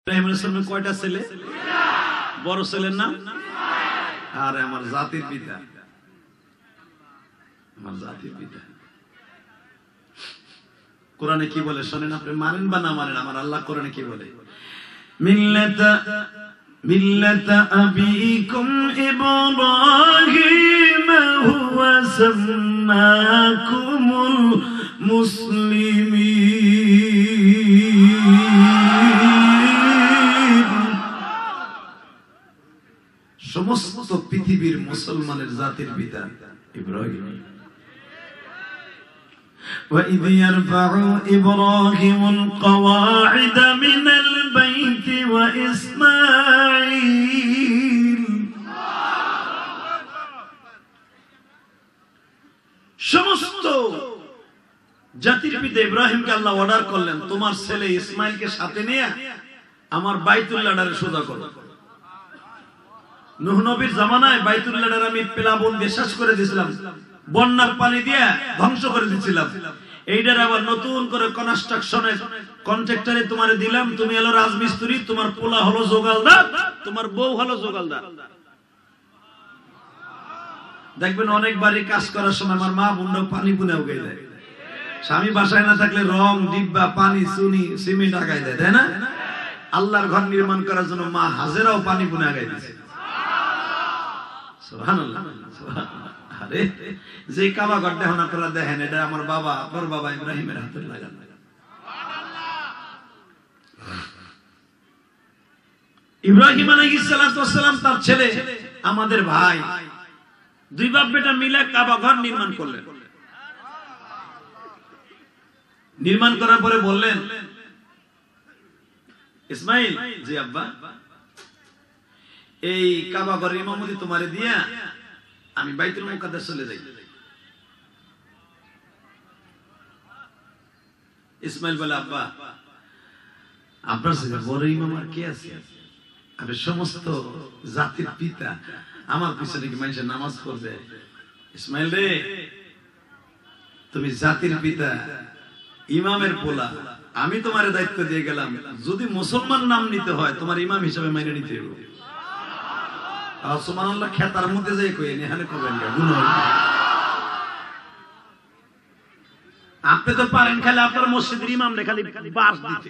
ইব্রাহিম আলাইহিস সালামের কয়টা ছেলে? বড় ছেলের নাম আরে আমার জাতির পিতা, আমার জাতির পিতা। কোরআনে কি বলে শুনেন, আপনি মানেন বা না মানেন, আমার আল্লাহ কোরআনে কি বলে? মিল্লাতা আবিকুম ইব্রাহিম হুয়া সাম্মাকুমুল মুসলিমিন। সমস্ত পৃথিবীর মুসলমানের জাতির পিতা ইব্রাহিম। وَإِذْ يَرْفَعُ إِبْرَاهِيمُ الْقَوَاعِدَ مِنَ الْبَيْتِ وَإِسْمَاعِيلُ। সমস্ত জাতির পিতা ইব্রাহিমকে আল্লাহ অর্ডার করলেন, তোমার ছেলে ইসমাইলকে সাথে নিয়ে আমার বাইতুল্লাহটারে সোজা করো। নূহ নবীর জামানায় বাইতুল্লাহটারে আমি প্লাবন বিশ্বাস করে দিয়েছিলাম, বন্যার পানি দিয়ে ধ্বংস করে দিয়েছিলাম। এইটার আবার নতুন করে কনস্ট্রাকশনের কন্ট্রাক্টরে তোমারে দিলাম, তুমি হলো রাজমিস্ত্রি, তোমার পোলা হলো জোগালদার, তোমার বউ হলো জোগালদার। দেখবেন অনেক বাড়ি কাজ করার সময় আমার মা বোনরা পানি পুনে উগাই দেয়, স্বামী বাসায় না থাকলে রং, ডিব্বা, পানি, চুনি, সিমেন্ট আগাই দেয়, তাই না? আল্লাহর ঘর নির্মাণ করার জন্য মা হাজেরাও পানি পুনে আগাই দিয়েছে। সুবহানাল্লাহ, সুবহানাল্লাহ। আরে যে কাবা ঘর দেখেন আপনারা দেখেন, এটা আমার বাবা, আপনার বাবা ইব্রাহিমের হাতের লাগানো। ইব্রাহিম আলাইহিস সালাতু ওয়াস সালাম তার ছেলে, আমাদের ভাই, দুই বাপ বেটা মিলে কাবা ঘর নির্মাণ করলেন। নির্মাণ করার পরে বললেন, ইসমাইল, জি আব্বা, এই কাবা ঘরের ইমামতি তোমারে দিয়া আমি বাইতুল মুকাদ্দাস চলে যাই। ইসমাইল বলে, আব্বা আপনার ছেলে বড় ইমাম আর কে আছে? আপনি সমস্ত জাতির পিতা, আমার পিছনে কি মানুষের নামাজ পড়বে? ইসমাইল রে, তুমি জাতির পিতা, ইমামের পোলা, আমি তোমার দায়িত্ব দিয়ে গেলাম, যদি মুসলমান নাম নিতে হয় তোমার ইমাম হিসেবে মেনে নিতে হবে। সুবহানাল্লাহ, খেতার মধ্যে যাই কইনি, এখানে কবেন না গুনাহ। আপনি তো পারেন খালি আপনার মসজিদের ইমামরে খালি বাস দিতে।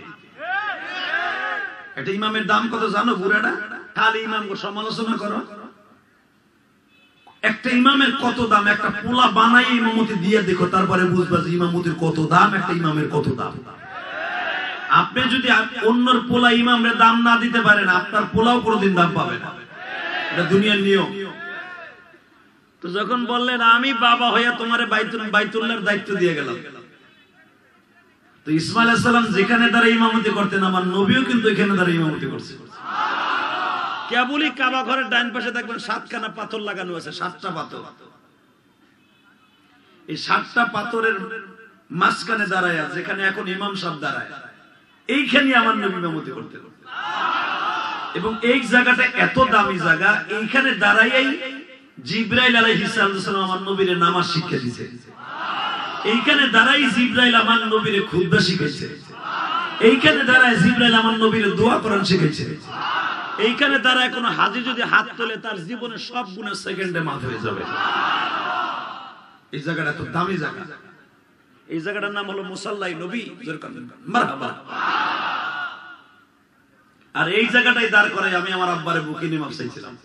এটা ইমামের দাম কত জানো বুড়াটা? খালি ইমামকে সমালোচনা করো। একটা ইমামের কত দাম, একটা পোলা বানাই ইমামতি দিয়ে দেখো, তারপরে বুঝবা যে ইমামতির কত দাম, একটা ইমামের কত দাম। আপনি যদি অন্যর পোলা ইমামের দাম না দিতে পারেন, আপনার পোলাও কোনোদিন দাম পাবে না। এটা দুনিয়ার নিয়ম। তো যখন বললেন আমি বাবা হইয়া তোমার বাইতুল্লাহর দায়িত্ব দিয়ে গেলাম, তো ইসমাইল আলাইহিস সালাম যেখানে দ্বারা ইমামতি করতেন, আমার নবীও কিন্তু এখানে দ্বারা ইমামতি করছে। কেবলই কাবা ঘরের ডান পাশে দেখবেন 7খানা পাথর লাগানো আছে, 7টা পাথর। এই 7টা পাথরের মাঝখানে দাঁড়ায়, যেখানে এখন ইমাম সাহেব দাঁড়ায়, এইখানে আমার নবী ইমামতি করতেন। এবং এই জায়গাটা এত দামি জায়গা, এইখানে দাঁড়াইয়াই জিবরাইল আলাইহিস সালাম আমার নবীরে নামাজ শিক্ষা দিয়েছে। এইখানে দাঁড়াই জিবরাইল আমার নবীরে খুতবা শিখাইছে। এইখানে দাঁড়ায় জিবরাইল আমার নবীরে দোয়া কোরআন শিখাইছে। এইখানে দাঁড়ায় কোন হাজী যদি হাত তোলে, তার জীবনের সব গুনাহ সেকেন্ডে মাফ হয়ে যাবে। এই জায়গাটা তো দামি জায়গা। এই জায়গাটার নাম হলো মুসাল্লাই নবী। মারহাবা। আর এই জায়গাটাই দাঁড় করে আমি আমার আব্বারে বুকে নিয়ে মাপ চাইছিলাম।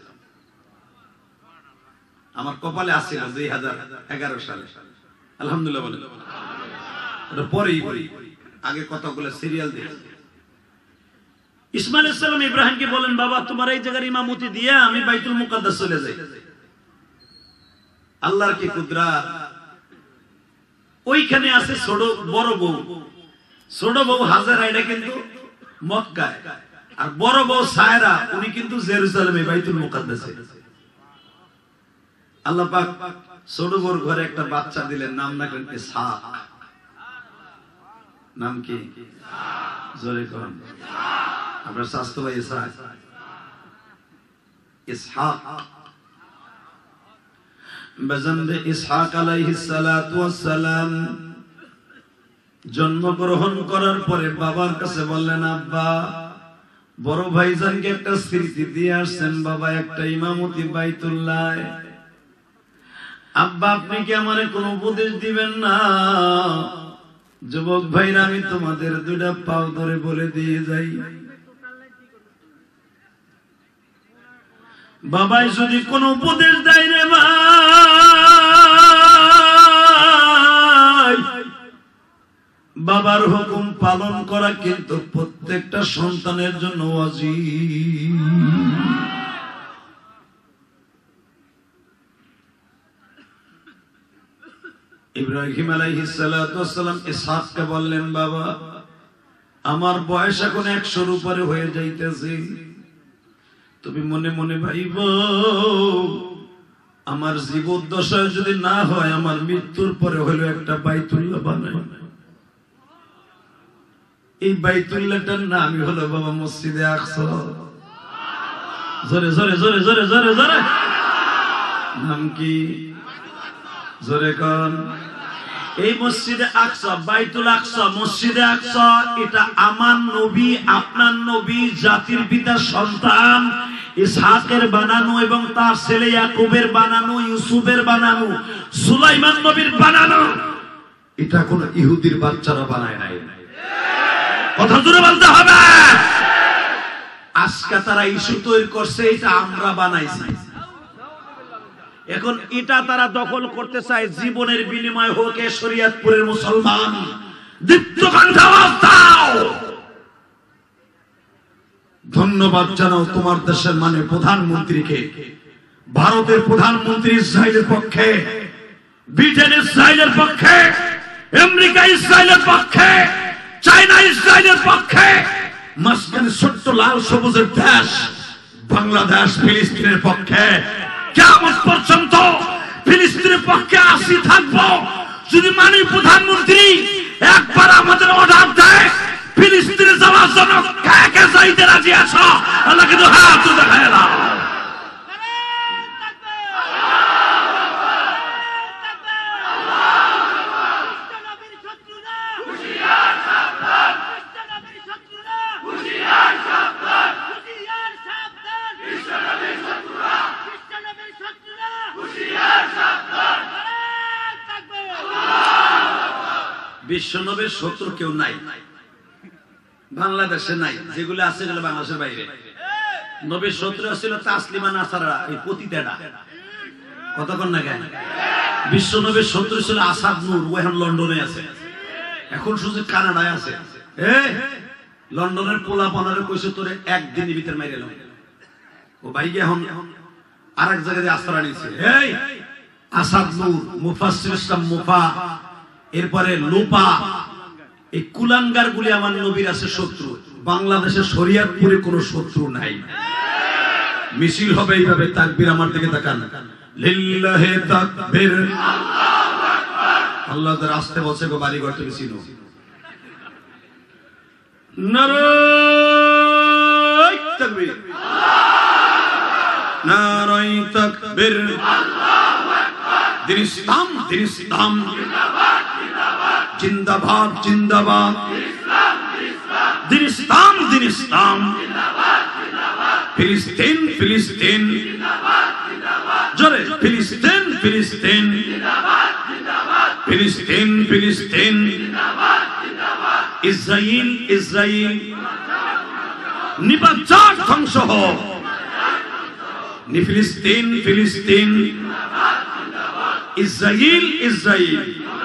আমার কপালে আসছিল 2011 সালে। আলহামদুলিল্লাহ বলেন। এটা পরেই বলি, আগে কতগুলো সিরিয়াল দিয়ে। ইসমাইল আলাইহিস সালাম ইব্রাহিমকে বলেন, বাবা তোমার এই জায়গার ইমামতি দিয়ে আমি বাইতুল মুকাদ্দাস চলে যাই। আল্লাহর কি কুদরত! ওইখানে আছে ছোট বড় বউ। ছোট বউ হাজেরা, এটা কিন্তু মক্কায়, আর বড় বউ সায়রা, উনি কিন্তু জেরুজালেমে বাইতুল মুকাদ্দাসে। আল্লাহ পাক ছোট বউর ঘরে একটা বাচ্চা দিলেন, নাম রাখলেন ইসহাক। নাম কি? জোরে করুন। আপনার স্বাস্থ্য ভাই ইসহাক। ইসহাক বাজানদে ইসহাক আলাইহিস সালাতু ওয়াস সালাম জন্মগ্রহণ করার পরে বাবার কাছে বললেন, আব্বা বড় ভাইজানকে একটা স্মৃতি দিয়ে আসছেন, বাবা একটা ইমামতি বাইতুল্লাহ। আব্বা আপনি কি আমারে কোন উপদেশ দিবেন না? যুবক ভাইরা আমি তোমাদের দুইটা পাও ধরে বলে দিয়ে যাই, বাবাই যদি কোন উপদেশ দেয় রে ভাই, বাবার হুকুম পালন করা কিন্তু প্রত্যেকটা সন্তানের জন্য ওয়াজিব। ইব্রাহিম আলাইহিস সালাতু ওয়াস সালাম ইসহাককে বললেন, বাবা আমার বয়স এখন 100-র উপরে হয়ে যাইতেছে, তুমি মনে মনে ভাইব আমার জীবদ্দশায় যদি না হয় আমার মৃত্যুর পরে হলো একটা বাইতুল্লাহ বানাই। এই বাইতুল্লাহটার নামই হলো বাবা মসজিদে আকসা। জোরে জোরে জোরে জোরে জোরে জোরে নাম কি? জোরে কোন? এই মসজিদে আকসা, বাইতুল আকসা, মসজিদে আকসা, এটা আমার নবী, আপনার নবী, জাতির পিতার সন্তান ইসহাকের বানানো এবং তার ছেলে ইয়াকুবের বানানো, ইউসুফের বানানো, সুলাইমান নবীর বানানো। এটা কোন ইহুদির বাচ্চারা বানায় নাই। কথা জোরে বলতে হবে। আজকে তারা ইস্যু তৈরি করছে এটা আমরা বানাইছি, এখন এটা তারা দখল করতে চায়। জীবনের বিনিময় হোক এ শরীয়তপুরের মুসলমান, দীপ্তকান্তা আওয়াজ দাও, ধন্যবাদ জানাও তোমার দেশের মানে প্রধানমন্ত্রীকে। ভারতের প্রধানমন্ত্রী ইসরায়েলের পক্ষে, ব্রিটেন ইসরায়েলের পক্ষে, আমেরিকা ইসরায়েলের পক্ষে, চায়না ইসরায়েলের পক্ষে, মাঝখানে ছোট্ট লাল সবুজের দেশ বাংলাদেশ ফিলিস্তিনের পক্ষে। কিয়ামত পর্যন্ত ফিলিস্তিনের পক্ষে আসি থাকবো যদি মাননীয় প্রধানমন্ত্রী একবার আমাদের অর্ডার দেয় ফিলিস্তিনে যাওয়ার জন্য। কে কে যাইতে রাজি আছো? আল্লাহ কিন্তু হাত দেখায় না। বিশ্বনবীর শত্রু কেউ নাই, বাংলাদেশে নাই, যেগুলো আছে সেগুলো বাংলাদেশের বাইরে। নবীর শত্রু ছিল তাসলিমা নাসারা, এই পতিতাটা, কতক্ষণ না কেন। বিশ্বনবীর শত্রু ছিল আসাদ নূর, ও এখন লন্ডনে আছে, এখন শুধু কানাডায় আছে। লন্ডনের পোলা পানারে কইছে তোরে একদিনের ভিতর মাইরে এলাম, ও ভাই এখন আরেক জায়গায় আশ্রয় নিয়েছে। আসাদ নূর, মুফাসসির ইসলাম মুফা, এরপরে লোপা, এই কুলাঙ্গার গুলি আমার নবীর আছে শত্রু। বাংলাদেশের শরীয়তপুরে কোনো শত্রু নাই। মিছিল হবে এইভাবে, তাকবীর আমার দিকে তাকান, লিল্লাহি তাকবীর, আল্লাহ তার আসতে বসে গো বাড়ি ঘর থেকে ছিল। নারায়ে তাকবীর, নারায়ে তাকবীর, আল্লাহু আকবার, দিন ইসলাম, দিন ইসলাম, জিন্দাবাদ জিন্দাবাদ, দিন ইসলাম, দিন ইসলাম, ফিলিস্তিন ফিলিস্তিন, জোরে ফিলিস্তিন ফিলিস্তিন, ফিলিস্তিন ফিলিস্তিন, ইসরাইল ইসরাইল, নিপাচার ধ্বংস হোক, ফিলিস্তিন ফিলিস্তিন, ইসরাইল ইসরাইল।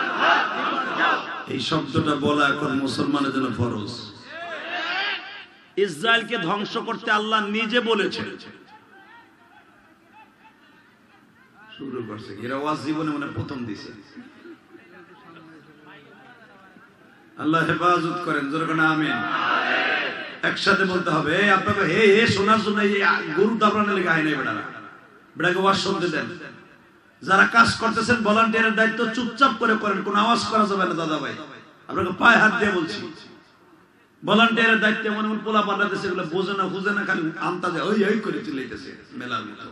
এই শব্দটা বলা এখন মুসলমানের জন্য ফরজ। ইসরায়েলকে ধ্বংস করতে আল্লাহ নিজে বলেছেন। শুরু করছে এরা ওয়াজ জীবনে মনে প্রথম দিছে। আল্লাহ হেফাজত করেন, জোরে বলেন আমিন। একসাথে বলতে হবে। আপনাকে হে হে শোনার জন্য গরু দাবরানের লেগে আয় নাই বেটারা, বেটাকে ওয়াজ শুনতে দেন। যারা কাজ করতেছেন ভলান্টিয়ারের দায়িত্ব চুপচাপ করে করেন, কোন আওয়াজ করা যাবে না দাদা ভাই, আপনাকে পায়ে হাত দিয়ে বলছি। ভলান্টিয়ারের দায়িত্ব এমন এমন পোলা পাল্টাতেছে, এগুলো বোঝে না খুঁজে না, খালি আন্তাজে ওই ওই করে চিল্লাইতেছে মেলার মতো।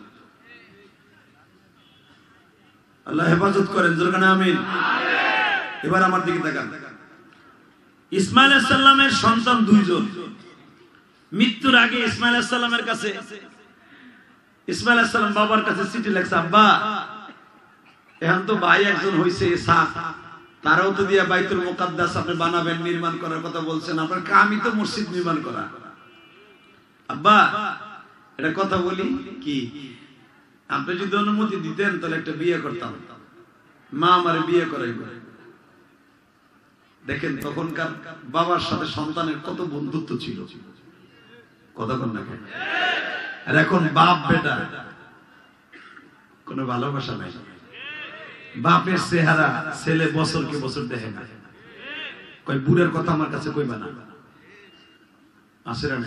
আল্লাহ হেফাজত করেন, জোরে বলেন আমিন। এবার আমার দিকে তাকান। ইসমাইল আলাইহিস সালামের সন্তান দুইজন, মৃত্যুর আগে ইসমাইল আলাইহিস সালামের কাছে ইসমাইল আলাইহিস সালাম বাবার কাছে চিঠি লেখছে, আব্বা এখন তো ভাই একজন হইছে ইসহাক, তারাও তো দিয়া বাইতুল মুকাদ্দাস আপনি বানাবেন, নির্মাণ করার কথা বলছেন, আপনার কামই তো মসজিদ নির্মাণ করা। আব্বা এটা কথা বলি কি, আপনি যদি অনুমতি দিতেন তাহলে একটা বিয়ে করতাম, মা আমার বিয়ে করাইব। দেখেন তখনকার বাবার সাথে সন্তানের কত বন্ধুত্ব ছিল, কতক্ষণ না। আর এখন বাপ বেটা কোনো ভালোবাসা নাই। বাপের চেহারা ছেলে বছরকে বছর দেখে না, কই বুড়ের কথা আমার কাছে কইবা না, আছে না?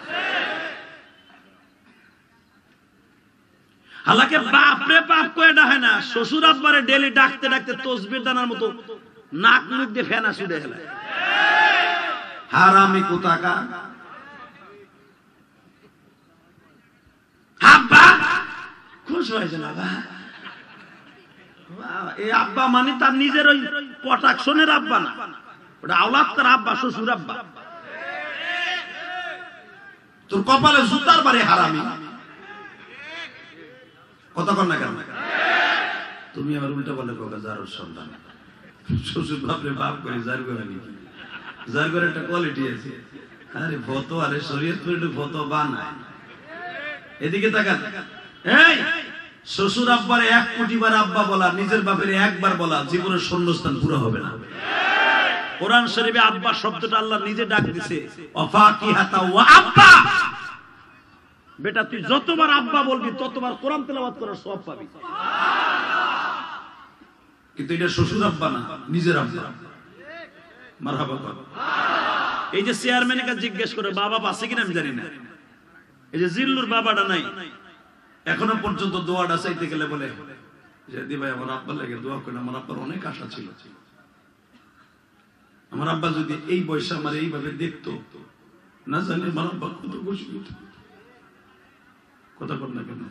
হালাকে বাপরে বাপ কয়ে ডাকে না, শ্বশুর আব্বারে ডেলি ডাকতে ডাকতে তসবির দানার মতো নাক মুখ দিয়ে ফেনা ছুটে গেল। হারামি কোথাকা। আব্বা খুশ হয়েছে না, এই আব্বা মানে তার নিজের ওই প্রোটেকশনের আব্বা না, ওটা আওলাদ তার আব্বা, শ্বশুর আব্বা। তোর কপালে জুতার বাড়ি হারামি, কতক্ষণ না কেন তুমি আবার উল্টা বলে কোকা যার সন্তান, শ্বশুর বাপরে বাপ করে যার করে নাকি, যার করে একটা কোয়ালিটি আছে। আরে ভত, আরে শরীয়তপুর একটু ভত বানায়। এদিকে তাকান, এই শ্বশুর আব্বার 1 কোটি বার আব্বা বলা, নিজের বাপের একবার বলা, জীবনের শূন্যস্থান পুরো হবে না। কোরআন শরীফে আব্বা শব্দটা আল্লাহ নিজে ডাক দিছে, অফাকিহাতা ওয়া আব্বা। বেটা তুই যতবার আব্বা বলবি ততবার কোরআন তেলাওয়াত করার সওয়াব পাবি। কিন্তু এটা শ্বশুর আব্বা না, নিজের আব্বা। মারহাবা কর। এই যে চেয়ারম্যানকে জিজ্ঞেস করে বাবা আছে কিনা আমি জানি না, এই যে জিল্লুর বাবাটা নাই, এখনো পর্যন্ত দোয়াটা চাইতে গেলে বলে যে দি ভাই আমার আব্বার লাগে দোয়া করেন, আমার আব্বার অনেক আশা ছিল, আমার আব্বা যদি এই বয়সে আমার এইভাবে দেখতো, না জানি আমার আব্বা কত খুশি হতো। কথা বল না কেন?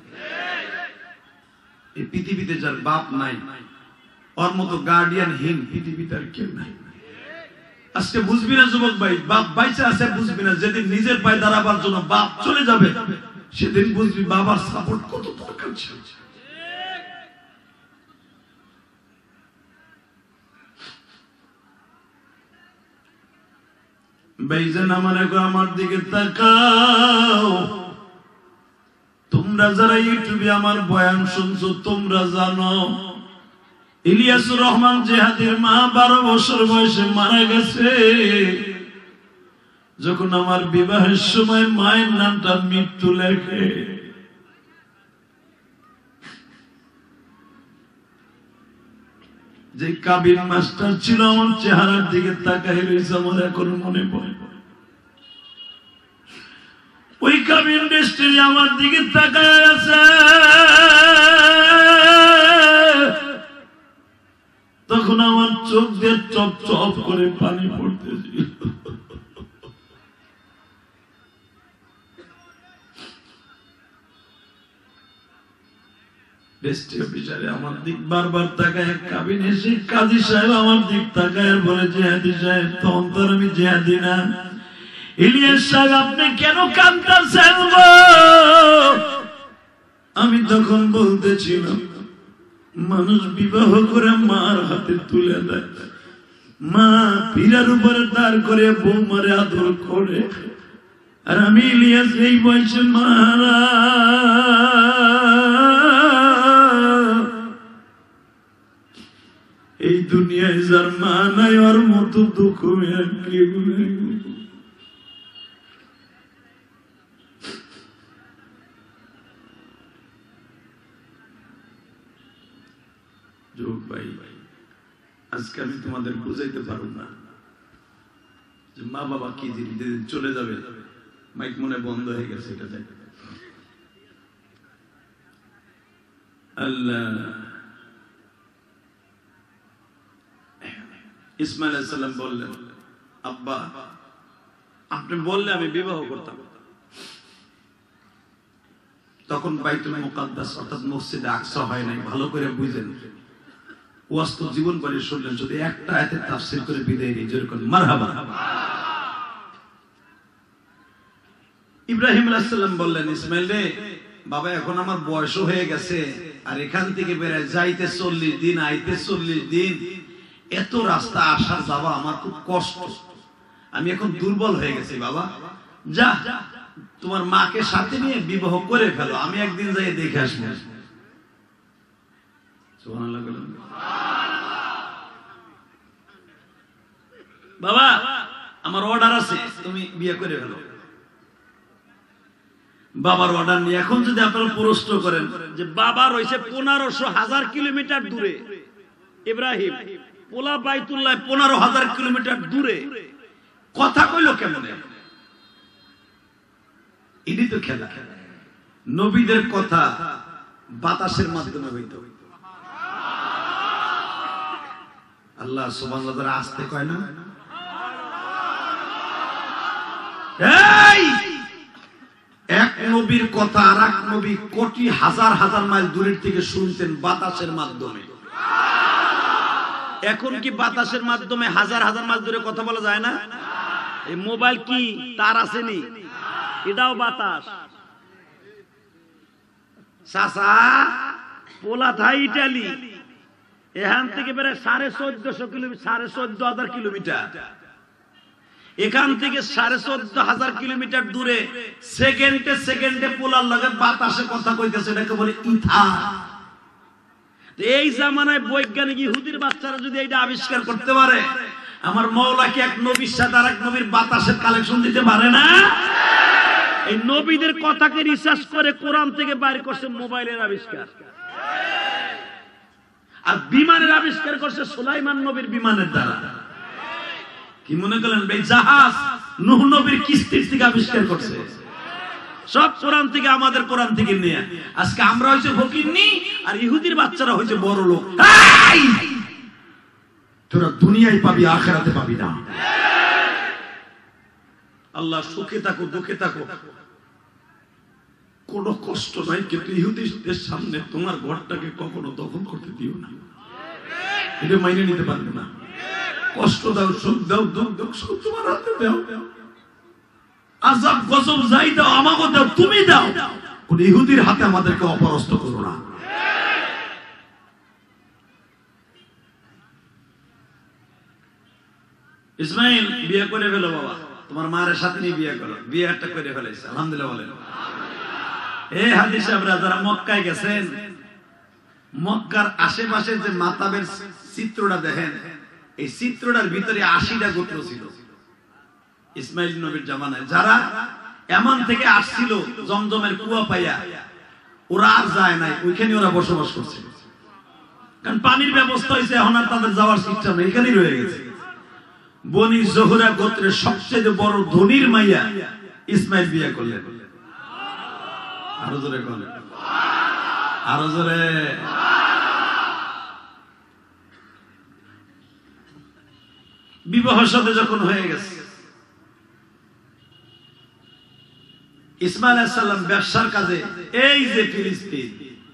এই পৃথিবীতে যার বাপ নাই, ওর মতো গার্ডিয়ান হীন পৃথিবীতে আর কেউ নাই। আজকে বুঝবি না যুবক ভাই, বাপ বাইচে আছে বুঝবি না, যেদিন নিজের পায়ে দাঁড়াবার জন্য বাপ চলে যাবে সেদিন বুঝবি বাবার সাপোর্ট কত দরকার ছিল। ভাইজান আমার দিকে তাকাও। তোমরা যারা ইউটিউবে আমার বয়ান শুনছো তোমরা জানো ইলিয়াসুর রহমান জিহাদির মা 12 বছর বয়সে মারা গেছে। যখন আমার বিবাহের সময় মায়ের নামটা মৃত্যু লেখে, যে কাবির মাস্টার ছিল আমার চেহারার দিকে তাকাই রয়েছে, আমার এখন মনে পড়ে। ওই কাবির মিস্ত্রি আমার দিকে তাকায় আছে, তখন আমার চোখ দিয়ে চপ চপ করে পানি পড়তেছিল। আমার দিক বারবার তাকায়, কাবিন এসে কাজী সাহেব আমার দিক তাকায় বলে জিহাদি সাহেব, তখন তো আমি জিহাদি না। ইলিয়াস সাহেব আপনি কেন কাঁদতেছেন? আমি তখন বলতেছিলাম মানুষ বিবাহ করে মার হাতে তুলে দেয়, মা পীরের উপরে দাঁড় করে বৌমারে আদর করে, আর আমি ইলিয়াস এই বয়সে মারা। এই দুনিয়ায় যার মা নাই ওর মতো দুঃখ আর কেউ নেই। ভাই আজকে আমি তোমাদের বুঝাইতে পারব না যে মা বাবা কি জিনিস, চলে যাবে মাইক মনে বন্ধ হয়ে গেছে, এটা যাই আল্লাহ। ইসমাইল আলাইহিস সালাম বললেন, আব্বা আপনি বললে আমি বিবাহ করতাম। তখন বাইতুল মুকাদ্দাস অর্থাৎ মসজিদে আকসা হয় নাই, ভালো করে বুঝেন। ওয়াজ তো জীবন ভরে শুনলেন, যদি একটা আয়াতের তাফসীর করে বিদায় দিই যেরকম মারহাবা। ইব্রাহিম আলাইহিস সালাম বললেন, ইসমাইল রে বাবা, এখন আমার বয়স হয়ে গেছে, আর এখান থেকে বেরায় যাইতে 40 দিন, আইতে 40 দিন, এত রাস্তা আসা যাওয়া আমার খুব কষ্ট, আমি এখন দুর্বল হয়ে গেছি বাবা, যা তোমার মাকে সাথে নিয়ে বিবাহ করে ফেলো, আমি একদিন যাই দেখে আসবো। সুবহানাল্লাহ বলেন। বাবা আমার অর্ডার আছে, তুমি বিয়ে করে ফেলো। বাবার অর্ডার নিয়ে এখন যদি আপনারা প্রশ্ন করেন যে বাবা রয়েছে 1500 কিলোমিটার দূরে, ইব্রাহিম পোলা বাইতুল্লাহ 15,000 কিলোমিটার দূরে, কথা কইলো কেমনে? এটাই তো খেলা। নবীদের কথা বাতাসের মাধ্যমে হইত। আল্লাহ সুবহানাহু ওয়া তাআলা আসতে কয় না, এই এক নবীর কথা আর এক নবী কোটি হাজার হাজার মাইল দূরের থেকে শুনতেন বাতাসের মাধ্যমে। এখন কি বাতাসের মাধ্যমে হাজার হাজার মাইল দূরে কথা বলা যায় না? এই মোবাইল কি তার আসেনি, এটাও বাতাস। চাচা পোলা থাই ইটালি, এখান থেকে বেড়ে 1450 কিলোমিটার, 14,500 কিলোমিটার, এখান থেকে 14,500 কিলোমিটার দূরে সেকেন্ডে সেকেন্ডে পোলার লগে বাতাসে কথা কইতেছে, এটাকে বলে ইথার। এই জামানায় বৈজ্ঞানিক ইহুদির বাচ্চারা যদি এটা আবিষ্কার করতে পারে, আমার মাওলা কি এক নবীর সাথে আরেক নবীর বাতাসের কালেকশন দিতে পারে না? এই নবীদের কথাকে রিসার্চ করে কোরআন থেকে বাইর করছে মোবাইলের আবিষ্কার, আর বিমানের আবিষ্কার করছে সুলাইমান নবীর বিমানের দ্বারা। কি মনে করলেন ভাই, জাহাজ নূহ নবীর কিস্তির থেকে আবিষ্কার করছে, সব কোরআন থেকে, আমাদের কোরআন থেকে নিয়ে। আজকে আমরা হইছে ফকিরনি, আর ইহুদির বাচ্চারা হইছে বড় লোক। তোরা দুনিয়ায় পাবি, আখিরাতে পাবি না। আল্লাহ সুখে থাকো দুঃখে থাকো কোনো কষ্ট নাই, কিন্তু ইহুদিদের সামনে তোমার ঘরটাকে কখনো দখল করতে দিও না, এটা মাইনে নিতে পারবে না। কষ্ট দাও, সুখ দাও, দুঃখ দাও, সব তোমার হাতে দাও, আযাব গজব যাই দাও আমাকে দাও, তুমি দাও, কোন ইহুদির হাতে আমাদেরকে অপরস্ত করো না। ইসমাইল বিয়ে করে ফেলো বাবা, তোমার মায়ের সাথে নিয়ে বিয়ে করো, বিয়ে একটা করে ফেলাইছে, আলহামদুলিল্লাহ বলেন। এই হাদিস সাহেবরা যারা মক্কায় গেছেন, মক্কার আশেপাশে যে মাতাবের চিত্রটা দেখেন, এই চিত্রটার ভিতরে 80টা গোত্র ছিল ইসমাইল নবীর জামানায়, যারা এমন থেকে আসছিল জমজমের কুয়া পাইয়া, ওরা আর যায় নাই, ওইখানে ওরা বসবাস করছে, কারণ পানির ব্যবস্থা হয়েছে, এখন আর তাদের যাওয়ার সিস্টেম নেই, এখানেই রয়ে গেছে। বনি জোহরা গোত্রের সবচেয়ে বড় ধনীর মাইয়া ইসমাইল বিয়ে করলেন। আরো জোরে করলেন, আরো জোরে। বিবাহ সাথে যখন হয়ে গেছে, ইসমাইল আলাইহিস সালাম ব্যবসার কাজে, এই যে ফিলিস্তিন,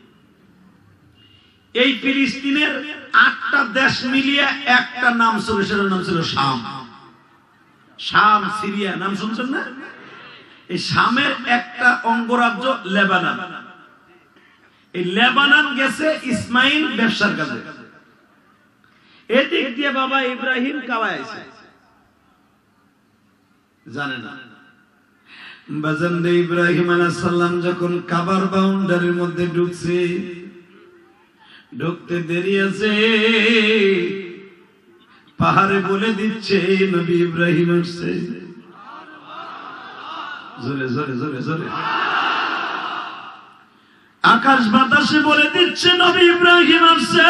এই ফিলিস্তিনের 8টা দেশ মিলিয়ে একটা নাম ছিল, সেটার নাম ছিল শাম। শাম, সিরিয়া, নাম শুনছেন না? এই শামের একটা অঙ্গরাজ্য লেবানন। এই লেবানন গেছে ইসমাইল ব্যবসার কাজে, এদিক দিয়ে বাবা ইব্রাহিম কাবায় আছে, জানে না। বাজানদে ইব্রাহিম আলাইহিস সালাম যখন কাবার বাউন্ডারির মধ্যে ঢুকছে, ঢুকতে দেরি আছে, পাহাড়ে বলে দিচ্ছে নবী ইব্রাহিম আসছে। জোরে জোরে জোরে জোরে। আকাশ বাতাসে বলে দিচ্ছে নবী ইব্রাহিম আসছে।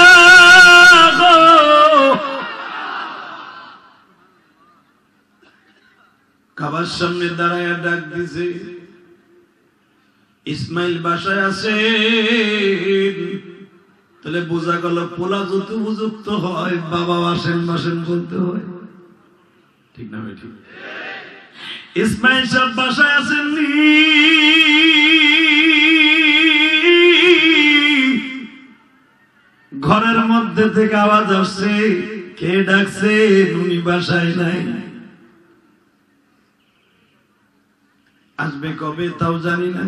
কাবার সামনে দাঁড়ায় ডাক দিছে, ইসমাইল বাসায় আছে। তাহলে বোঝা গেল পোলা যত উপযুক্ত হয়, বাবা আসেন বাসেন বলতে হয়, ঠিক না ভাই? ঠিক। ইসমাইল সব বাসায় আসেননি, ঘরের মধ্যে থেকে আওয়াজ আসছে, কে ডাকছে? উনি বাসায় নাই। আজ আসবে কবে তাও জানি না।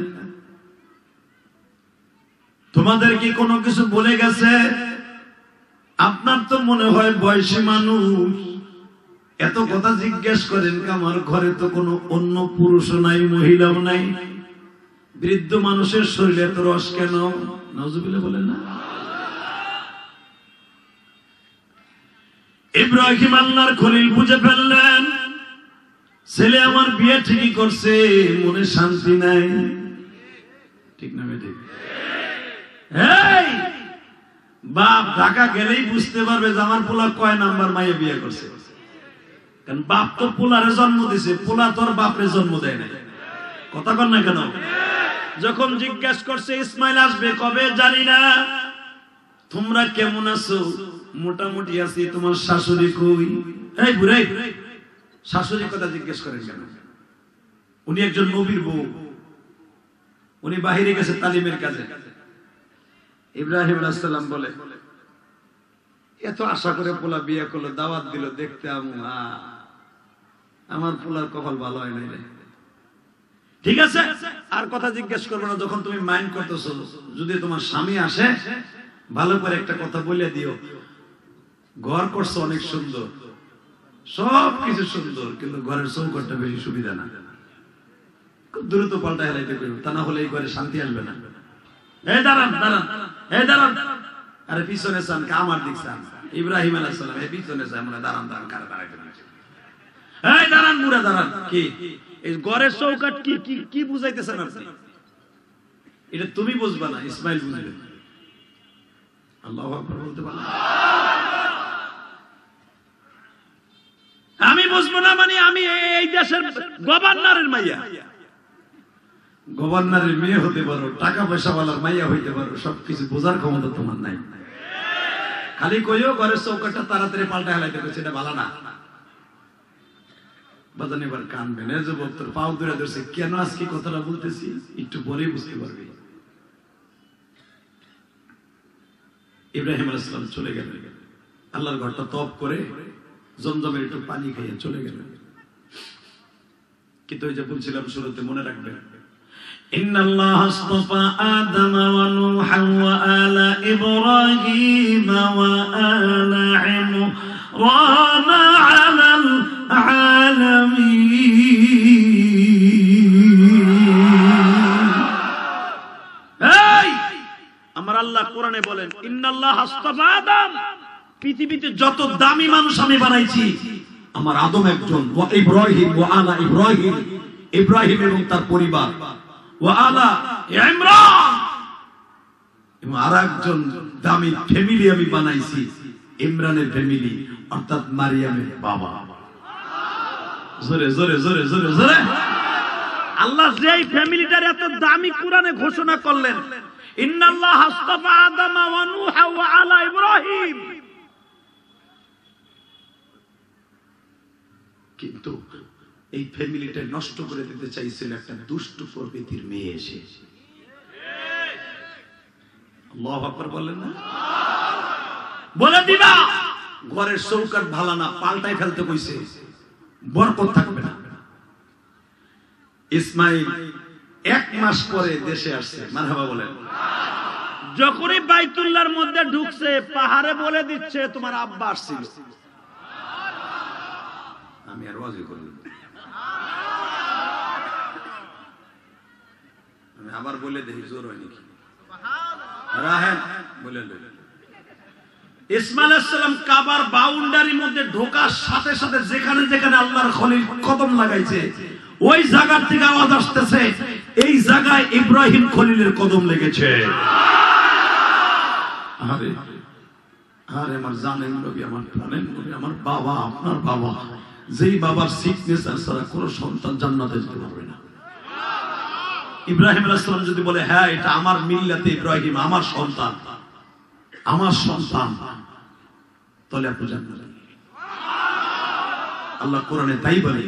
তোমাদের কি কোনো কিছু বলে গেছে? আপনার তো মনে হয় বয়সী মানুষ, এত কথা জিজ্ঞেস করেন। আমার ঘরে তো কোনো অন্য পুরুষও নাই, মহিলাও নাই, বৃদ্ধ মানুষের শরীরে এত রস কেন? নাউজুবিল্লাহ বলেন না। ইব্রাহিম আল্লাহর খলিল বুঝে ফেললেন, ছেলে আমার বিয়ে ঠিকই করছে, মনে শান্তি নাই। ঠিক না ঠিক? এই বাপ ঢাকা গেলেই বুঝতে পারবে যে আমার পোলা কয় নাম্বার মাইয়া বিয়ে করছে। কারণ বাপ তো পোলারে জন্ম দিছে, পোলা তোর বাপরে জন্ম দেয় না। কথা কর না কেন? যখন জিজ্ঞেস করছে ইসমাইল আসবে কবে জানি না, তোমরা কেমন আছো? মোটামুটি আছি। তোমার শাশুড়ি কই? এই বুড়ে, শাশুড়ির কথা জিজ্ঞেস করেন কেন? উনি একজন নবীর বউ, উনি বাহিরে গেছে তালিমের কাজে। ইব্রাহিম আলাইহিস সালাম বলে, এত আশা করে পোলা বিয়ে করলো, দাওয়াত দিল, দেখতে আমার পোলার কপাল ভালো হয় নাই রে। ঠিক আছে, আর কথা জিজ্ঞেস করবো না। যখন তুমি মাইন্ড করতেছো, যদি তোমার স্বামী আসে ভালো করে একটা কথা বলে দিও, ঘর করছো অনেক সুন্দর, সব কিছু সুন্দর, কিন্তু ঘরের চৌকাঠটা বেশি সুবিধা না, খুব দ্রুত পাল্টা হেলাইতে করবে, তা না হলে এই ঘরে শান্তি আসবে না। এই দাঁড়ান দাঁড়ান, এই দাঁড়ান, আরে পিছনে চান আমার দিক চান? ইব্রাহিম আলাইহিস সালাম এই পিছনে চান, আমরা দাঁড়ান দাঁড়ান, কারা দাঁড়াইতে না? এই দাঁড়ান মুরা দাঁড়ান। কি এই ঘরের চৌকাঠ কি কি কি বুঝাইতেছেন আপনি? এটা তুমি বুঝবা না, ইসমাইল বুঝবে। আল্লাহু আকবার বলতে পারলাম? আমি বুঝবো না মানে আমি এই দেশের গভর্নরের মাইয়া, গভর্নরের মেয়ে হতে পারো, টাকা পয়সাওয়ালার মাইয়া হইতে পারো, সবকিছু বোঝার ক্ষমতা তোমার নাই। খালি কইও ঘরের চৌকাঠটা তাড়াতাড়ি পাল্টা হেলাইতে কইছে, এটা ভালো না। বাজান এবার কানবেন, এ যুবক তোর পাও ধরে ধরছে, কেন আজকে কথাটা বলতেছি একটু পরেই বুঝতে পারবি। ইব্রাহিম আলাইহিস সালাম চলে গেলেন, আল্লাহর ঘরটা তওব করে জমজমের একটু পানি খেয়ে চলে গেলেন। কিন্তু ওই যে বলছিলাম শুরুতে, মনে রাখবেন, ইন্নাল্লাহ আসতাফা আদম ওয়া নূহা ওয়া আলা ইব্রাহিম ওয়া আলা ইমরান আলাল আলামিন। এই আমার আল্লাহ কোরআনে বলেন, ইন্নাল্লাহ আসতাফা আদম, পৃথিবীতে যত দামি মানুষ আমি বানাইছি, আমার আদম একজন, ওয়া ইব্রাহিম ওয়া আলা ইব্রাহিম, ইব্রাহিম এবং তার পরিবার, ওয়া আলা ইমরান, এবং আরেকজন দামি ফ্যামিলি আমি বানাইছি, ইমরানের ফ্যামিলি, অর্থাৎ মারিয়ামের বাবা। জোরে জোরে জোরে জোরে জোরে। আল্লাহ যেই ফ্যামিলিটার এত দামি কোরআনে ঘোষণা করলেন, ইন্নাল্লাহ আসতাফা আদম ওয়া নূহা ওয়া আলা ইব্রাহিম, কিন্তু এই ফ্যামিলিটা নষ্ট করে দিতে চাইছিল একটা দুষ্ট প্রকৃতির মেয়ে এসে। আল্লাহু আকবার বলেন না? বলে দিবা ঘরের চৌকাঠ ভালো না, পাল্টাই ফেলতে কইছে, বরকত থাকবে না। ইসমাইল 1 মাস পরে দেশে আসছে, মারহাবা বলেন। যখনই বাইতুল্লাহর মধ্যে ঢুকছে, পাহাড়ে বলে দিচ্ছে তোমার আব্বা আসছিল। আমি আর ওয়াজি করলাম, আমি আবার বলে দেখি জোর হয় নাকি। রাহেন বলে ইসমাইল আলাইহিস সালাম কাবার বাউন্ডারির মধ্যে ঢোকার সাথে সাথে যেখানে যেখানে আল্লাহর খলিল কদম লাগাইছে, ওই জায়গা থেকে আওয়াজ আসতেছে, এই জায়গায় ইব্রাহিম খলিলের কদম লেগেছে। আরে আরে আমার জানেন নবী, আমার প্রাণের নবী, আমার বাবা, আপনার বাবা, যেই বাবার সিগনেচার ছাড়া কোনো সন্তান জান্নাতে যেতে পারবে না। ইব্রাহিম আলাইহিস সালাম যদি বলে হ্যাঁ এটা আমার মিল্লাতে ইব্রাহিম, আমার সন্তান, আমার সন্তান, তাহলে আপনি জান্নাতে। আল্লাহ কোরআনে তাই বলে,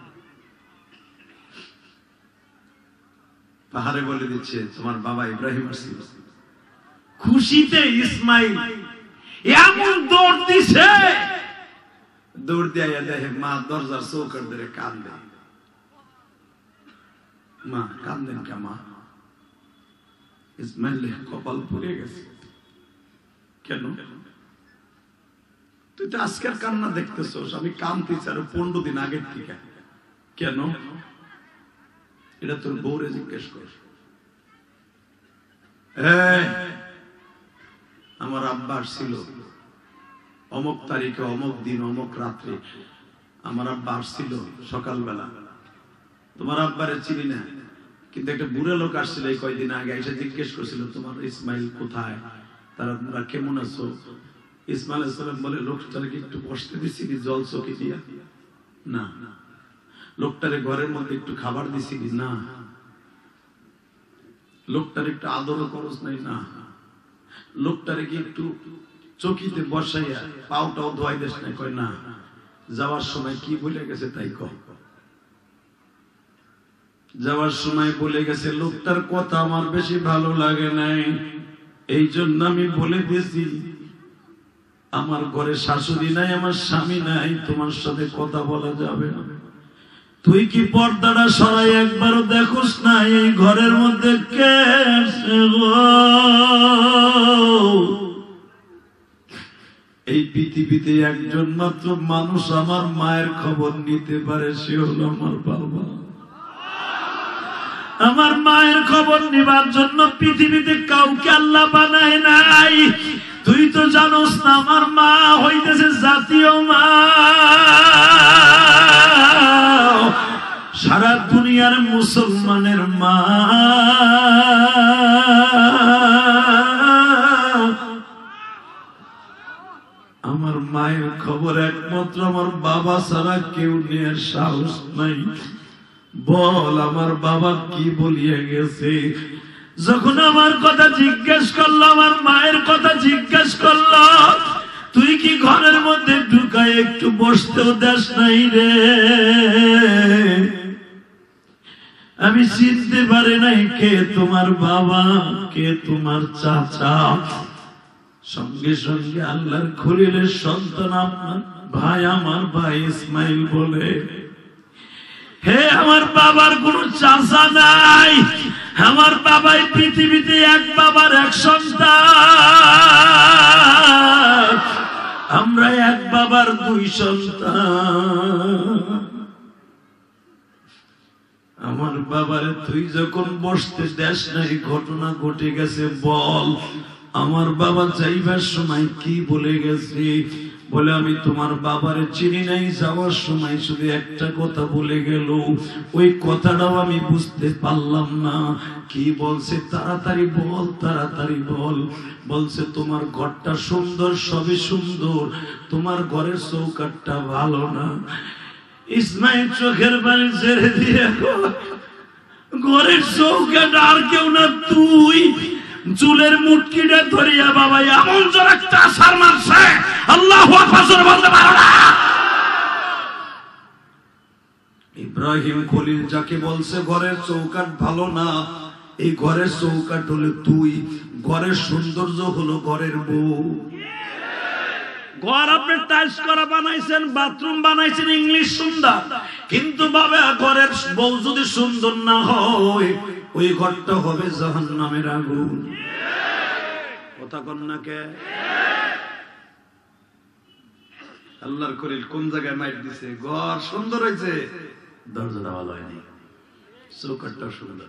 পাহাড়ে বলে দিচ্ছে তোমার বাবা ইব্রাহিম আসছিল। খুশিতে ইসমাইল এমন দৌড় দিছে, দৌড় দিয়ে দেখে মা দরজার চৌকাঠ ধরে কান্দে। মা কান্দেন কে মা? ইসমাইল কপাল পুড়ে গেছে। কেন? তুই তো আজকের কান্না দেখতেছস, আমি কাঁদতেছি আরো 15 দিন আগের থেকে। কেন? এটা তোর বউরে জিজ্ঞেস কর। আমার আব্বা আসছিল অমুক তারিখে, অমুক দিন, অমুক রাত্রে। আমার আব্বা আসছিল সকালবেলা। তোমার আব্বারে চিনি না, কিন্তু একটা বুড়া লোক আসছিল এই কয়দিন আগে, এসে জিজ্ঞেস করছিল তোমার ইসমাইল কোথায়, তারা কেমন আছো? ইসমাইল আলাইহিস সালাম বলে, লোকটাকে একটু বসতে দিছিলি জল চকি দিয়া? না। লোকটারে ঘরের মধ্যে একটু খাবার দিছিলি? না। লোকটার একটু আদরও করস নাই? না। লোকটারে কি একটু চকিতে বসাইয়া পাউটাও ধোয়াই দেশ নাই? কয় না। যাওয়ার সময় কি বলে গেছে তাই কয়। যাওয়ার সময় বলে গেছে, লোকটার কথা আমার বেশি ভালো লাগে নাই, এই জন্য আমি বলে দিয়েছি আমার ঘরে শাশুড়ি নাই, আমার স্বামী নাই, তোমার সাথে কথা বলা যাবে না। তুই কি পর্দাটা সরাই একবারও দেখোস না এই ঘরের মধ্যে কে আছে গো? এই পৃথিবীতে একজন মাত্র মানুষ আমার মায়ের খবর নিতে পারে, সে হলো আমার বাবা। আমার মায়ের খবর নেবার জন্য পৃথিবীতে কাউকে আল্লাহ বানায় নাই। তুই তো জানোস না আমার মা হইতেছে জাতীয় মা। সারা দুনিয়ার মুসলমানের মা। আমার মায়ের খবর একমাত্র আমার বাবা ছাড়া কেউ নেয়ার সাহস নাই। বল আমার বাবা কি বলিয়া গেছে? যখন আমার কথা জিজ্ঞেস করলো, আমার মায়ের কথা জিজ্ঞেস করলো, তুই কি ঘরের মধ্যে ঢুকায় একটু বসতেও দেশ নাই রে? আমি চিনতে পারি নাই কে তোমার বাবা, কে তোমার চাচা। সঙ্গে সঙ্গে আল্লাহর খলিলের সন্তান আমার ভাই, আমার ভাই ইসমাইল বলে, হে আমার বাবার কোন চাচা নাই, আমার বাবাই পৃথিবীতে এক বাবার এক সন্তান, আমরা এক বাবার দুই সন্তান। আমার বাবারে তুই যখন বসতে দেশ নাই, ঘটনা ঘটে গেছে বল। আমার বাবা যাইবার সময় কি বলে গেছে? বলে, আমি তোমার বাবারে চিনি নাই, যাওয়ার সময় শুধু একটা কথা বলে গেল, ওই কথাটাও আমি বুঝতে পারলাম না। কি বলছে? তাড়াতাড়ি বল, তাড়াতাড়ি বল। বলছে, তোমার ঘরটা সুন্দর, সবই সুন্দর, তোমার ঘরের চৌকাঠটা ভালো না। ইসমাইল চোখের পানি ছেড়ে দিয়ে, ঘরের চৌকাঠ আর কেউ না তুই। চুলের মুটকিটা ধরিয়া বাবা এমন জোরে একটা আছাড় মারছে, আল্লাহু আকবার বলতে পারো না। ইব্রাহিম খলিল যাকে বলছে ঘরের চৌকাঠ ভালো না, এই ঘরের চৌকাঠ হলো তুই, ঘরের সৌন্দর্য হলো ঘরের বউ। ঘর আপনি টাইলস করা বানাইছেন, বাথরুম বানাইছেন, ইংলিশ সুন্দর, কিন্তু বাবা ঘরের বউ যদি সুন্দর না হয়, ওই ঘরটা হবে জাহান্নামের আগুন। কথা কন না কে? আল্লাহর খলিল কোন জায়গায় মাইর দিছে? ঘর সুন্দর হয়েছে, দরজাটা ভালো হয়নি, চৌকাঠটা সুন্দর।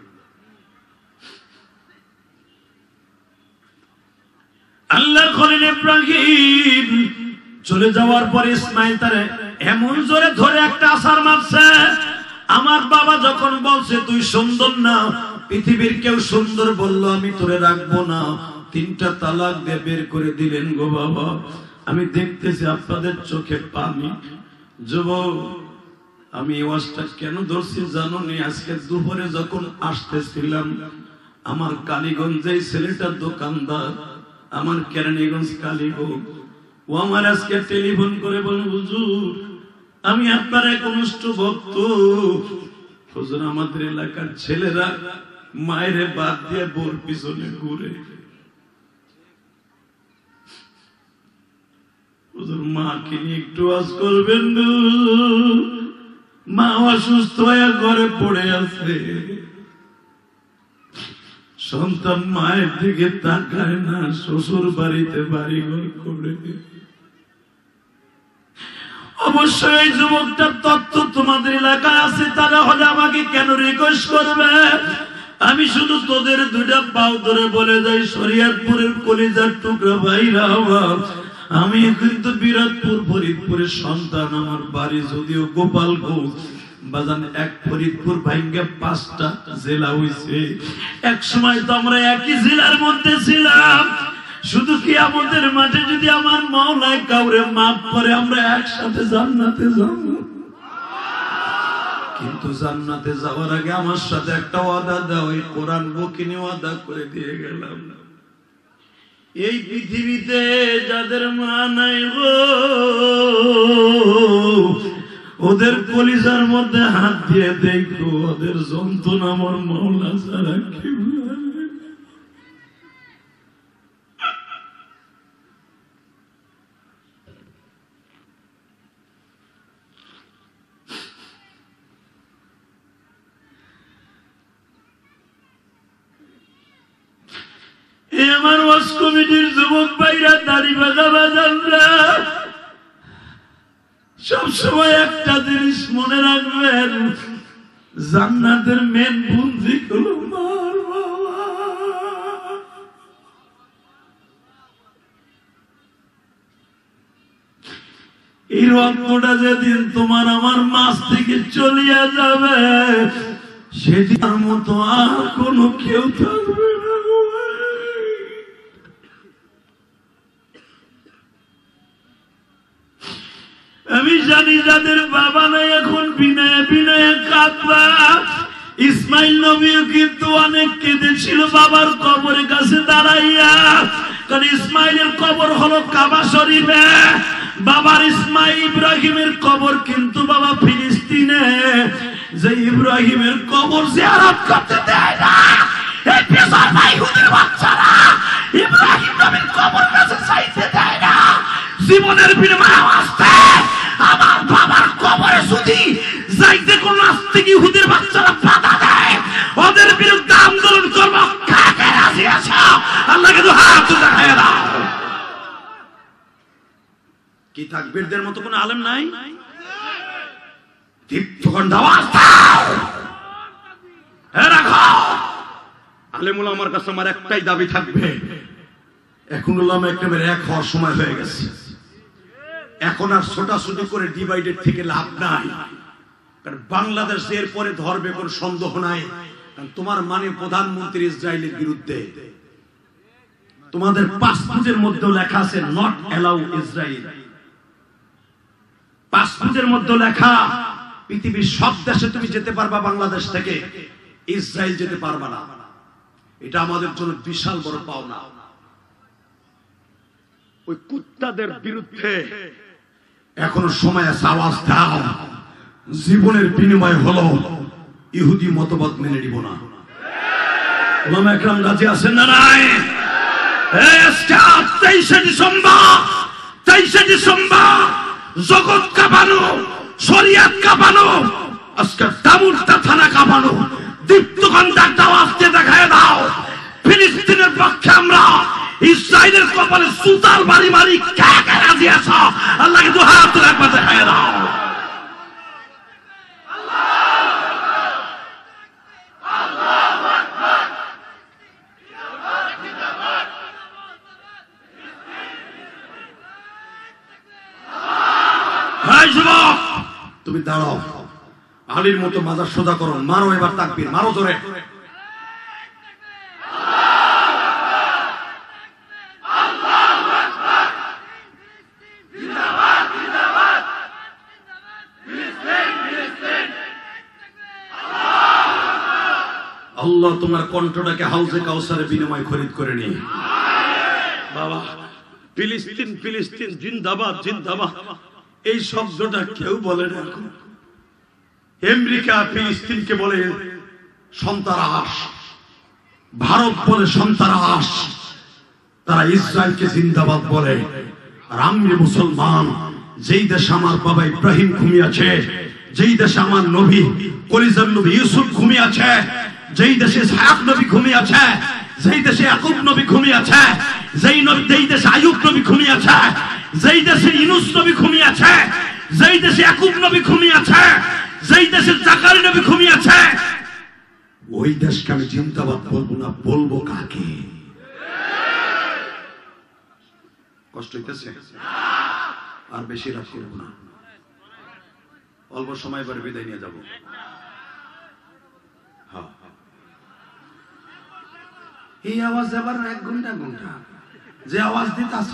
আল্লাহর খলিল ইব্রাহিম চলে যাওয়ার পরে ইসমাইল তারে এমন জোরে ধরে একটা আছাড় মারছে। আমার বাবা যখন বলছে তুই সুন্দর না, পৃথিবীর কেউ সুন্দর বললো আমি তোরে রাখবো না, 3টা তালাক দিয়ে বের করে দিলেন গো বাবা। আমি দেখতেছি আপনাদের চোখে পানি। যুবক, আমি এই ওয়াজটা কেন ধরছি জানো নি? আজকে দুপুরে যখন আসতেছিলাম, আমার কালীগঞ্জে ছেলেটার দোকানদার, আমার কেরানীগঞ্জ কালীগঞ্জ, ও আমার আজকে টেলিফোন করে বলে, হুজুর আমি আপনার এক অনুষ্ঠ ভক্ত, হুজুর আমাদের এলাকার ছেলেরা মায়ের বাদ দিয়ে বোর পিছনে ঘুরে, হুজুর মাকে নিয়ে একটু ওয়াজ করবেন, মা অসুস্থ হয়ে ঘরে পড়ে আছে, সন্তান মায়ের দিকে তাকায় না, শ্বশুর বাড়িতে বাড়িঘর করে। অবশ্যই যুবকটার তথ্য তোমাদের এলাকায় আছে, তারা হলে আমাকে কেন রিকোয়েস্ট করবে? আমি শুধু তোদের দুইটা পাও ধরে বলে যাই, শরিয়তপুরের কলিজার টুকরা ভাইরা আমার, আমি কিন্তু বিরাটপুর ফরিদপুরের সন্তান। আমার বাড়ি যদিও গোপালগঞ্জ বাজান, এক ফরিদপুর ভাঙ্গে 5টা জেলা হইছে। এক সময় তো আমরা একই জেলার মধ্যে ছিলাম। শুধু কি আমাদের মাঝে যদি আমার মাওলায় কাউরে মাফ করে আমরা একসাথে জান্নাতে যাব। কিন্তু জান্নাতে যাওয়ার আগে আমার সাথে একটা ওয়াদা দাও, এই কোরআন বকিনি ওয়াদা করে দিয়ে গেলাম। এই পৃথিবীতে যাদের মা নাই গো, ওদের কলিজার মধ্যে হাত দিয়ে দেখো, ওদের যন্ত্রণা আমার মাওলা ছাড়া কি বুঝাবে? আমার ওয়াজ কমিটির যুবক ভাইরা, দাড়ি বাঁধা বাজানরা, সবসময় একটা জিনিস মনে রাখবেন, জান্নাতের মেন বুদ্ধি হলো মার বাবা। এই রক্তটা যেদিন তোমার আমার মাছ থেকে চলিয়া যাবে, সেদিন মতো আর কোনো কেউ থাকবে না। আমি জানি যাদের বাবা নাই এখন বিনয়ে বিনয়ে কাঁদবা। ইসমাইল নবীও কিন্তু অনেক কেঁদেছিল বাবার কবরের কাছে দাঁড়াইয়া, কারণ ইসমাইলের কবর হলো কাবা শরীফে, বাবার ইব্রাহিমের কবর কিন্তু বাবা ফিলিস্তিনে। যে ইব্রাহিমের কবর জিয়ারত করতে দেয় না এই পেশার ভাই হুজুর বাচ্চারা, ইব্রাহিম নবীর কবর কাছে চাইতে দেয় না। জীবনের বিনিময়ে আসতে আমার বাবার কবরে যদি যাইতে কোন নাস্তিক ইহুদির বাচ্চারা বাধা দেয়, ওদের বিরুদ্ধে আন্দোলন করব। কাকে রাজি আছো? আল্লাহকে তো হাত দেখায় দাও। কি তাকবীরদের মতো কোন আলেম নাই? দীপ্তকণ্ঠ আওয়াজ দাও। রাখো। আলেমুল আমার কাছে আমার একটাই দাবি থাকবে, এখন উলামা একরামের এক হওয়ার সময় হয়ে গেছে। এখন আর ছোটাছুটি করে ডিভাইডেড থেকে লাভ নাই, কারণ বাংলাদেশ এরপরে ধরবে কোন সন্দেহ নাই। কারণ তোমার মানে প্রধানমন্ত্রী ইসরায়েলের বিরুদ্ধে, তোমাদের পাসপোর্টের মধ্যে লেখা আছে নট অ্যালাউ ইসরায়েল। পাসপোর্টের মধ্যে লেখা পৃথিবীর সব দেশে তুমি যেতে পারবা, বাংলাদেশ থেকে ইসরায়েল যেতে পারবা না। এটা আমাদের জন্য বিশাল বড় পাওনা। ওই কুত্তাদের বিরুদ্ধে এখনো সময় আছে, আওয়াজ দাও। জীবনের বিনিময় হলো ইহুদি মতবাদ মেনে নিব না। ওলামা একরাম রাজি আছেন না নাই? 23শে ডিসেম্বর জগৎ কাঁপানো, শরিয়ত কাঁপানো, আজকে দামুরটা থানা কাঁপানো, দীপ্তকণ্ঠ আওয়াজ দিয়ে দেখায় দাও। ফিলিস্তিনের পক্ষে আমরা, ইসরায়েলের কপালে সুতার বাড়ি মারি। কে কে রাজি আছো? আল্লাহকে দু হাত তুলে একবার দেখায় দাও। তুমি দাঁড়াও, আলীর মতো মাজার সোজা করো, মারো এবার তাকবীর, মারো জোরে। আল্লাহ তোমার কণ্ঠটাকে হাউজে কাউসারের বিনিময় খরিদ করে নি বাবা। ফিলিস্তিন ফিলিস্তিন জিন্দাবাদ জিন্দাবাদ, এই শব্দটা কেউ বলে না। আমেরিকা ফিলিস্তিনকে বলে সন্ত্রাস, ভারত বলে সন্ত্রাস, তারা ইসরায়েলকে জিন্দাবাদ বলে। আর আমি মুসলমান, যেই দেশে আমার বাবা ইব্রাহিম ঘুমিয়ে আছে, যেই দেশে আমার নবী কলিজার নবী ইউসুফ ঘুমিয়ে আছে, যেই দেশে ইসহাক নবী ঘুমিয়ে আছে, যেই দেশে ইয়াকুব নবী ঘুমিয়ে আছে, যেই দেশে আইয়ুব নবী ঘুমিয়ে আছে, যেই দেশে ইউনূস নবী ঘুমিয়ে আছে, যেই দেশে ইয়াকুব নবী ঘুমিয়ে আছে, যেই দেশে জাকারিয়া নবী ঘুমিয়ে আছে, ওই দেশকে আমি জিন্দাবাদ বলবো না, বলবো কাকে? কষ্ট হইতেছে? আর বেশি রাত করবো না, অল্প সময় পরে বিদায় নিয়ে যাবো। এই আওয়াজ আবার 1 ঘন্টা যে আওয়াজ দিতাছ,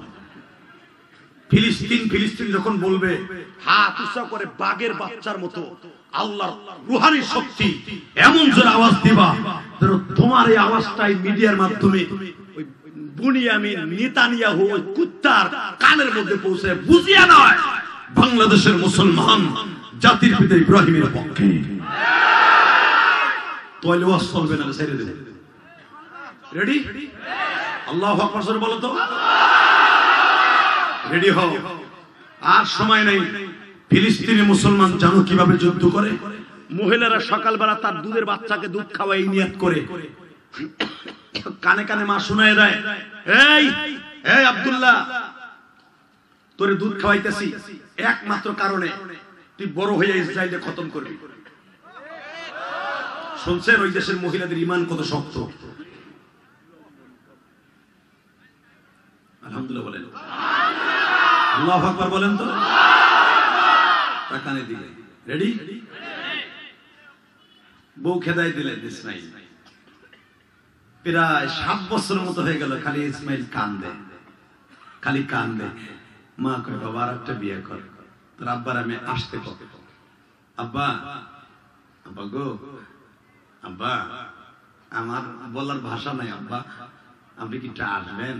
ফিলিস্তিন যখন বলবে হাত উঁচা করে বাঘের বাচ্চার মতো আল্লাহর রুহানি শক্তি এমন জোরে আওয়াজ দিবা, তোমার এই আওয়াজটাই মিডিয়ার মাধ্যমে ওই বুনিয়ামিন নেতানিয়াহু ওই কুত্তার কানের মধ্যে পৌঁছে বুঝিয়া নয় বাংলাদেশের মুসলমান জাতির পিতা ইব্রাহিমের পক্ষে, তাহলে ওয়াজ চলবে না, ছেড়ে দেবে। রেডি? আল্লাহু আকবার বলো তো। রেডি হও, আর সময় নেই। ফিলিস্তিনি মুসলমান জানো কিভাবে যুদ্ধ করে? মহিলারা সকালবেলা তার দুধের বাচ্চাকে দুধ খাওয়াই নিয়ত করে, কানে কানে মা শোনায় দেয়, এই আব্দুল্লাহ, তোরে দুধ খাওয়াইতেছি একমাত্র কারণে তুই বড় হয়ে ইসরায়েলে খতম করবি। শুনছেন ওই দেশের মহিলাদের ঈমান কত শক্ত? আলহামদুলিল্লাহ বলেন, আল্লাহু আকবার বলেন তো। কানে দিলে রেডি, বউ খেদাই দিলেন ইসমাইল। প্রায় 7 বছরের মতো হয়ে গেল, খালি ইসমাইল কান্দে, খালি কান্দে। মা কয় বাবা আর একটা বিয়ে কর, তোর আব্বার আমি আসতে কব। আব্বা, আব্বা গো, আব্বা আমার বলার ভাষা নাই, আব্বা আপনি কি আসবেন?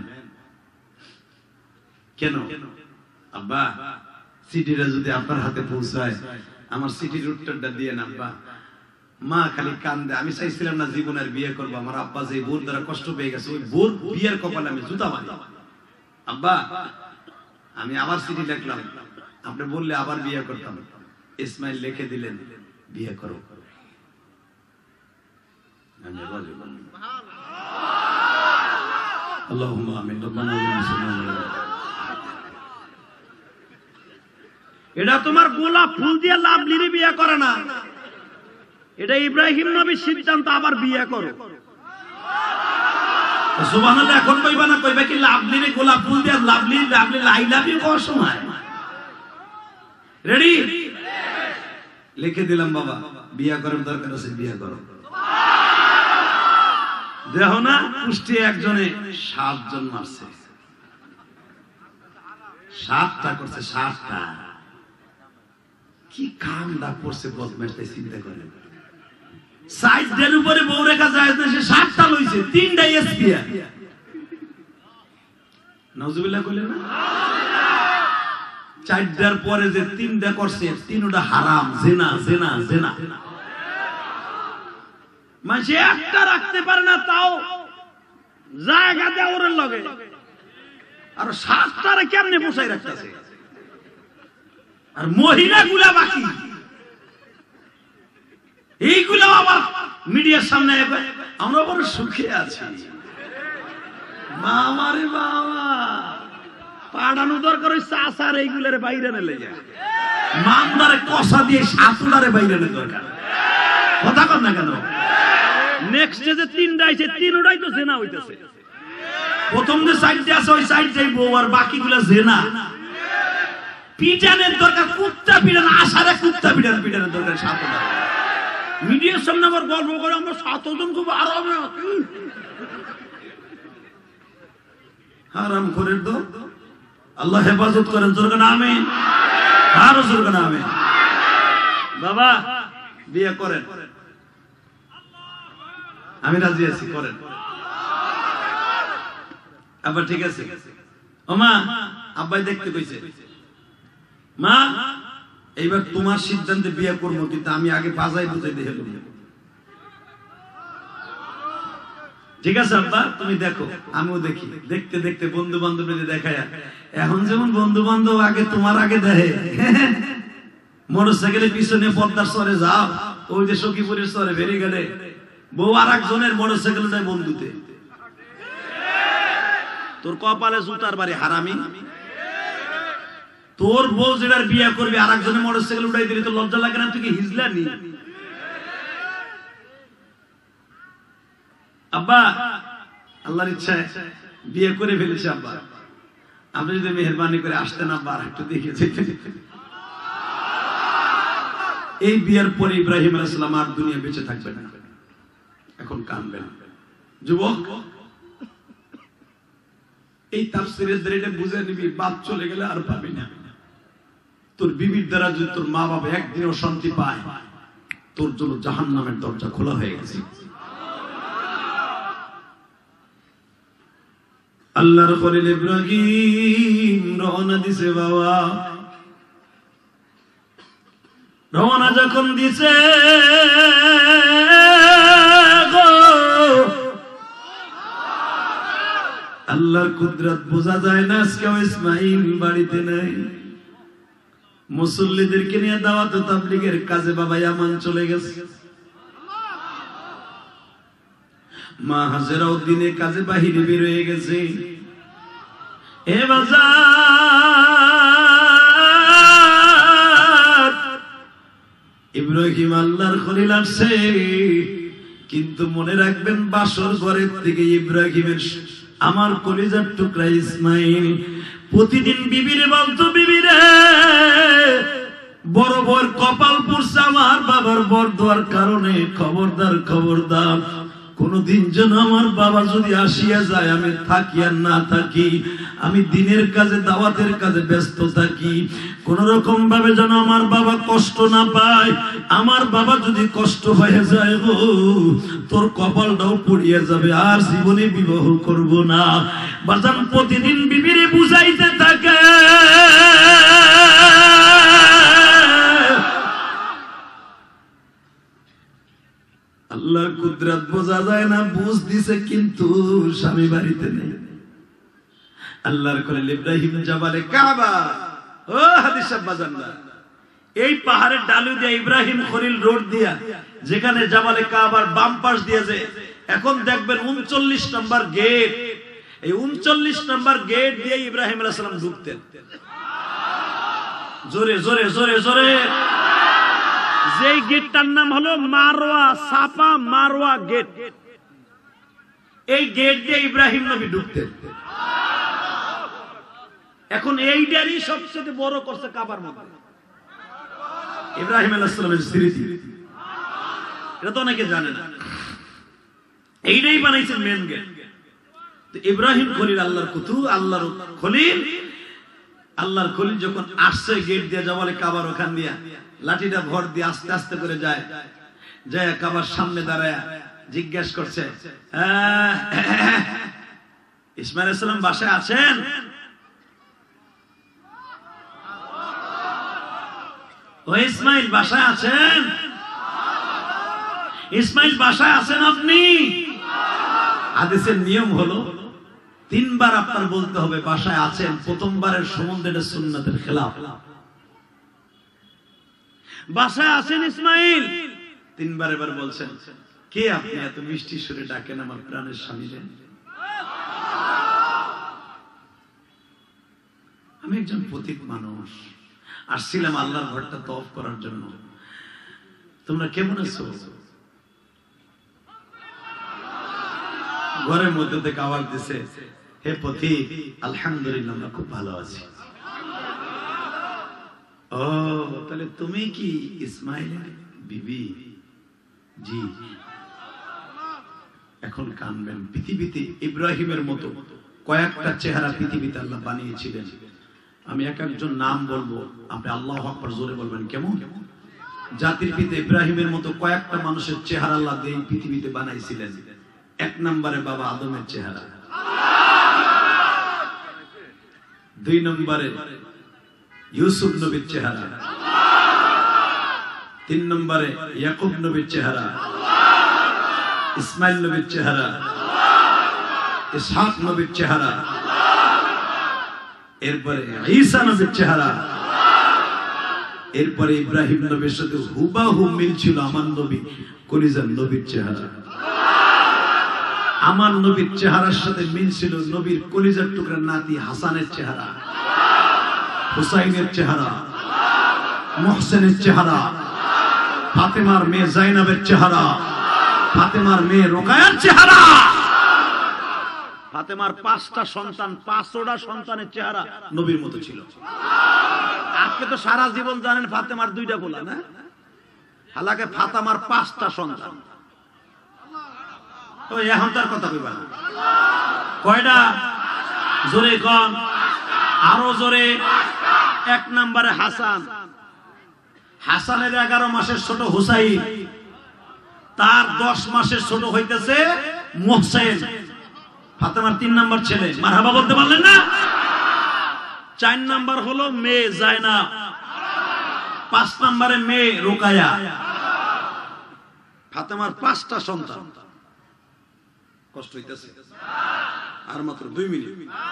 কেন? আব্বা সিটিটা যদি আপনার হাতে পৌঁছায়, আমার সিটির উত্তরটা দিয়ে না আব্বা। মা খালি কান্দে। আমি চাইছিলাম না জীবনের বিয়ে করবো, আমার আব্বা যে বোর দ্বারা কষ্ট পেয়ে গেছে, ওই বোর বিয়ের কপালে আমি জুতা মারি। আব্বা আমি আবার চিঠি লিখলাম, আপনি বললে আবার বিয়ে করতাম। ইসমাইল লিখে দিলেন, বিয়ে করো। আল্লাহুম্মা আমিন। এটা তোমার গোলাপ ফুল দিয়ে লাভলিরে বিয়ে করে না, এটা ইব্রাহিম নবীর সিদ্ধান্ত, আবার বিয়ে করো। সুবহানাল্লাহ। এখন কইবা না, কইবা কি লাভলিরে গোলাপ ফুল দিয়ে লাভলি লাই লাভ ইউ করার সময়। রেডি? লিখে দিলাম বাবা, বিয়ে করার দরকার আছে, বিয়ে করো। দেখো না কুষ্টি একজনে 7 জন মারছে, 7টা করছে, 7টা। কি কামটা করছে বদমাশটা, চিন্তা করেন। সাইডের উপরে বউ রেখা যায় না, সে 7টা লইছে, 3টা এসপিয়া। নাউজুবিল্লাহ কইলেন না? 4টার পরে যে 3টা করছে, 3টা হারাম, জিনা জিনা জিনা। মানে একটা রাখতে পারে না, তাও জায়গা দেয় ওর লগে, আর 7টারে কেমনে বসাই রাখতেছে। আর মহিলাগুলা বাকি, এইগুলা আবার মিডিয়ার সামনে আমরা বড় সুখে আছি। বাবা রে বাবা, পাড়ানো দরকার হচ্ছে আসার এইগুলারে বাইরে নেলে যায়, মামদারে কষা দিয়ে 7টারে বাইরে নেলে দরকার। কথা কর না কেন? নেক্সট যে 3টা আছে, 3টাই তো জেনা হইতেছে। প্রথম যে 4টে আছে, ওই 4টাই বউ, আর বাকিগুলা জেনা। পিটানের দরকার, কুত্তা পিটান, আসারে কুত্তা পিটানের দরকার 7টা। মিডিয়ার সামনে আবার গল্প করে আমরা 7 জন খুব আরামে আছি। হারাম করে দো, আল্লাহ হেফাজত করেন। জোরে না আমিন, আরো জোরে না আমিন। বাবা বিয়ে করেন, আমি রাজি আছি, করেন। আবার ঠিক আছে। ও মা, আব্বাই দেখতে কইছে, মা এইবার তোমার সিদ্ধান্তে বিয়ে করবো, কিন্তু আমি আগে বাজাই বুঝাই দিয়ে হেলুম। ঠিক আছে আব্বা, তুমি দেখো, আমিও দেখি। দেখতে দেখতে বন্ধু বান্ধবদের দেখায়, এখন যেমন বন্ধু বান্ধব আগে তোমার আগে দেখে, মোটরসাইকেলের পিছনে পদ্মার সরে যাও, ওই যে সখীপুরের সরে বেরিয়ে গেলে বউ আর একজনের মোটরসাইকেলটাই বন্ধুতে তোর কপালে জুতার বাড়ি হারামি। তোর বউ যেটার বিয়ে করবি আর একজনের মোটরসাইকেল উঠাই দিলি তো লজ্জা লাগে না? তুই কি হিজলা নি? আব্বা আল্লাহর ইচ্ছায় বিয়ে করে ফেলেছে আব্বা, আপনি যদি মেহরবানি করে আসতেন আব্বা আর একটু দেখে যেতেন। এই বিয়ের পরে ইব্রাহিম আলাইহিস সালাম আর দুনিয়া বেঁচে থাকবে না। এখন কানবেন যুবক, এই তাফসীরের দ্বারা বুঝে নিবি, বাপ চলে গেলে আর পাবি না। তোর বিবির দ্বারা যদি তোর মা বাবা একদিনও শান্তি পায়, তোর জন্য জাহান্নামের দরজা খোলা হয়ে গেছে। আল্লাহর খলিল ইব্রাহিম রওনা দিছে বাবা। রওনা যখন দিছে আল্লাহর কুদরত বোঝা যায় না। আজকে ইসমাইল বাড়িতে নাই, মুসল্লিদেরকে নিয়ে দাওয়াত ও তাবলীগের কাজে বাবা ইয়ামান চলে গেছে। মা হাজেরাও দিনে কাজে বাহিরে বের হয়ে গেছে। এ বাজার, ইব্রাহিম আল্লাহর খলিল আসছে, কিন্তু মনে রাখবেন বাসর ঘরের থেকে ইব্রাহিমের আমার কলিজার টুকরা ইসমাইল প্রতিদিন বিবিরে বলতো, বিবিরে বড় বড় কপাল পুড়ছে আমার বাবার বরদোয়ার কারণে, খবরদার খবরদার, কোনদিন যেন আমার বাবা যদি আসিয়া যায় আমি থাকি আর না থাকি, আমি দিনের কাজে দাওয়াতের কাজে ব্যস্ত থাকি, কোন রকম ভাবে যেন আমার বাবা কষ্ট না পায়। আমার বাবা যদি কষ্ট হয়ে যায় গো, তোর কপালটাও পুড়িয়ে যাবে, আর জীবনে বিবাহ করব না। বাজান প্রতিদিন বিবিরে বুঝাইতে থাকে। আল্লাহর কুদরত বোঝা যায় না, বুঝ দিছে কিন্তু স্বামী বাড়িতে নেই। আল্লাহর খলিল ইব্রাহিম জাবালে কাবা, ও হাদিস বাজানরা, এই পাহাড়ের ডালু দিয়ে ইব্রাহিম খলিল রোড দিয়া যেখানে জাবালে কাবার বাম পাশ দিয়েছে, এখন দেখবেন 39 নম্বর গেট, এই 39 নম্বর গেট দিয়ে ইব্রাহিম আলাইহিস সালাম ঢুকতেন। জোরে জোরে জোরে জোরে। যেই গেটটার নাম হলো মারওয়া, সাফা মারওয়া গেট, এই গেট দিয়ে ইব্রাহিম নবী ঢুকতেন। এখন এইটারই সবচেয়ে বড় করছে কাবার মধ্যে ইব্রাহিম আলাইহিস সালামের স্মৃতি। এটা তো অনেকে জানে না, এইটাই বানাইছেন মেন গেট। তো ইব্রাহিম খলিল আল্লাহর কুতু, আল্লাহর খলিল, আল্লাহর খলিল যখন আসছে গেট দিয়ে যাওয়ালে কাবার ওখান দিয়া লাঠিটা ভর দিয়ে আস্তে আস্তে করে যায়, যায় কাবার সামনে দাঁড়ায় জিজ্ঞেস করছে, ইসমাইল আলাইহিস সালাম বাসায় আছেন? ও ইসমাইল বাসায় আছেন? ইসমাইল বাসায় আছেন আপনি? হাদিসের নিয়ম হলো 3 বার আপনার বলতে হবে বাসায় আছেন। প্রথমবারের সম্বন্ধে এটা সুন্নাতের খেলাফ। বাসায় আছেন ইসমাইল, 3 বার এবার বলছেন, কে আপনি এত মিষ্টি সুরে ডাকেন আমার প্রাণের স্বামী? আমি একজন পথিক মানুষ, আসছিলাম আল্লাহর ঘরটা তওয়াফ করার জন্য। তোমরা কেমন আছো? ঘরের মধ্যে থেকে আওয়াজ দিছে, হে পথিক, আলহামদুলিল্লাহ আমরা খুব ভালো আছি। ও তাহলে তুমি কি ইসমাইলের বিবি? জি। এখন কানবেন। পৃথিবীতে ইব্রাহিমের মতো কয়েকটা চেহারা পৃথিবীতে আল্লাহ বানিয়েছিলেন। আমি এক একজন নাম বলবো, আপনি আল্লাহু আকবার জোরে বলবেন। কেমন? জাতির পিতা ইব্রাহিমের মতো কয়েকটা মানুষের চেহারা আল্লাহ এই পৃথিবীতে বানাইছিলেন। 1 নম্বরে বাবা আদমের চেহারা, 2 নম্বরে ইউসুফ নবীর চেহারা, 3 নম্বরে ইয়াকুব নবীর চেহারা, ইসমাইল নবীর চেহারা, ইসহাক নবীর চেহারা, এরপরে ঈসা নবীর চেহারা, এরপরে ইব্রাহিম নবীর সাথে হুবাহু মিল ছিল আমার নবী কলিজার নবীর চেহারা। আমার নবীর চেহারার সাথে মিল ছিল নবীর কলিজার টুকরা নাতি হাসানের চেহারা, হুসাইনের চেহারা, মুহসিনের চেহারা, ফাতেমার মেয়ে জাইনাবের চেহারা, ফাতেমার মেয়ে রোকায়ার চেহারা। ফাতেমার 5টা সন্তান, 5টা সন্তানের চেহারা নবীর মতো ছিল। আপনি তো সারা জীবন জানেন ফাতেমার 2টা পোলা না, হালাকে ফাতেমার 5টা সন্তান। তো এখন তার কথা কইবা না, কয়টা জোরে কোন, আরো জোরে। 1 নম্বরে হাসান, হাসানের 11 মাসের ছোট হুসাইন, তার 10 মাসের ছোট হইতেছে মুহসিন, ফাতেমার 3 নম্বর ছেলে। মারহাবা বলতে পারলেন না? 4 নম্বর হলো মেয়ে জাইনাব, 5 নম্বরে মেয়ে রোকায়া। ফাতেমার 5টা সন্তান। কষ্ট হইতেছে আর মাত্র 2 মিনিট।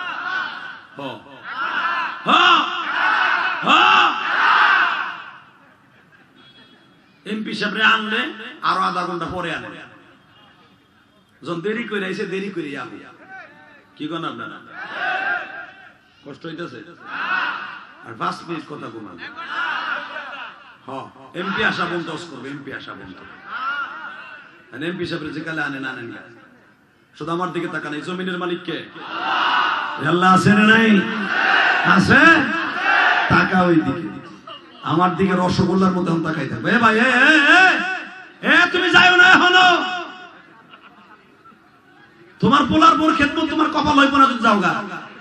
এমপি সাহেবরে আনলে আরো আধা ঘন্টা পরে আনে, যখন দেরি করে আইসে দেরি করে যাবে। কি কোন আপনারা কষ্ট হইতেছে? আর 5 মিনিট কথা কমান। এমপি আসা বন্ধ করবে, এমপি আসা বন্ধ। এমপি সাহেবরে যে কালে আনেন আনেন না, শুধু আমার দিকে তাকান। এই জমিনের মালিক কে? আল্লাহ আছে না নাই? আছে। টাকা ওই দিকে, আমার দিকে রসগোল্লার মতো তাকাই থাকবে। এ ভাই, তুমি যাইও না এখনো, তোমার পোলার বোর খেদমত তোমার কপাল হইব না, তুমি যাও গা।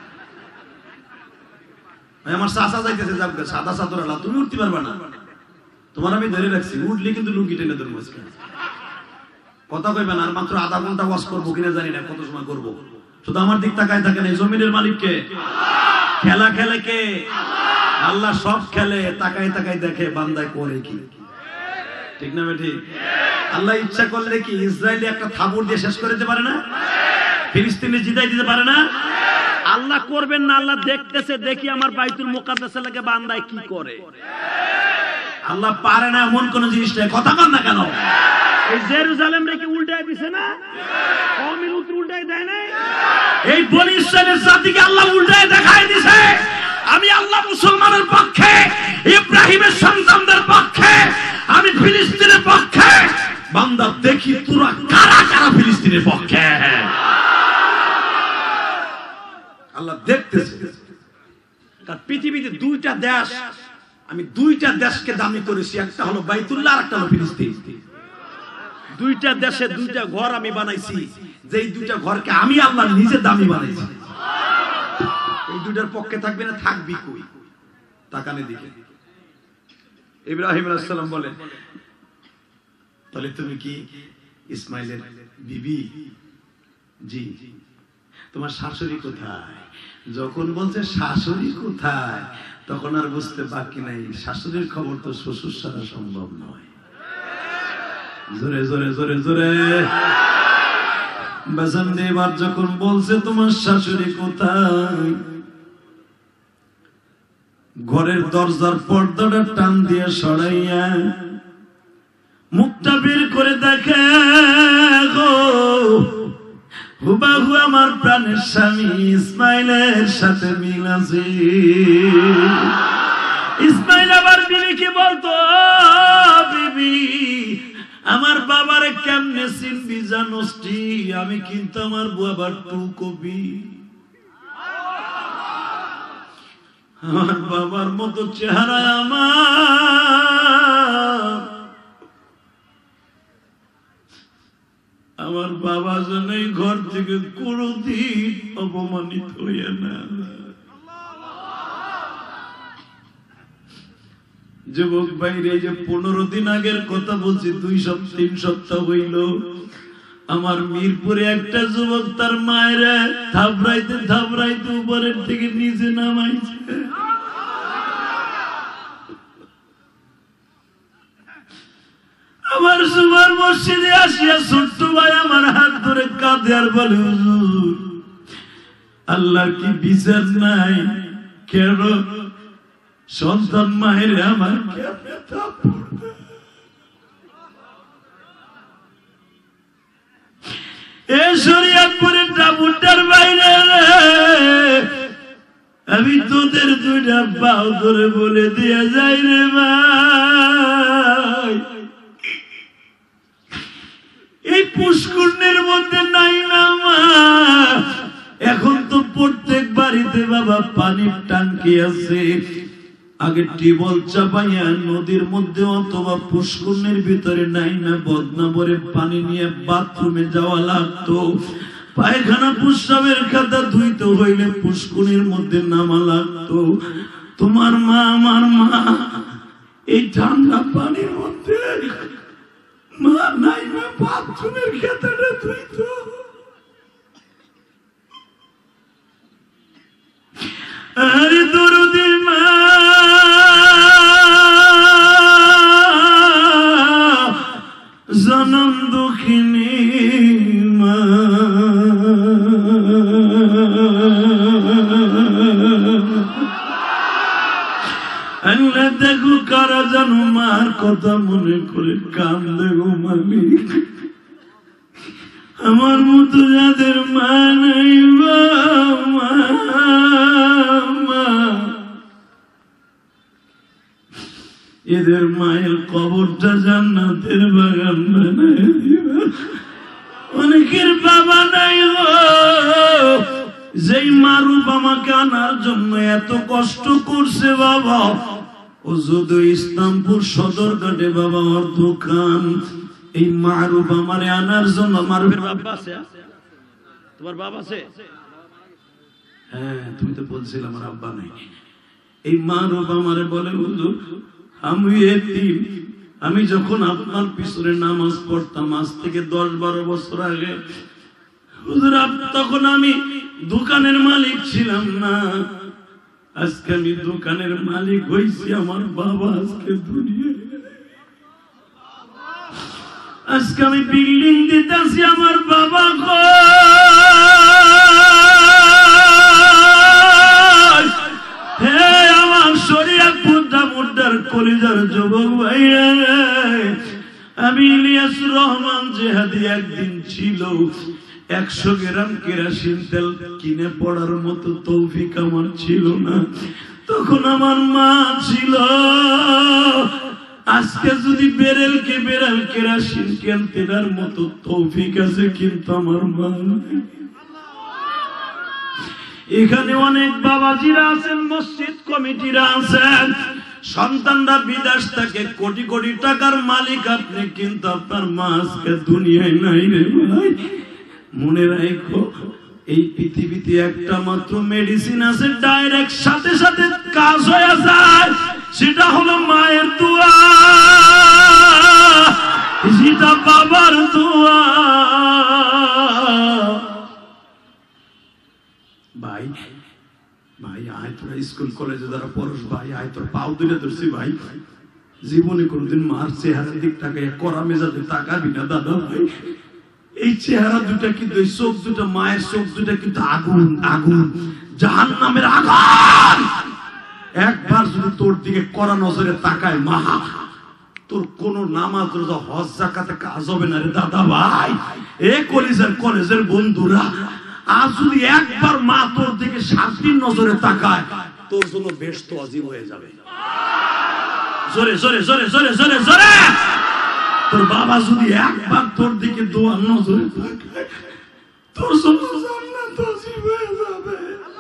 আমার চাচা যাইতেছে, যাও গা। সাদা চাদর আলা, তুমি উঠতে পারবে না। তোমার আমি ধরে রাখছি, উঠলে কিন্তু লুঙ্গি টেনে ধরবো। কথা কইবেন। আর মাত্র আধা ঘন্টা ওয়াশ করবো কিনা জানি না, কত সময় করবো। শুধু আমার দিক তাকায় থাকেন। এই জমিনের মালিক কে? খেলা খেলে কে? আল্লাহ সব খেলে, তাকায় তাকায় দেখে বান্দায় করে কি। ঠিক না ঠিক? আল্লাহ ইচ্ছা করলে কি ইসরায়েলি একটা থাবুর দিয়ে শেষ করে দিতে পারে না? ফিলিস্তিনে জিতাই দিতে পারে না? আল্লাহ করবেন না? আল্লাহ দেখতেছে, দেখি আমার বাইতুল মুকাদ্দাসের লাগে বান্দায় কি করে। আল্লাহ পারে না এমন কোন জিনিস নাই। কথা বল না কেন? এই জেরুজালেম রেখে উল্টায় দিছে না? কওমের উত্তর উল্টায় দেয় না? এই বনি ইসরায়েলের জাতিকে আল্লাহ উল্টায় দেখায় দিছে। আমি আল্লাহ মুসলমানের পক্ষে, ইব্রাহিমের সন্তানদের পক্ষে, আমি ফিলিস্তিনের পক্ষে। বান্দা দেখি তোরা কারা কারা ফিলিস্তিনের পক্ষে। আল্লাহ দেখতেছে। কারণ পৃথিবীতে 2টা দেশ, আমি 2টা দেশকে দামি করেছি। একটা হলো বাইতুল্লাহ, আর একটা হলো ফিলিস্তিন। 2টা দেশে 2টা ঘর আমি বানাইছি, যেই 2টা ঘরকে আমি আল্লাহ নিজে দামি বানাইছি। এই 2টার পক্ষে থাকবে না, থাকবি কই? তাকানে দিকে ইব্রাহিম আলাইহিস সালাম বলেন, তাহলে তুমি কি ইসমাইলের বিবি? জি। তোমার শাশুড়ি কোথায়? যখন বলছে শাশুড়ি কোথায়, তখন আর বুঝতে বাকি নাই শাশুড়ির খবর তো শ্বশুর ছাড়া সম্ভব নয়। জোরে জোরে জোরে জোরে বাজান। এবার যখন বলছে তোমার শাশুড়ি কোথায়, ঘরের দরজার পর্দাটা টান দিয়ে সরাইয়া মুখটা বের করে দেখে, গো হুবাহু আমার প্রাণের স্বামী ইসমাইলের সাথে মিল আছে। ইসমাইল আবার বিবিকে বলতো, বিবি আমার বাবারে কেমনে চিনবি জানোস? আমি কিন্তু আমার বাবার টু কবি, আমার বাবার মতো চেহারা আমার বাবা যেন এই ঘর থেকে কোনদিন অপমানিত হইয়া না। যুবক বাইরে যে 15 দিন আগের কথা বলছি, 2-3 সপ্তাহ হইল, আমার মিরপুরে একটা যুবক তার মায়ের থাবড়াইতে থাবড়াইতে উপরের থেকে নিচে নামাইছে। আমার সুমার মসজিদে আসিয়া ছোট্ট ভাই আমার হাত ধরে কাঁদে আর বলে, হুজুর আল্লাহ কি বিচার নাই? কেন সন্তান মায়ের আমার কেমনে থাপ্পড় দেয়? এ শরিয়ত দুইটা পাও ধরে বলে দিয়ে যাই রে ভাই, এই পুষ্করণের মধ্যে নাই না মা। এখন তো প্রত্যেক বাড়িতে বাবা পানির টাঙ্কি আছে, আগে টিউবওয়েল চাপাইয়া নদীর মধ্যে অথবা পুষ্করণের ভিতরে নাই না বদনা ভরে পানি নিয়ে বাথরুমে যাওয়া লাগতো। পায়খানা প্রস্রাবের খাতা ধুইতে হইলে পুষ্করণের মধ্যে নামা লাগতো। তোমার মা আমার মা এই ঠান্ডা পানির মধ্যে মা নাই না বাথরুমের খাতাটা ধুইতো। আরে দরদি মা, জনম দুঃখিনী মা, আল্লাহ দেখো কারা যেন মার কথা মনে করে কান্দে গো মালিক। আমার মতো যাদের মা নাই মা, এদের মায়ের কবরটা জান্নাতের বাগান বানায় দিবা। অনেকের বাবা নাই গো, যেই মারুপ আমাকে আনার জন্য এত কষ্ট করছে বাবা, ও যদি ইসলামপুর সদরঘাটে বাবা ওর দোকান, এই মারুপ আমারে আনার জন্য। মারুপের বাবা আছে? তোমার বাবা আছে? হ্যাঁ, তুমি তো বলছিলে আমার আব্বা নাই। এই মারুপ আমারে বলে হুজুর আমি এতিম, আমি যখন আপনার পিছনে নামাজ পড়তাম আজ থেকে 10-12 বছর আগে হুজুর, তখন আমি দোকানের মালিক ছিলাম না, আজকে আমি দোকানের মালিক হইছি। আমার বাবা আজকে দুনিয়ায়, আজকে আমি বিল্ডিং দিতেছি, আমার বাবা হে আমার শরীয়তপুর মুদ্রার কলিজার যুবক ভাইরা, আমি ইলিয়াসুর রহমান জেহাদি একদিন ছিল 100 গ্রাম কেরোসিন তেল কিনে পড়ার মতো তৌফিক আমার ছিল না, তখন আমার মা ছিল। আজকে যদি বেরেলকে বেরেল কেরোসিন কিনতে তার মতো তৌফিক আছে, কিন্তু আমার মা নাই। এখানে অনেক বাবাজিরা আছেন, মসজিদ কমিটিরা আছেন, সন্তানরা বিদেশ থেকে কোটি কোটি টাকার মালিক আপনি, কিন্তু আপনার মা আজকে দুনিয়ায় নাই রে ভাই। মনে রাখো, এই পৃথিবীতে একটা মাত্র মেডিসিন আছে, ডাইরেক্ট সাথে সাথে কাজ হয়ে যায়, সেটা হলো মায়ের দোয়া, সেটা বাবার দোয়া। ভাই ভাই আয় তোরা স্কুল কলেজে যারা পড়স ভাই, আয় তোর পাও তুলে ধরছি ভাই, জীবনে কোনদিন মার চেহারার দিক তাকায় করা মেজাজে তাকাবি না দাদা ভাই। এই চেহারা দুটা কিন্তু, এই চোখ দুটা, মায়ের চোখ দুটা কিন্তু আগুন আগুন, জাহান্নামের আগুন। একবার যদি তোর দিকে কড়া নজরে তাকায় মা, তোর কোন নামাজ রোজা হজ যাকাতে কাজ হবে না রে দাদা ভাই। এ কলেজের বন্ধুরা, আজ যদি একবার মা তোর দিকে শান্তির নজরে তাকায়, তোর জন্য বেশ তো অজীব হয়ে যাবে। জোরে জোরে জোরে জোরে জোরে জোরে। তোর বাবা যদি একবার তোর দিকে দোয়ার নজরে তাকায়, তোর জন্য জান্নাত অজীব হয়ে যাবে।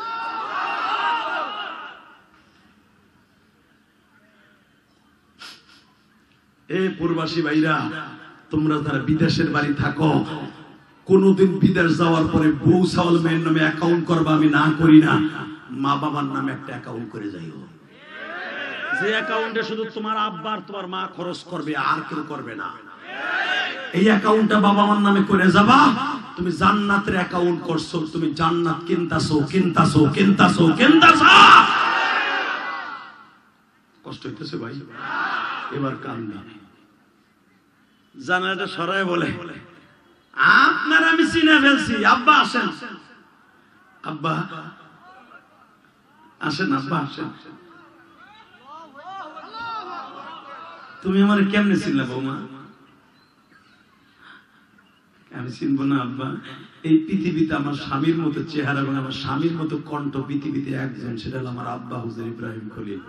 এই প্রবাসী ভাইরা, তোমরা যারা বিদেশের বাড়ি থাকো, কোনদিন বিদেশ যাওয়ার পরে বউ সাওয়াল মেয়ের নামে অ্যাকাউন্ট করবা আমি না করি না, মা বাবার নামে একটা অ্যাকাউন্ট করে যাইও, যে অ্যাকাউন্টে শুধু তোমার আব্বা আর তোমার মা খরচ করবে, আর কেউ করবে না। এই অ্যাকাউন্টটা বাবা মার নামে করে যাবা, তুমি জান্নাতের অ্যাকাউন্ট করছো, তুমি জান্নাত কিনতাছো কিনতাছো কিনতাছো কিনতাছো। কষ্ট হইতেছে ভাই, এবার কান্না জানাটা সরাই বলে আপনার আমি চিনে ফেলছি, আব্বা আসেন, আব্বা আসেন, আব্বা আসেন। তুমি আমার কেমনে চিনলে বৌমা? আমি চিনবো না আব্বা, এই পৃথিবীতে আমার স্বামীর মতো চেহারা এবং আমার স্বামীর মতো কণ্ঠ পৃথিবীতে একজন, সেটা হলো আমার আব্বা হুজুর ইব্রাহিম খলিল।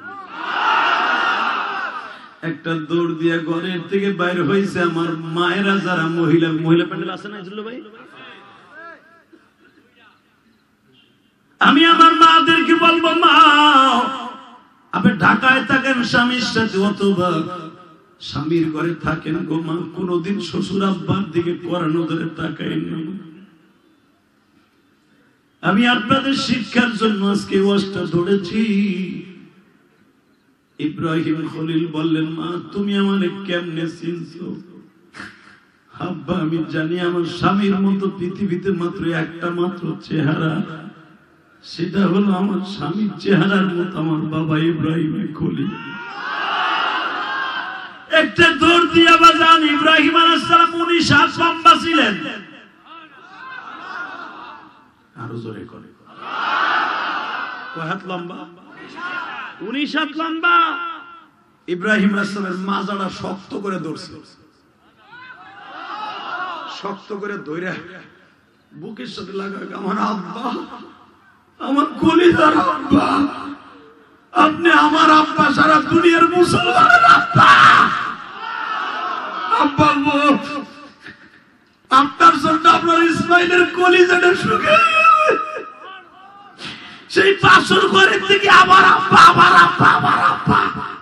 একটা দৌড় দিয়ে ঘরের থেকে বাইর হয়েছে, আমার মায়েরা যারা মহিলা প্যান্ডেল আছে না জুল্লু ভাই, আমি আমার মাদেরকে বলবো, মা আপনি ঢাকায় থাকেন স্বামীর সাথে, অথবা স্বামীর ঘরে থাকেন গো মা, কোনদিন শ্বশুর আব্বার দিকে করানো ধরে তাকাই না। আমি আপনাদের শিক্ষার জন্য আজকে ওয়াজটা ধরেছি। ইব্রাহিম খলিল বললেন, মা তুমি আমারে কেমনে চিনছো? আব্বা আমি জানি আমার স্বামীর মতো পৃথিবীতে মাত্র একটা মাত্র চেহারা, সেটা হলো আমার স্বামীর চেহারার মতো আমার বাবা ইব্রাহিম খলিল। একটা দৌড় দিয়ে বাজান, ইব্রাহিম আলাইহিস সালাম 19 হাত লম্বা ছিলেন। আরো জোরে করে, কয় হাত লম্বা? 19 হাত লম্বা। ইব্রাহিম আলাইহিস সালামের মাজাটা শক্ত করে ধরছে, শক্ত করে ধরে বুকের সাথে লাগায়, আমার আব্বা, আমার কলিজার আব্বা, আপনি আমার আব্বা, সারা দুনিয়ার মুসলমানের আব্বা। আব্বা আপনার জন্য আপনার ইসমাইলের কলিজাটা শুকিয়ে গেছে, সেই পাথর ঘরের থেকে আমার আব্বা, আমার আব্বা, আমার আব্বা।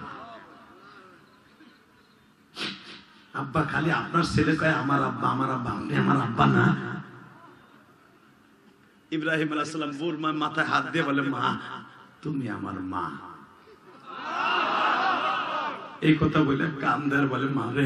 আব্বা খালি আপনার ছেলে কয় আমার আব্বা, আমার আব্বা, আপনি আমার আব্বা না। ইব্রাহিম আলাইহিস সালাম বুর মাথায় হাত দিয়ে বলে, মা তুমি আমার মা। এই কথা বলে কান্দার বলে, মা রে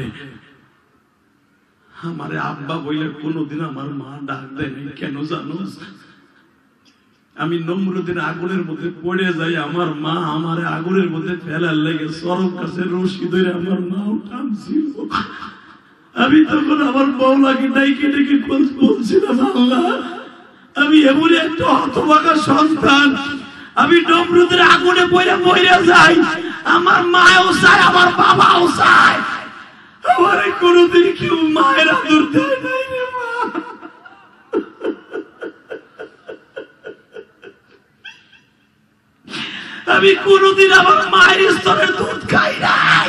আমারে আব্বা বলে কোনদিন আমার মা ডাক দেয়নি, কেন জানো? আমি নমরুদের আগুনের মধ্যে পড়ে যাই, আমার মা আমারে আগুনের মধ্যে ফেলার লেগে চরম কাছে রশি ধরে আমার মাও টানছিল। আমি তখন আমার বউলাকে ডাইকে ডেকে বলছিলাম, আল্লাহ আমি এমন একটা হতভাগা সন্তান, আমি নমরুদের আগুনে পড়ে মরে যাই, আমার মাও চায়, আমার বাবাও চায়, আমার কোনদিন কেউ মায়ের আদর দেয় নাই রে মা। আমি কোনদিন আমার মায়ের স্তনের দুধ খাই নাই।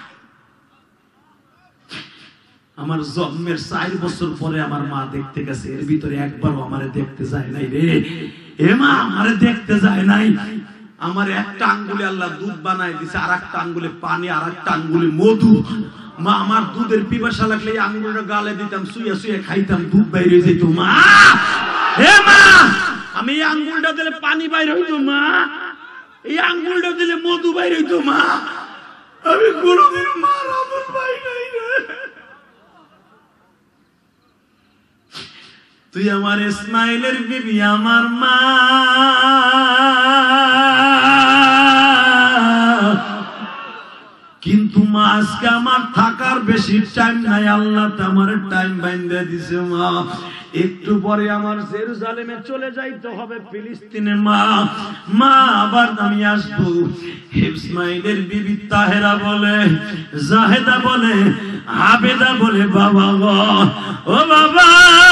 আমার জন্মের 4 বছর পরে আমার মা দেখতে গেছে, এর ভিতরে একবারও আমারে দেখতে যায় নাই রে। এ মা আমারে দেখতে যায় নাই। আমার একটা আঙ্গুলে আল্লাহ দুধ বানায় দিছে, আর একটা আঙ্গুলে পানি, আর একটা আঙ্গুলে মধু। মা আমার দুধের পিপাসা লাগলে এই আঙ্গুলটা গালে দিতাম, শুয়ে শুয়ে খাইতাম, দুধ বাইরে যেত মা। হে মা আমি এই আঙ্গুলটা দিলে পানি বাইরে হইতো মা, এই আঙ্গুলটা দিলে মধু বাইরে হইতো মা। আমি কোনদিন মার আদর পাই নাই রে। তুই আমার ইসমাইলের বিবি, আমার মা, কিন্তু মা আজকে আমার থাকার বেশি টাইম নাই, আল্লাহ আমার টাইম বাইন্ধে দিছে মা। একটু পরে আমার জেরুজালেমে চলে যাইতে হবে, ফিলিস্তিনে মা। মা আবার আমি আসবো। ইসমাইলের বিবি তাহেরা বলে, জাহেদা বলে, আবেদা বলে, বাবা গো, ও বাবা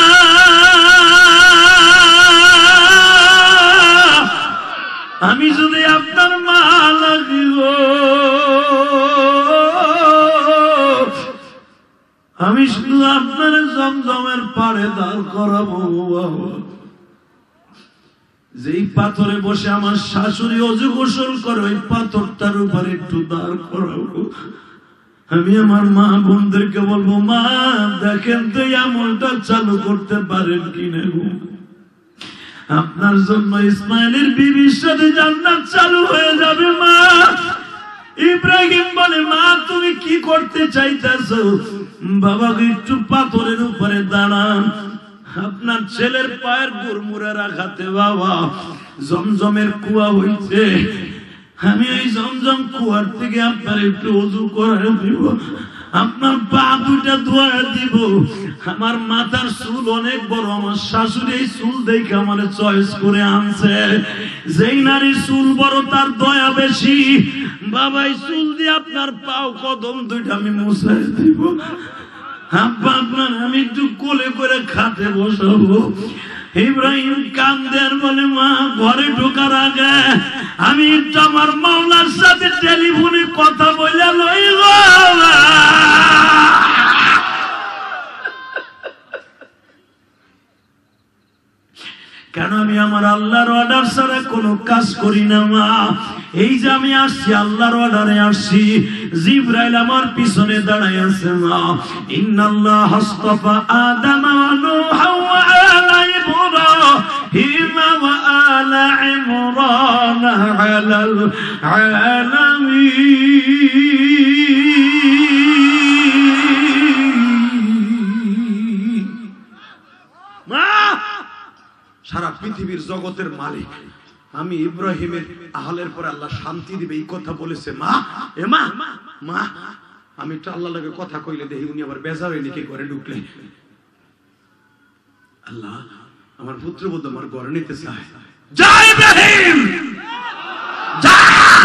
আমি যদি আপনার মা লাগি গো, আমি শুধু আপনার জমজমের পাড়ে দাঁড় করাবো। যেই পাথরে বসে আমার শাশুড়ি অজু গোসল করে, ওই পাথরটার উপরে একটু দাঁড় করাবো। আমি আমার মা বোনদেরকে বলবো, মা দেখেন তো এই আমলটা চালু করতে পারেন কিনা গো। আপনার জন্য ইসমাইলের বিবির সাথে জান্নাত চালু হয়ে যাবে মা। ইব্রাহিম বলে, মা তুমি কি করতে চাইতেছো? বাবাকে একটু পাথরের উপরে দাঁড়ান, আপনার ছেলের পায়ের গুড়মুড়ের আঘাতে বাবা জমজমের কুয়া হইছে, আমি ওই জমজম কুয়ার থেকে আপনার একটু ওযু করে দিব, আপনার পা দুইটা ধোয়া দিব। আমার মাথার চুল অনেক বড়, আমার শাশুড়ি এই চুল দেখে আমার চয়েস করে আনছে। যেই নারীর চুল বড় তার দয়া বেশি। বাবা এই চুল দিয়ে আপনার পাও কদম দুইটা আমি মুছে দিব। আব্বা আপনার আমি একটু কোলে করে খাতে বসাবো। ইব্রাহিম কান্দের বলে মা ঘরে ঢোকার আগে আমি একটু আমার মাওলার সাথে টেলিফোনে কথা বলে লইব। কেন আমি আমার আল্লাহর অর্ডার ছাড়া কোনো কাজ করি না মা। এই যে আমি আসছি আল্লাহর অর্ডারে আসছি। জিবরাইল আমার পিছনে দাঁড়ায় আছে মা। ইন্নাল্লাহ হাসতাফা আদম ওয়া নূহা ওয়া আলা ইব্রাহিম ওয়া আলা ইমরান আলাল আলামিন। মা সারা পৃথিবীর জগতের মালিক আমি ইব্রাহিমের আহলের পরে আল্লাহ শান্তি দিবে এই কথা বলেছে মা। এ মা মা আমি তো আল্লাহর লগে কথা কইলে দেখি উনি আবার বেজার হয়ে নিকে ঘরে ঢুকলে। আল্লাহ আমার পুত্রবধূ আমার ঘরে নিতে চায়। যা ইব্রাহিম যা।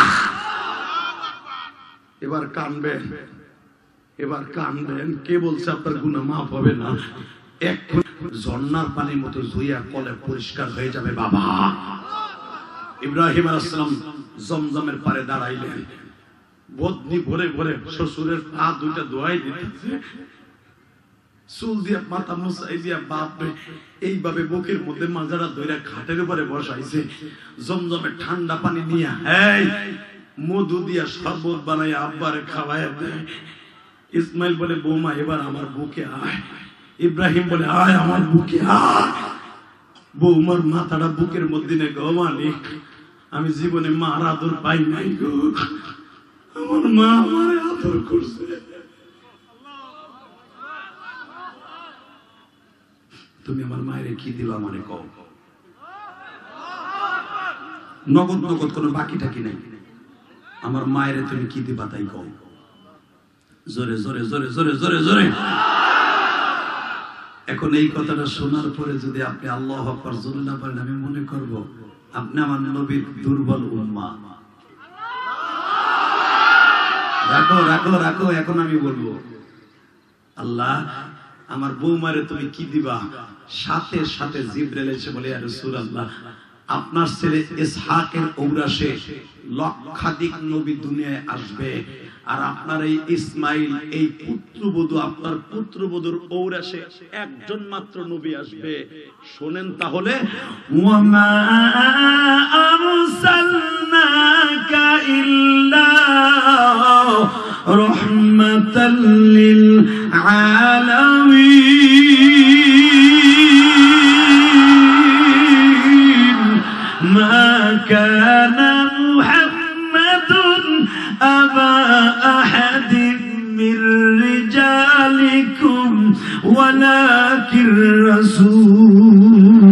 এবার কানবেন, এবার কানবেন। কে বলছে আপনার গুনাহ মাফ হবে না? এক ঝর্ণার পানির মতো ধুইয়া কলে পরিষ্কার হয়ে যাবে বাবা। ইব্রাহিম আলাইহিস সালাম জমজমের পারে দাঁড়াইলেন। বদনি ভরে ভরে শ্বশুরের পা দুইটা ধোয়াই দিতেছে, চুল দিয়ে মাথা মুছাই দিয়া বাপরে এইভাবে বুকের মধ্যে মাজারা ধইরা খাটের উপরে বসাইছে। জমজমের ঠান্ডা পানি নিয়া এই মধু দিয়া শরবত বানাইয়া আব্বারে খাওয়ায় দেয়। ইসমাইল বলে বৌমা এবার আমার বুকে আয়। ইব্রাহিম বলে আয় আমার বুকে আয়। বৌমার মাথাটা বুকের মধ্যে নে গো মালিক, আমি জীবনে মার আদর পাই নাই গো। আমার মা আমার আদর করছে। তুমি আমার মায়ের কি দিবা মানে কও? নগদ নগদ কোনো বাকি টাকি নাই। আমার মায়ের তুমি কি দিবা তাই কও। জোরে জোরে জোরে জোরে জোরে জোরে। এখন এই কথাটা শোনার পরে যদি আপনি আল্লাহু আকবার জোরে না বলেন আমি মনে করব আপনি আমার নবীর দুর্বল উম্মাহ। রাখো রাখো রাখো। এখন আমি বলবো আল্লাহ আমার বৌমারে তুমি কি দিবা? সাথে সাথে জিবরাইল এসে বলে ইয়া রাসূলুল্লাহ আপনার ছেলে ইসহাকের ঔরাসে লক্ষাধিক নবী দুনিয়ায় আসবে, আর আপনার এই ইসমাইল এই পুত্রবধূ আপনার পুত্রবধূর ঔরাসে একজন মাত্র নবী আসবে। শোনেন তাহলে ওয়ামা আরসালনাকা ইল্লা রাহমাতাল লিল আলামিন মা কানা মুহাম্মাদুন আবা আহাদিন মির রিজালিকুম ওয়ালাকির রাসূল।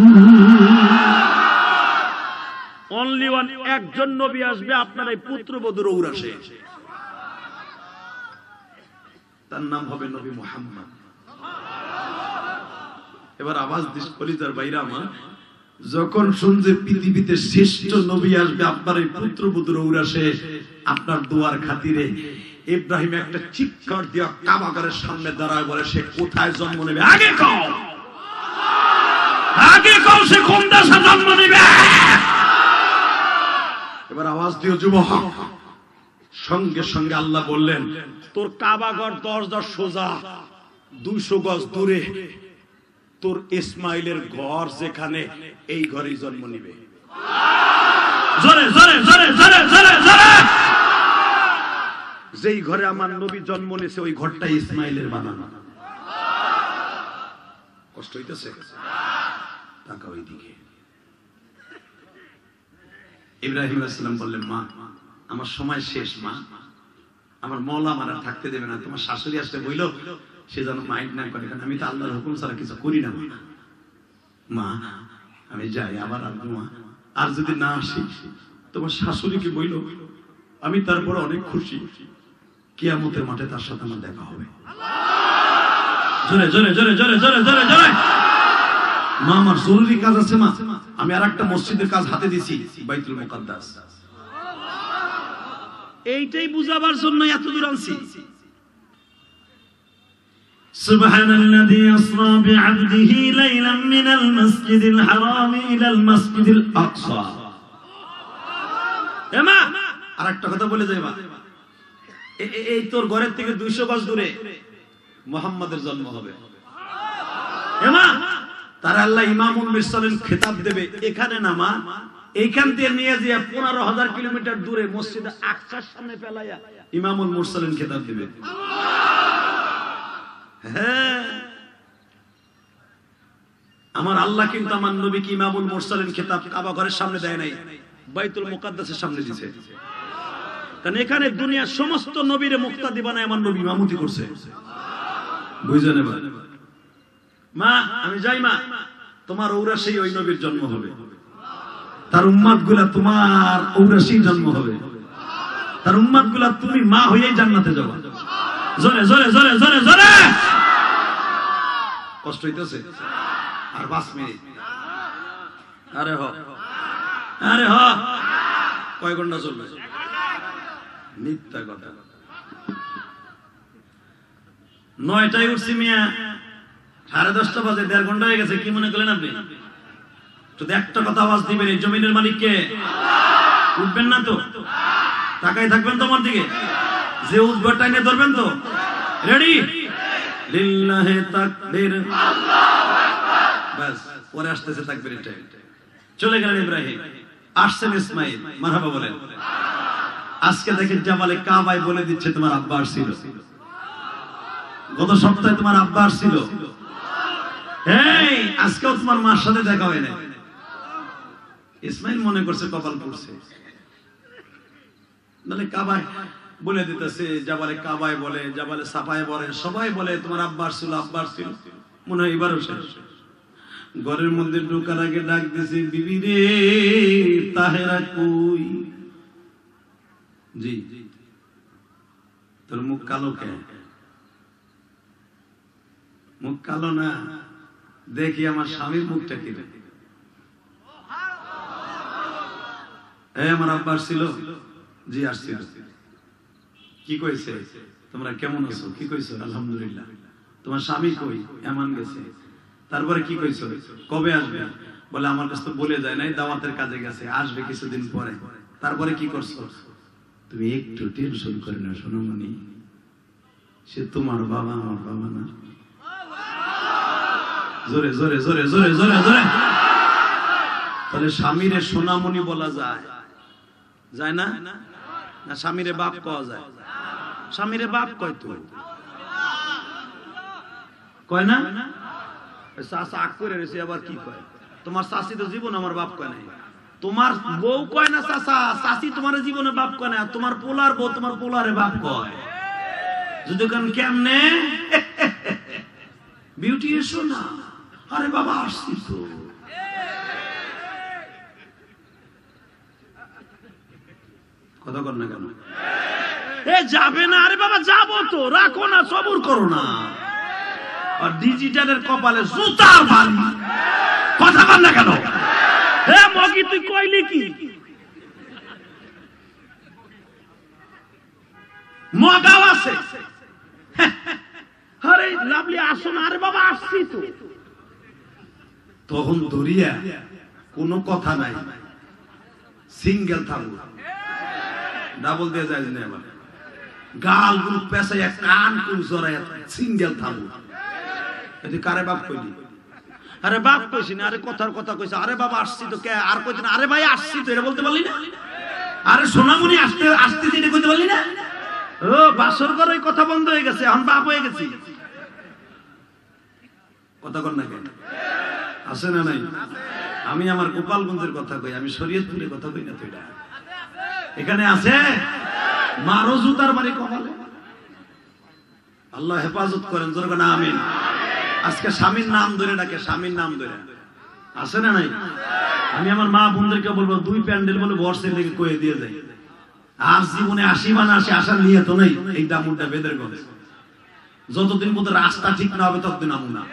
অনলি ওয়ান, একজন নবী আসবে আপনার এই পুত্রবধূর ঔরাসে, তার নাম হবে নবী মুহাম্মদ। এবার আওয়াজ দিস কলিজার বাইরা মা, যখন শুনছে পৃথিবীতে শ্রেষ্ঠ নবী আসবে আপনার এই পুত্রবধূর ঔরাসে আপনার দোয়ার খাতিরে, ইব্রাহিম একটা চিৎকার দিয়া কাবাগরের সামনে দাঁড়ায় বলে সে কোথায় জন্ম নেবে? আগে কও, আগে কও সে কোন দেশে জন্ম নেবে? এবার আওয়াজ দিও যুবক। সঙ্গে সঙ্গে আল্লাহ বললেন তোর কাবাগর 10 সোজা 200 গজ দূরে তোর ইসমাইলের ঘর যেখানে, এই ঘরেই জন্ম নিবে। জোরে জোরে জোরে জোরে জোরে জোরে। যেই ঘরে আমার নবী জন্ম নিয়েছে ওই ঘরটা ইসমাইলের বানানো। কষ্ট হইতেছে? টাকা ওইদিকে। ইব্রাহিম আলাইহিস সালাম বললেন মা আমার সময় শেষ, মা আমার মওলা আমার থাকতে দেবে না, তোমার শাশুড়ি আসলে বইলো সে যেন মাইন্ড না করে, কারণ আমি তো আল্লাহর হুকুম ছাড়া কিছু করি না। মা আমি যাই, আবার আসবো মা, আর যদি না আসি তোমার শাশুড়িকে বইলো আমি তারপর অনেক খুশি, কিয়ামতের মাঠে তার সাথে আমার দেখা হবে। জোরে জোরে জোরে জোরে জোরে জোরে জোরে। মা আমার জরুরি কাজ আছে মা, আমি আর একটা মসজিদের কাজ হাতে দিছি, বাইতুল মুকাদ্দাস। এইটাই বুঝাবার জন্য এত দূর আনছি। সুবহানাল্লাযী আসরা বিআবদিহি লাইলাম মিনাল মাসজিদিল হারাম ইলাল মাসজিদিল আকসা। এমা আরেকটা কথা বলে যাই, মা এই তোর ঘরের থেকে 200 গজ দূরে মুহাম্মাদের জন্ম হবে। এমা তার আল্লাহ ইমামুল মুরসালিন খেতাব দেবে, এখানে না মা, এইখান থেকে নিয়ে যায় 15,000 কিলোমিটার দূরে মসজিদে আকসার সামনে ফেলাইয়া ইমামুল মুরসালিন খেতাব দেবে। হ্যাঁ, আমার আল্লাহ কিন্তু আমার নবীকে ইমামুল মুরসালিন খেতাব কাবা ঘরের সামনে দেয় নাই, বাইতুল মুকাদ্দাসের সামনে দিয়েছে। কারণ এখানে দুনিয়ার সমস্ত নবীরে মুক্তাদি বানায় আমার নবী ইমামতি করছে। বুঝলেন এবার? মা আমি যাই, মা তোমার ঔরাসেই ওই নবীর জন্ম হবে, তার উম্মত গুলা তোমার ঔরাসেই জন্ম হবে, তার উম্মত গুলা তুমি মা হয়েই জান্নাতে যাবে। জোরে জোরে জোরে জোরে জোরে কষ্ট হইতেছে আর 5 মিনিট। আরে হ, আরে হ, কয় ঘন্টা চলবে? মিথ্যা কথা। 9টায় উঠছি মিয়া, 10:30 বাজে, 1.5 ঘন্টা হয়ে গেছে। কি মনে করলেন আপনি? যদি একটা কথা আওয়াজ দিবেন, এই জমিনের মালিককে উঠবেন না তো? তাকাই থাকবেন তোমার দিকে, যে উঠবে টাইনে ধরবেন তো? রেডি? লিল্লাহি তাকবীর, আল্লাহু আকবার। বাস, পরে আসতেছে তাকবীরের টাইম। চলে গেলেন ইব্রাহিম, আসছেন ইসমাইল। মারহাবা বলেন। আজকে দেখেন জামালে কাবায় বলে দিচ্ছে তোমার আব্বা আসছিল। গত সপ্তাহে তোমার আব্বা আসছিল। এই আজকেও তোমার মার সাথে দেখা হয় না। ইসমাইল মনে করছে কপাল পড়ছে, মানে কাবায় বলে দিতেছে, জাবালে কাবায় বলে, জাবালে সাফায় বলে, সবাই বলে তোমার আব্বা আসছিল, আব্বা আসছিল। মনে হয় এবারও শেষ। ঘরের মধ্যে ঢোকার আগে ডাক দিছে, বিবি রে তাহেরা কই? জি, তোর মুখ কালো কেন? মুখ কালো না, দেখি আমার স্বামীর মুখটা কি। আমার আব্বা আসছিল। জি আসছিল। কি কইছে? তোমরা কেমন আছো? কি কইছো? আলহামদুলিল্লাহ। তোমার স্বামী কই? এমন গেছে। তারপরে কি কইছো? কবে আসবে? বলে আমার কাছে তো বলে যায় নাই, দাওয়াতের কাজে গেছে, আসবে কিছুদিন পরে। তারপরে কি করছো? তুমি একটু টেনশন করে না সোনামণি, সে তোমার বাবা, আমার বাবা না। জোরে জোরে জোরে জোরে জোরে জোরে। তাহলে স্বামীরে সোনামণি বলা যায়? যায় না? না স্বামীরে বাপ কওয়া যায়? স্বামীরে বাপ কয় তো, কয় না? চাচা আগ করে রয়েছে, আবার কি কয়? তোমার চাচি তো জীবন আমার বাপ কয় নাই। তোমার বউ কয় না চাচা, চাচি তোমার জীবনে বাপ কয় না। তোমার পোলার বউ তোমার পোলারে বাপ কয়। যদি কেমনে বিউটি এসো না, আরে বাবা আসছি তো। কথা কর না কেন? এ যাবে না, আরে বাবা যাবো তো, রাখো না, সবুর করো না। আর ডিজিটালের কপালে জুতার বাড়ি। কথা কর না কেন? হে মগি তুই কইলি কি? মগাও আছে। আরে লাভলি আসো না, আরে বাবা আসছি তো। তখন ধরিয়া কোনো কথা নাই, সিঙ্গেল থাকবো, ডাবল দিয়ে যায় না। আবার গাল গুলো পেঁচাইয়া কান কুল জড়াইয়া সিঙ্গেল থাকবো। এটি কারে বাপ কইলি? আরে বাপ কইছি না, আরে কথার কথা কইছে। আরে বাবা আসছি তো কে? আর কইছ না আরে ভাই আসছি তো, এটা বলতে পারলি না? আরে সোনামণি আসতে আসতে যেটা কইতে পারলি না? ও বাসর ঘরে কথা বন্ধ হয়ে গেছে, এখন বাপ হয়ে গেছি। কথা কর না কেন? আছে না নাই? আমি আমার গোপালগঞ্জের কথা কই, আমি শরীয়তপুরের কথা কই না তো। এটা এখানে আছে, মারো জুতার বাড়ি কপালে। আল্লাহ হেফাজত করেন, জোরে না আমিন। আজকে স্বামীর নাম ধরে ডাকে, স্বামীর নাম ধরে। আছে না নাই? আমি আমার মা বোনদেরকে বলবো, 2 প্যান্ডেল বলে বর্ষের লেগে কয়ে দিয়ে যায়। আর জীবনে 80 মান আসে, আসার নিয়ে তো নেই। এই দামুনটা বেদের গলে, যতদিন পর্যন্ত রাস্তা ঠিক না হবে ততদিন আমু না।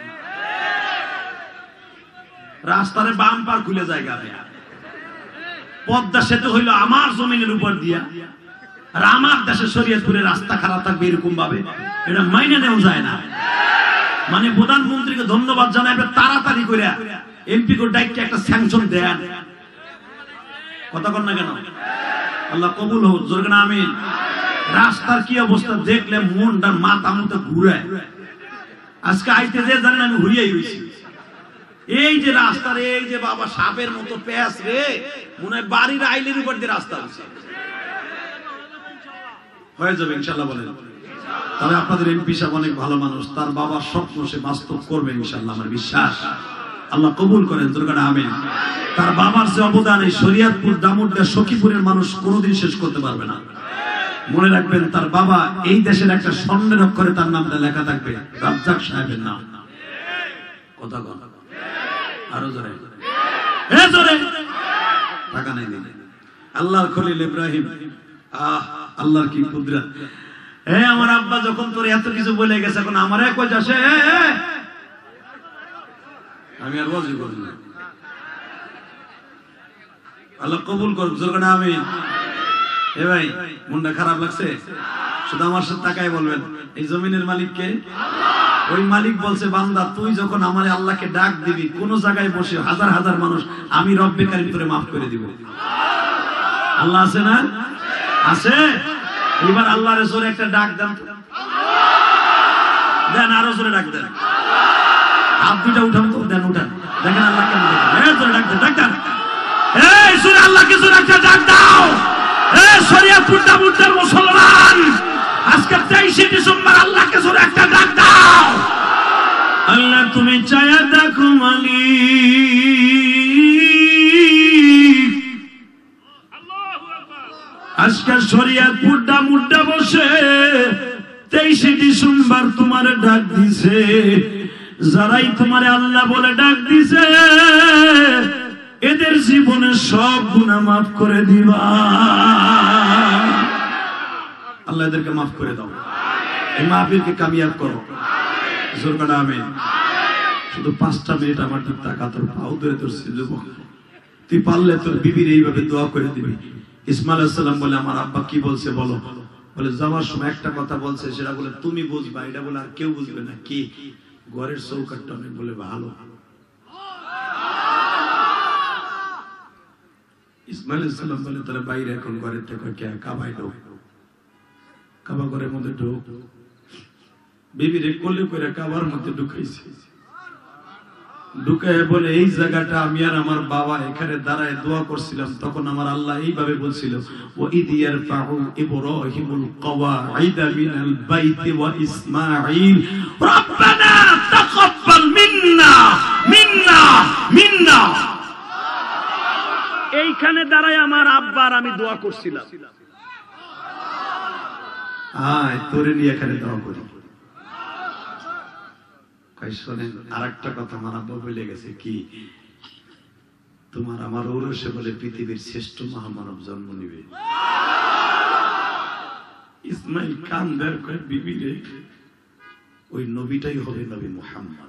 রাস্তার বাম পার খুলে জায়গা দেয়া। পদ্মা সেতু হইলো আমার জমিনের উপর দিয়া, আর আমার দেশে শরীয়তপুরে রাস্তা খারাপ থাকবে এরকম ভাবে, এটা মাইনে নেওয়া যায় না। মানে প্রধানমন্ত্রীকে ধন্যবাদ জানাবে তাড়াতাড়ি করে এমপি কো ডাইরেক্ট একটা স্যাংশন দেন। কথা কন না কেন? আল্লাহ কবুল হোক, জোরে না আমিন। রাস্তার কি অবস্থা দেখলে মনটা মাথা মতো ঘুরায়। আজকে আইতে যে জানেন আমি ঘুরিয়াই হইছি। এই যে রাস্তার এই যে বাবা সাপের মতো প্যাঁচ রে, মনে হয় বাড়ির আইলের উপর দিয়ে রাস্তা হয়ে যাবে ইনশাল্লাহ বলেন। তবে আপনাদের এমপি সাহেব অনেক ভালো মানুষ, তার বাবার স্বপ্ন সে বাস্তব করবে ইনশাল্লাহ, আমার বিশ্বাস। আল্লাহ কবুল করেন, জোরে আমিন। তার বাবার যে অবদান এই শরীয়তপুর, দামুড়িয়া, সখীপুরের মানুষ কোনোদিন শেষ করতে পারবে না। মনে রাখবেন, তার বাবা এই দেশের একটা স্বর্ণের অক্ষরে তার নামটা লেখা থাকবে, রাজ্জাক সাহেবের নাম। কথা বল আরো জোরে, জোরে। টাকা নাই দিলে আল্লাহর খলিল ইব্রাহিম, আল্লাহর কি কুদরত। আমার আব্বা যখন তোর এত কিছু বলে গেছে, এখন আমার এক আসে, আমি আর বলছি করি না। আল্লাহ কবুল করুক, জোরে না আমিন। এ ভাই, মনটা খারাপ লাগছে? শুধু আমার সাথে তাকায় বলবেন, এই জমিনের মালিক কে? ওই মালিক বলছে, বান্দা তুই যখন আমার আল্লাহকে ডাক দিবি, কোন জায়গায় বসে হাজার হাজার মানুষ আমি রব্বে কারীম তোরে মাফ করে দিব। আল্লাহ আছে না? আছে। এবার আল্লাহর জোরে একটা ডাক দেন, দেন আরো জোরে ডাক দেন। হাত দুইটা উঠান তো, দেন উঠান, দেখেন আল্লাহ কেন জোরে ডাক দেন, ডাক দেন। এই জোরে আল্লাহকে জোরে একটা ডাক দাও। এই শরীয়তপুর দামুড়িয়ার মুসলমান, আজকে 23 ডিসেম্বর আল্লাহকে জোরে একটা ডাক দাও। আল্লাহ তুমি চায়া দেখো মালিক, আজকে শরীয়তপুর দামুড়িয়া বসে 23 ডিসেম্বর তোমার ডাক দিছে। যারাই তোমারে আল্লাহ বলে ডাক দিছে, এদের জীবনে সব গুনাহ মাফ করে দিবা। আল্লাহ এদেরকে মাফ করে দাও, এই মাহফিলকে কামিয়াব করো, জোরে বলো আমিন। শুধু 5টা মিনিট আমার দিকে তাকা, তোর পাও ধরে তোর যুবক, তুই পারলে তোর বিবির এইভাবে দোয়া করে দিবি। ইসমাইল আলাইহিস সালাম বলে, আমার আব্বা কি বলছে বলো? বলে যাওয়ার সময় একটা কথা বলছে, সেটা বলে তুমি বুঝবা, এটা বলে আর কেউ বুঝবে না। কি? ঘরের চৌকাঠটা অনেক বলে ভালো। ইসমাইল আলাইহিস সালাম বলে, তাহলে বাইরে এখন ঘরের থেকে কে কাবায় ঢোক, কাবা ঘরের মধ্যে ঢোক। বিবিরে কোলে করে কাবার মধ্যে ঢুকাইছে, ঢুকায় বলে, এই জায়গাটা আমি আর আমার বাবা এখানে দাঁড়ায় দোয়া করছিলাম, তখন আমার আল্লাহ এইভাবে বলছিল, ওয়া ইদ ইয়ারফাউ ইব্রাহিমুল কওয়াইদা মিনাল বাইতি ওয়া ইসমাঈল রব্বানা তাকাব্বাল মিন্না মিন্না মিন্না। এইখানে দাঁড়ায় আমার আব্বা আর আমি দোয়া করছিলাম। আয় তোরে নিয়ে এখানে দোয়া করি। আরেকটা কথা আমার আব্বা বলে গেছে, কি? তোমার আমার ঔরসে বলে পৃথিবীর শ্রেষ্ঠ মহামানব জন্ম নিবে। ইসমাইল কান বের করে, বিবি রে, ওই নবীটাই হবে নবী মুহাম্মদ।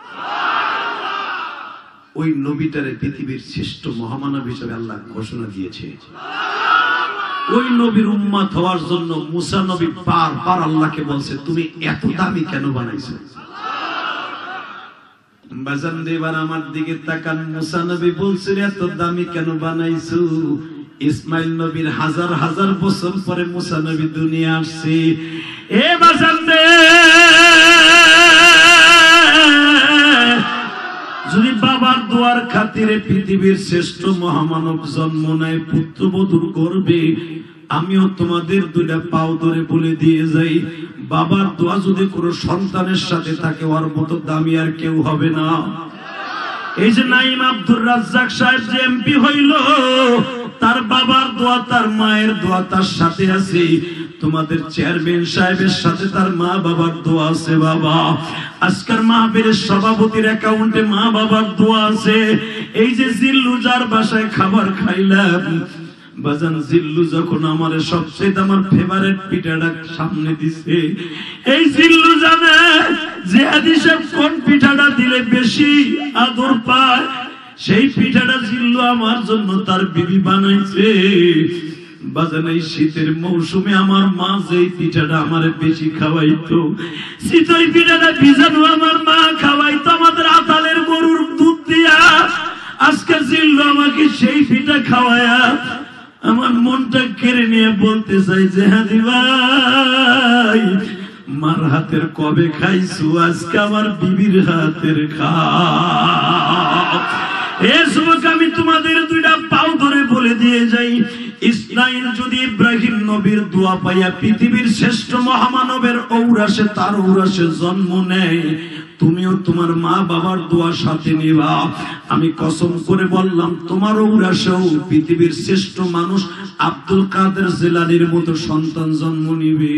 ওই নবীটারে পৃথিবীর শ্রেষ্ঠ মহামানব হিসেবে আল্লাহ ঘোষণা দিয়েছে। ওই নবীর উম্মত হওয়ার জন্য মুসা নবী বারবার আল্লাহকে বলছে, তুমি এত দামি কেন বানাইছো? বাজান দেবার আমার দিকে তাকান, মুসা নবী বলছিল এত দামি কেন বানাইছো? ইসমাইল নবীর হাজার হাজার বছর পরে মুসা নবী দুনিয়া আসছে। এ বাজান দে, যদি বাবার দোয়ার খাতিরে পৃথিবীর শ্রেষ্ঠ মহামানব জন্ম নেয়, পুত্রবধূর গর্ভে, আমিও তোমাদের দুইটা পাও ধরে বলে দিয়ে যাই, বাবার দোয়া যদি কোনো সন্তানের সাথে থাকে, ওর মতো দামি আর কেউ হবে না। এই যে নাইম আব্দুর রাজ্জাক সাহেব যে এমপি হইল, তার বাবার দোয়া, তার মায়ের দোয়া তার সাথে আছে। তোমাদের চেয়ারম্যান সাহেবের সাথে তার মা বাবার দোয়া আছে। বাবা, আজকের মাহফিলের সভাপতির অ্যাকাউন্টে মা বাবার দোয়া আছে। এই যে জিল্লু যার বাসায় খাবার খাইলাম, বাজান জিল্লু যখন আমার সবচেয়ে আমার ফেভারিট পিঠাটা সামনে দিছে, এই জিল্লু জানে যে হাদিসে কোন পিঠাটা দিলে বেশি আদর পায়, সেই পিঠাটা জিল্লু আমার জন্য তার বিবি বানাইছে। বাজান এই শীতের মৌসুমে আমার মা যেই পিঠাটা আমার বেশি খাওয়াইতো, শীতের পিঠাটা ভিজানো আমার মা খাওয়াইতো আমাদের আতালের গরুর দুধ দিয়া। আজকে জিল্লু আমাকে সেই পিঠা খাওয়ায়া আমার মনটা কেড়ে নিয়ে বলতে চাই যে হাদি ভাই, মার হাতের কবে খাইছো, আজকে আমার বিবির হাতের খাও। এই যুবক, আমি তোমাদের দুইটা পাও ধরে বলে দিয়ে যাই, ইসমাইল যদি ইব্রাহিম নবীর দোয়া পাইয়া পৃথিবীর শ্রেষ্ঠ মহামানবের ঔরাসে তার ঔরাসে জন্ম নেয়, তুমিও তোমার মা বাবার দোয়া সাথে নিবা। আমি কসম করে বললাম, তোমার ঔরাসেও পৃথিবীর শ্রেষ্ঠ মানুষ আব্দুল কাদের জিলানীর মতো সন্তান জন্ম নিবে।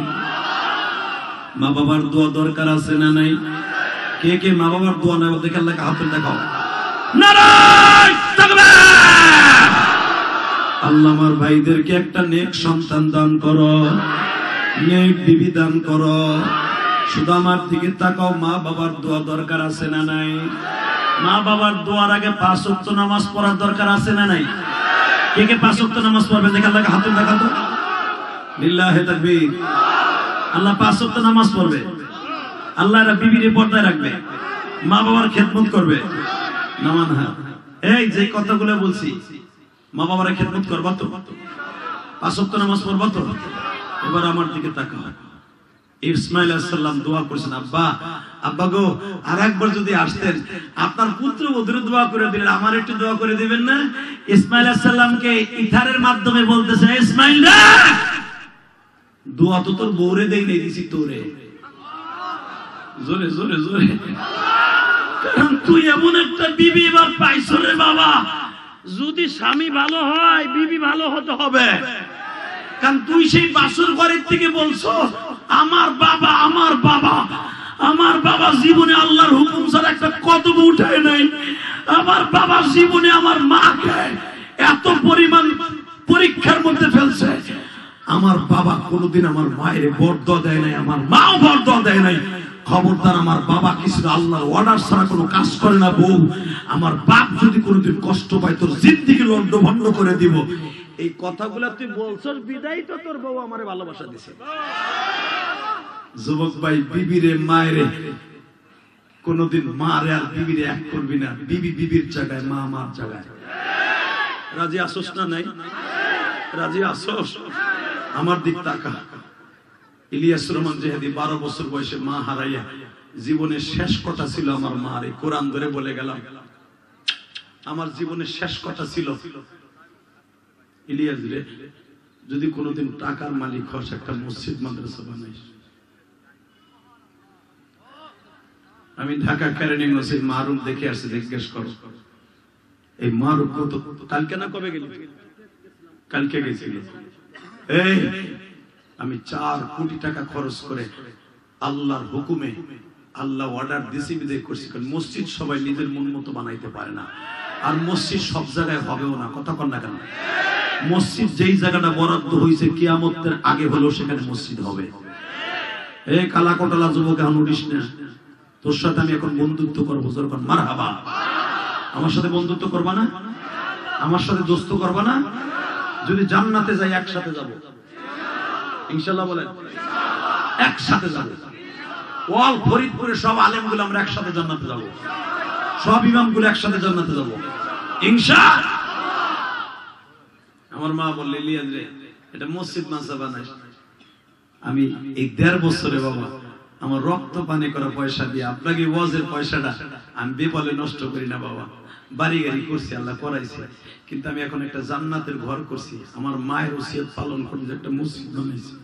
মা বাবার দোয়া দরকার আছে না নাই? কে কে মা বাবার দোয়া নেই দেখে আল্লাহকে হাতে দেখাও। নারায়ে তাকবীর। আল্লাহ আমার ভাইদেরকে একটা নেক সন্তান দান করো, নেক বিবি দান করো। শুধু আমার দিকে তাকাও, মা বাবার দোয়া দরকার আছে না নাই? মা বাবার দোয়ার আগে 5 ওয়াক্ত নামাজ পড়ার দরকার আছে না নাই? কে কে 5 ওয়াক্ত নামাজ পড়বে দেখে আল্লাহকে হাতে দেখাও তো। লিল্লাহি তাকবীর। আল্লাহ 5 ওয়াক্ত নামাজ পড়বে, আল্লাহ এর বিবির পর্দায় রাখবে, মা বাবার খেদমত করবে। নামান হ্যাঁ, এই যে কথাগুলো বলছি, মা বাবার খেদমত করবা তো? 5 ওয়াক্ত নামাজ পড়বা তো? এবার আমার দিকে তাকাও। ইসমাইল আলাইহিস সালাম দোয়া করেছেন, আব্বা আব্বা গো, আরেকবার যদি আসতেন, আপনার পুত্র বধূর দোয়া করে দিলেন, আমার একটু দোয়া করে দিবেন না? ইসমাইল আলাইহিস সালামকে ইথারের মাধ্যমে বলতেছে, ইসমাইল রে, দোয়া তো তোর বউরে দেই নাই, দিছি তোরে। জোরে জোরে জোরে। কারণ তুই এমন একটা বিবি এবার পাইছো রে বাবা, যদি স্বামী ভালো হয় বিবি ভালো হতে হবে। কারণ তুই সেই বাসর ঘরের থেকে বলছো, আমার বাবা আমার বাবা আমার বাবা জীবনে আল্লাহর হুকুম ছাড়া একটা কদম উঠায় নাই। আমার বাবা জীবনে আমার মাকে এত পরিমাণ পরীক্ষার মধ্যে ফেলছে। আমার বাবা কোনোদিন আমার মায়ের বরদোয়া দেয় নাই, আমার মাও বরদোয়া দেয় নাই। খবরদার, আমার বাবা কিছু আল্লাহর অর্ডার ছাড়া কোনো কাজ করে না। বউ, আমার বাপ যদি কোনোদিন কষ্ট পায়, তোর জিন্দেগি লন্ডভন্ড করে দিব। এই কথাগুলো তুই বলছস বিদায় তো তোর বউ আমারে ভালোবাসা দিছে। যুবক ভাই, বিবিরে মায়েরে কোনোদিন মারে আর বিবিরে এক করবি না। বিবি বিবির জায়গায়, মা মার জায়গায়। রাজি আসোস না নাই? রাজি আসোস? আমার দিক তাকা। ইলিয়াস রহমান জেহাদি 12 বছর বয়সে মা হারাইয়া জীবনের শেষ কথা ছিল আমার মা। এই কোরআন ধরে বলে গেলাম, আমার জীবনের শেষ কথা ছিল, ইলিয়াস রে, যদি কোনোদিন টাকার মালিক হস, একটা মসজিদ মাদ্রাসা বানাইস। আমি ঢাকা ক্যারেনিং মসজিদ মারুফ দেখে আসছি, জিজ্ঞেস করো এই মারুফ কত, কালকে না কবে গেল? কালকে গেছিল। এই আমি 4 কোটি টাকা খরচ করে আল্লাহর হুকুমে, আল্লাহ অর্ডার দিছি বিদায় করছি। কারণ মসজিদ সবাই নিজের মন মতো বানাইতে পারে না, আর মসজিদ সব জায়গায় হবেও না। কথা কন না কেন? মসজিদ যেই জায়গাটা বরাদ্দ হয়েছে কিয়ামতের আগে হলেও সেখানে মসজিদ হবে। এই কালা কোটালা যুবক, এখন উঠিস না, তোর সাথে আমি এখন বন্ধুত্ব করবো। যখন মারহাবা, আমার সাথে বন্ধুত্ব করবা না? আমার সাথে দোস্ত করবা না? যদি জান্নাতে যাই একসাথে যাব ইনশাআল্লাহ। বলেন একসাথে যাব। ওয়াল ফরিদপুরে সব আলেমগুলো আমরা একসাথে জান্নাতে যাব, সব ইমামগুলো একসাথে জান্নাতে যাব ইনশাআল্লাহ। আমার মা বললে, ইলিয়াস রে, এটা মসজিদ মাদ্রাসা বানাইস। আমি এই 1.5 বছরে বাবা আমার রক্ত পানি করা পয়সা দিয়ে আপনাকে ওয়াজের পয়সাটা আমি বেপলে নষ্ট করি না বাবা। বাড়ি গাড়ি করছি, আল্লাহ করাইছে, কিন্তু আমি এখন একটা জান্নাতের ঘর করছি। আমার মায়ের ওসিয়ত পালন করে একটা মসজিদ বানাইছি।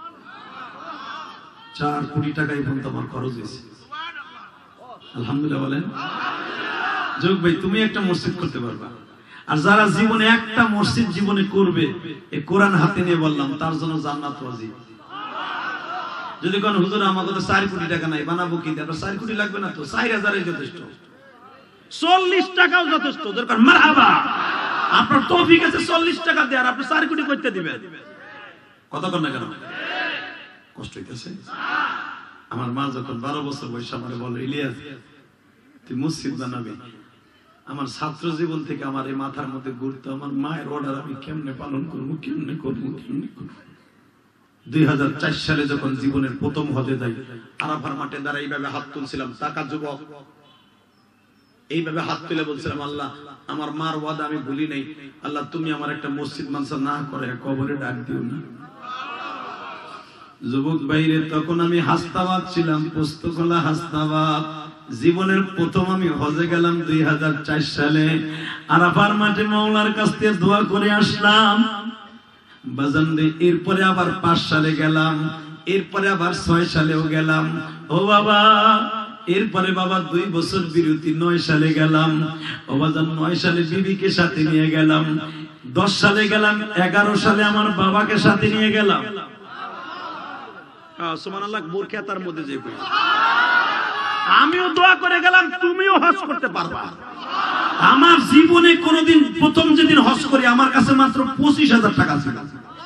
4 কোটি টাকা এই পর্যন্ত আমার খরচ হয়েছে। আলহামদুলিল্লাহ বলেন। যোগ ভাই, তুমি একটা মসজিদ করতে পারবা। আর যারা জীবনে একটা মসজিদ জীবনে করবে, এই কোরআন হাতে নিয়ে বললাম, তার জন্য জান্নাত ওয়াজিব। যদি কোন হুজুর আমাকে তো 4 কোটি টাকা নাই, বানাবো কি? 4 কোটি লাগবে না তো, 4000 যথেষ্ট, 40 টাকাও যথেষ্ট। দরকার মারহাবা, আপনার তৌফিক আছে 40 টাকা দিয়ে, আর আপনি 4 কোটি করতে দিবেন। কথা কর না কেন? কষ্ট হইতেছে। আমার মা যখন 12 বছর বয়সে আমারে বলে, ইলিয়াস তুই মসজিদ বানাবি, আমার ছাত্র জীবন থেকে আমার এই মাথার মধ্যে ঘুরতো, আমার মায়ের অর্ডার আমি কেমনে পালন করবো, কেমনে করবো। 2004 সালে যখন জীবনের প্রথম হজে যাই, আরাফার মাঠে দাঁড়াই এইভাবে হাত তুলছিলাম, টাকা যুবক এইভাবে হাত তুলে বলছিলাম, আল্লাহ আমার মার ওয়াদা আমি ভুলি নাই, আল্লাহ তুমি আমার একটা মসজিদ মানসা না করে কবরে ডাক দিও না। যুবক বাইরে তখন আমি হাসনাবাদ ছিলাম, পোস্তকলা হাসনাবাদ। জীবনের প্রথম আমি হজে গেলাম 2004 সালে। আরাফার মাঠে মাওলার কাছ থেকে দোয়া করে আসলাম বাজান রে। এরপরে আবার 5 সালে গেলাম, এরপরে আবার 6 সালেও গেলাম। ও বাবা, এরপরে বাবা 2 বছর বিরতি, 9 সালে গেলাম। ও বাজান 9 সালে বিবিকে সাথে নিয়ে গেলাম, 10 সালে গেলাম, 11 সালে আমার বাবাকে সাথে নিয়ে গেলাম। সুবহানাল্লাহ, বোরখা তার মধ্যে যে আমিও দোয়া করে গেলাম তুমিও হজ করতে পারবা। আমার জীবনে কোনোদিন প্রথম যেদিন হজ করি আমার কাছে মাত্র 25,000 টাকা ছিল।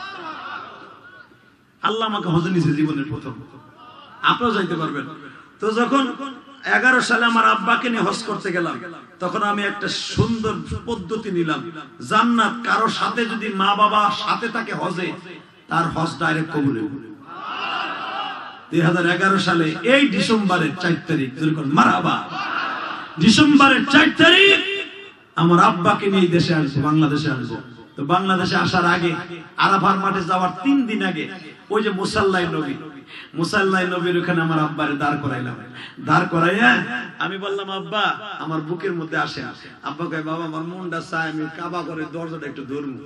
আল্লাহ আমাকে হজে নিয়েছে জীবনের প্রথম, আপনারা যাইতে পারবেন। তো যখন 11 সালে আমার আব্বাকে নিয়ে হজ করতে গেলাম, তখন আমি একটা সুন্দর পদ্ধতি নিলাম। জান্নাত কারো সাথে যদি মা বাবা সাথে থাকে হজে, তার হজ ডাইরেক্ট কবুল হবে। 2011 সালে এই ডিসেম্বরের 4 তারিখ, মারহাবা, ডিসেম্বরের 4 তারিখ আমার আব্বাকে নিয়ে দেশে আসবো, বাংলাদেশে আসবো। তো বাংলাদেশে আসার আগে, আরাফার মাঠে যাওয়ার 3 দিন আগে, ওই যে মুসাল্লায়ে নবীর ওখানে আমার আব্বারে দাঁড় করাইলাম। দাঁড় করাইয়া আমি বললাম, আব্বা আমার বুকের মধ্যে আসেন। আব্বা কয়, বাবা আমার মনটা চায় আমি কাবা ঘরের দরজাটা একটু ধরবো।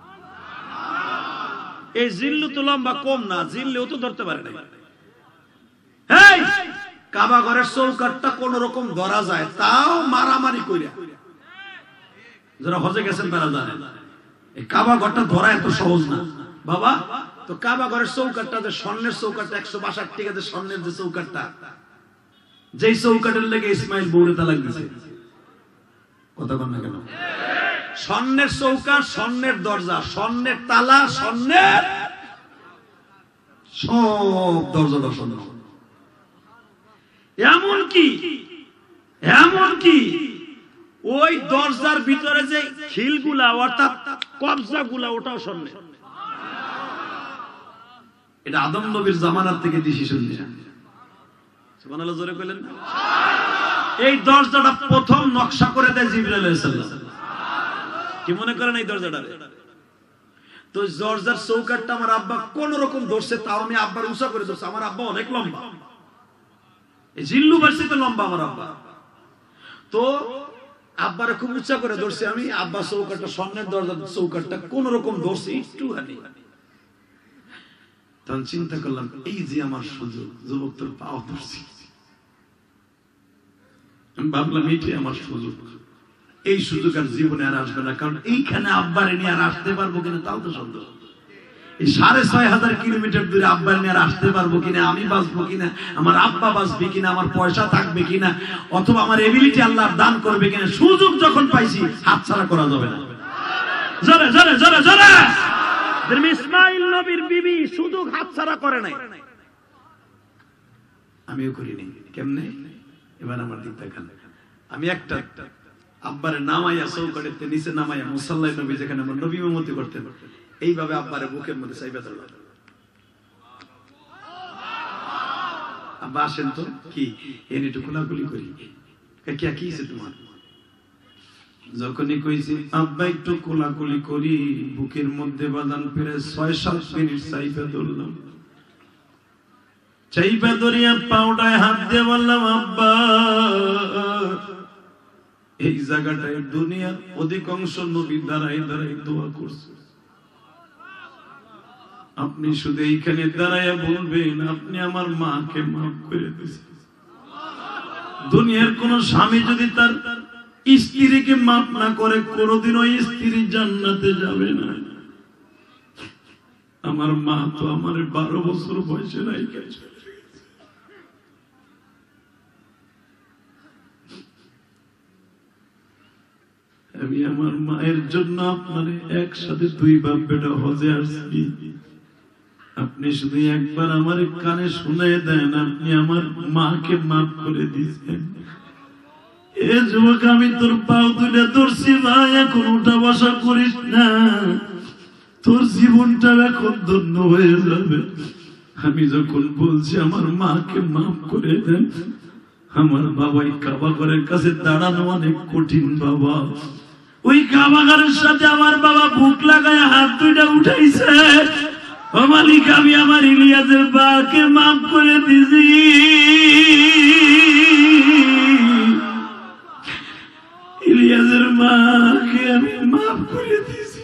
এই জিল্লু তো লম্বা কম না, জিল্লেও তো ধরতে পারে না। এই কাবা ঘরের চৌকাঠটা কোন রকম ধরা যায়, তাও মারামারি কইরা। যারা হজে গেছেন তারা জানেন এই কাবা ঘরটা ধরা এত সহজ না বাবা। তো কাবা ঘরের চৌকাঠটা, যে স্বর্ণের চৌকাঠটা, 162 টাকা স্বর্ণের যে চৌকাঠটা, যেই চৌকাঠের লেগে ইসমাইল বউরে তালাক দিয়েছে। কথা বল না কেন? স্বর্ণের চৌকাঠ, স্বর্ণের দরজা, স্বর্ণের তালা, স্বর্ণের সব দরজাটা স্বর্ণ। এমনকি ওই দরজার ভিতরে যে খিলগুলা অর্থাৎ কবজাগুলা, ওটাও স্বর্ণের। এটা আদম নবীর জামানার থেকে ডিসিশন নিয়ে, সুবহানাল্লাহ জোরে কইলেন না? এই দরজাটা প্রথম নকশা করে দেয় জিবরাইল আলাইহিস সালাম। কি মনে করেন এই দরজাটা? তো দরজার চৌকাঠটা আমার আব্বা কোন রকম ধরছে, তাও আমি আব্বার উঁচা করে ধরছে। আমার আব্বা অনেক লম্বা, জিল্লু ভার্সিতে লম্বা আমার আব্বা। তো আব্বারে খুব উঁচা করে ধরছে আমি। আব্বা চৌকাঠটা, স্বর্ণের দরজার চৌকাঠটা কোন রকম ধরছে একটুখানি। তখন চিন্তা করলাম, এই যে আমার সুযোগ, যুবক তোর পাও ধরছি। আমি ভাবলাম এইটাই আমার সুযোগ, এই সুযোগ আর জীবনে আর আসবে না। কারণ এইখানে আব্বারে নিয়ে আর আসতে পারবো কিনা তাও তো সন্দেহ। এই 6,500 কিলোমিটার দূরে আব্বার নিয়ে আর আসতে পারবো কিনা, আমি বাঁচবো কিনা, আমার আব্বা বাঁচবে কিনা, আমার পয়সা থাকবে কিনা, অথবা আমার এবিলিটি আল্লাহ দান করবে কিনা। সুযোগ যখন পাইছি হাতছাড়া করা যাবে না। জোরে জোরে জোরে জোরে। ইসমাইল নবীর বিবি সুযোগ হাতছাড়া করে নাই, আমিও করিনি। কেমনে? এবার আমার দিক দেখান। আমি একটা আব্বারে নামাইয়া চৌকাঠের নিচে নামাইয়া মুসাল্লায়ে নবী যেখানে আমার নবী ইমামতি করতেন, এইভাবে আব্বারে বুকের মধ্যে চাইবা ধরলাম। আব্বা আসেন তো, কি এনে একটু কোলাকুলি করি। কি হয়েছে তোমার? যখনই কইছি আব্বা একটু কোলাকুলি করি, বুকের মধ্যে বাঁধান ফিরে 6-7 মিনিট চাইবা ধরলাম। চাইবা ধরিয়া পাউডায় হাত দিয়ে বললাম, আব্বা এই জায়গাটায় দুনিয়ার অধিকাংশ নবী দাঁড়াই দাঁড়াই দোয়া করছে, আপনি শুধু এইখানে দাঁড়াইয়া বলবেন আপনি আমার মাকে মাফ করে দিয়েছেন। দুনিয়ার কোন স্বামী যদি তার স্ত্রীকে মাফ না করে, কোনদিন ওই স্ত্রী জান্নাতে যাবে না। আমার মা তো আমার 12 বছর বয়সে রাইখা চলে গেছে। আমি আমার মায়ের জন্য আপনার একসাথে 2 বাপ বেটা হজে আসছি। আপনি শুধু একবার আমার কানে শুনে দেন আপনি আমার মাকে মাফ করে দিয়েছেন। এ যুবক, আমি তোর পাও তুলে ধরছি ভাই, এখন উঠা বসা করিস না, তোর জীবনটা এখন ধন্য হয়ে যাবে। আমি যখন বলছি আমার মাকে মাফ করে দেন, আমার বাবাই কাবাঘরের কাছে দাঁড়ানো অনেক কঠিন বাবা, ওই কাবাঘরের সাথে আমার বাবা বুক লাগায় হাত দুইটা উঠাইছে, ও মালিক আমি আমার ইলিয়াসের বাকে মাফ করে দিছি, ইলিয়াসের মাকে আমি মাফ করে দিছি।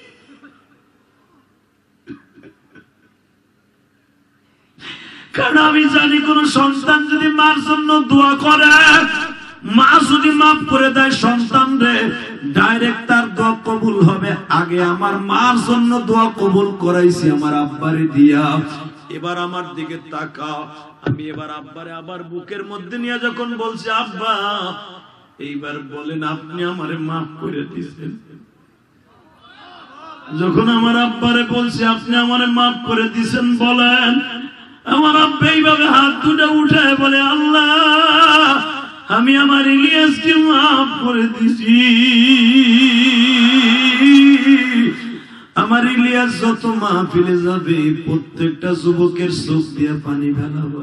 কারণ আমি জানি কোন সন্তান যদি মার জন্য দোয়া করে, মা যদি মাফ করে দেয় সন্তান রে, ডাইরেক্ট তার দোয়া কবুল হবে। আগে আমার মার জন্য দোয়া কবুল করাইছি আমার আব্বারে দিয়া। এবার আমার দিকে তাকাও, আমি এবার আব্বারে আবার বুকের মধ্যে নিয়ে যখন বলছি আব্বা, এইবার বলেন আপনি আমারে মাফ করে দিয়েছেন। যখন আমার আব্বারে বলছি আপনি আমারে মাফ করে দিয়েছেন, বলেন আমার আব্বা এইভাবে হাত দুটো উঠায় বলে আল্লাহ আমি আমার ইলিয়াসকে মাফ করে দিছি। আমার ইলিয়াস যত মাহফিলে যাবে প্রত্যেকটা যুবকের চোখ দিয়ে পানি ফেলাবো।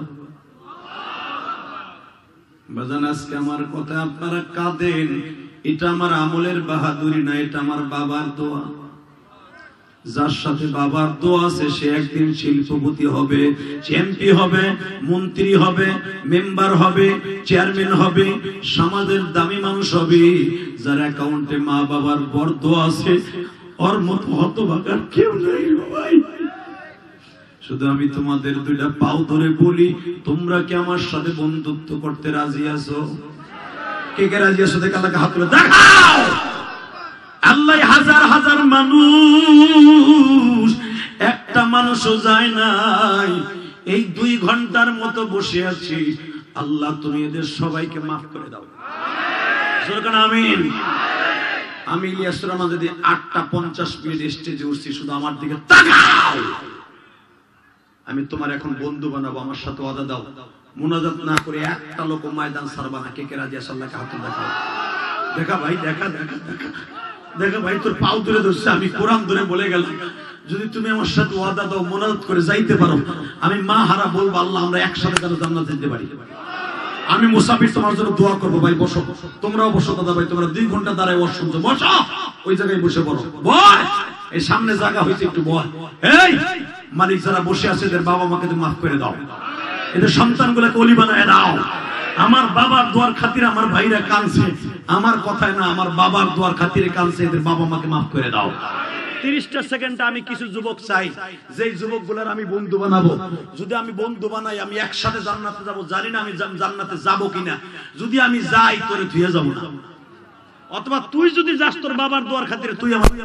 বাজান আজকে আমার কথা আপনারা কাঁদেন, এটা আমার আমলের বাহাদুরি না, এটা আমার বাবার দোয়া। যার সাথে বাবার দোয়া আছে সে একদিন শিল্পপতি হবে, এমপি হবে, মন্ত্রী হবে, মেম্বার হবে, চেয়ারম্যান হবে, সমাজের দামি মানুষ হবে। যার অ্যাকাউন্টে মা বাবার বড় দোয়া আছে, ওর মতো হতভাগার কেউ নাই ভাই। শুধু আমি তোমাদের দুইটা পাও ধরে বলি, তোমরা কি আমার সাথে বন্ধুত্ব করতে রাজি আছো? কে কে রাজি আছো? দেখে আল্লাহকে হাত তুলে দেখাও। আল্লাহ হাজার হাজার মানুষ, একটা মানুষও যায় নাই। এই 2 ঘন্টার মতো বসে আছি, আল্লাহ তুমি এদের সবাইকে মাফ করে দাও। আমিন। আমি ইলিয়াস রহমান যদি 8:50 স্টেজে উঠছি, শুধু আমার দিকে তাকাও, আমি তোমার এখন বন্ধু বানাবো, আমার সাথে ওয়াদা দাও, মুনাজাত না করে একটা লোক ময়দান ছাড়বা না। কে কে রাজি আছে? আল্লাহকে হাত দেখাও। দেখা ভাই, দেখা দেখা দেখা দেখা ভাই, তোর পাও ধরে ধরছে, আমি কোরআন ধরে বলে গেলাম, যদি তুমি আমার সাথে ওয়াদা দাও, মুনাজাত করে যাইতে পারো, আমি মা হারা বলবো আল্লাহ আমরা একসাথে যেন জান্নাত যেতে পারি। আমি মুসাফির তোমার জন্য দোয়া করবো। ভাই বসো, তোমরাও বসো দাদা ভাই, তোমরা 2 ঘন্টা দাঁড়ায় ওয়াজ শুনছো, বসো ওই জায়গায় বসে পড়ো। বয় এই সামনে জায়গা হয়েছে, একটু বয়। এই মালিক যারা বসে আছে এদের বাবা মাকে তুমি মাফ করে দাও, এদের সন্তানগুলোকে ওলি বানায় দাও। আমার বাবার দোয়ার খাতিরে আমার ভাইরা কাঁদছে, আমার কথায় না, আমার বাবার দোয়ার খাতিরে কাঁদছে, এদের বাবা মাকে মাফ করে দাও। 30টা সেকেন্ড আমি কিছু যুবক চাই, যেই যুবকগুলোর আমি বন্ধু বানাবো। যদি আমি বন্ধু বানাই, আমি একসাথে জান্নাতে যাব। জানি না আমি জান্নাতে যাব কিনা, যদি আমি যাই তোরে ধুয়ে যাব না, অথবা তুই যদি যাস তোর বাবার দোয়ার খাতিরে, তুই আমার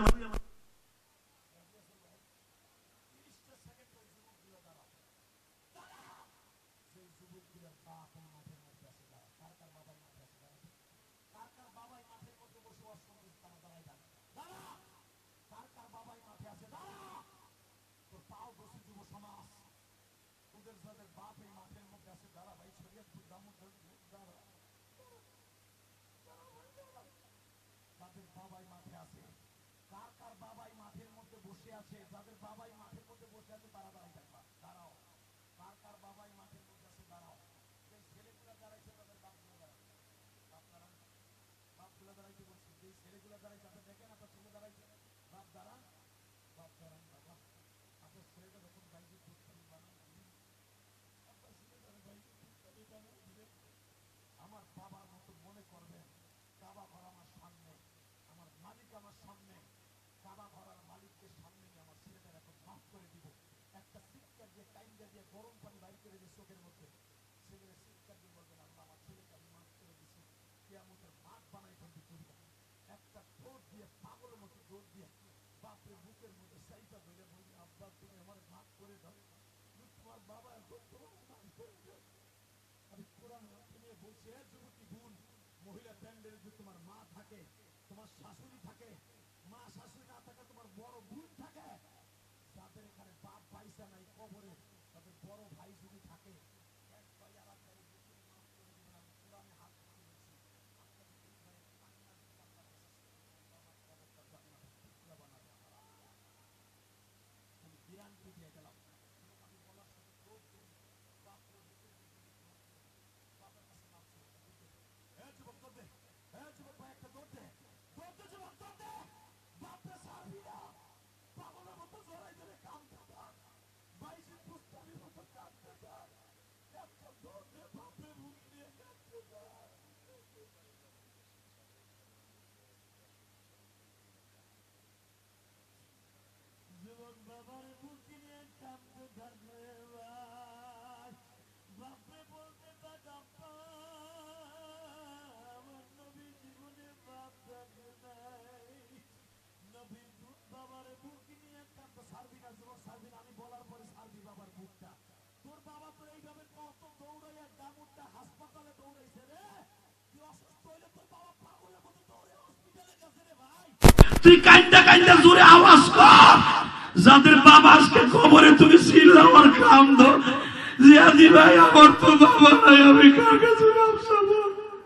তুই কাইন্দা কাইন্দা জোরে আওয়াজ কর, যাদের বাবা আজকে খবরে তুমি ছিল আমার কাম দো জিয়াদি ভাই, আমার তো বাবা নাই, আমি কার কাছে ভাবসাবো?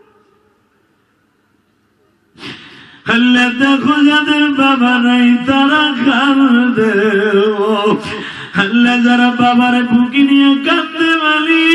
আল্লাহ দেখো যাদের বাবা নাই তারা কান্দে, আল্লাহ যারা বাবার বুকে নিয়ে কান্দে মালি,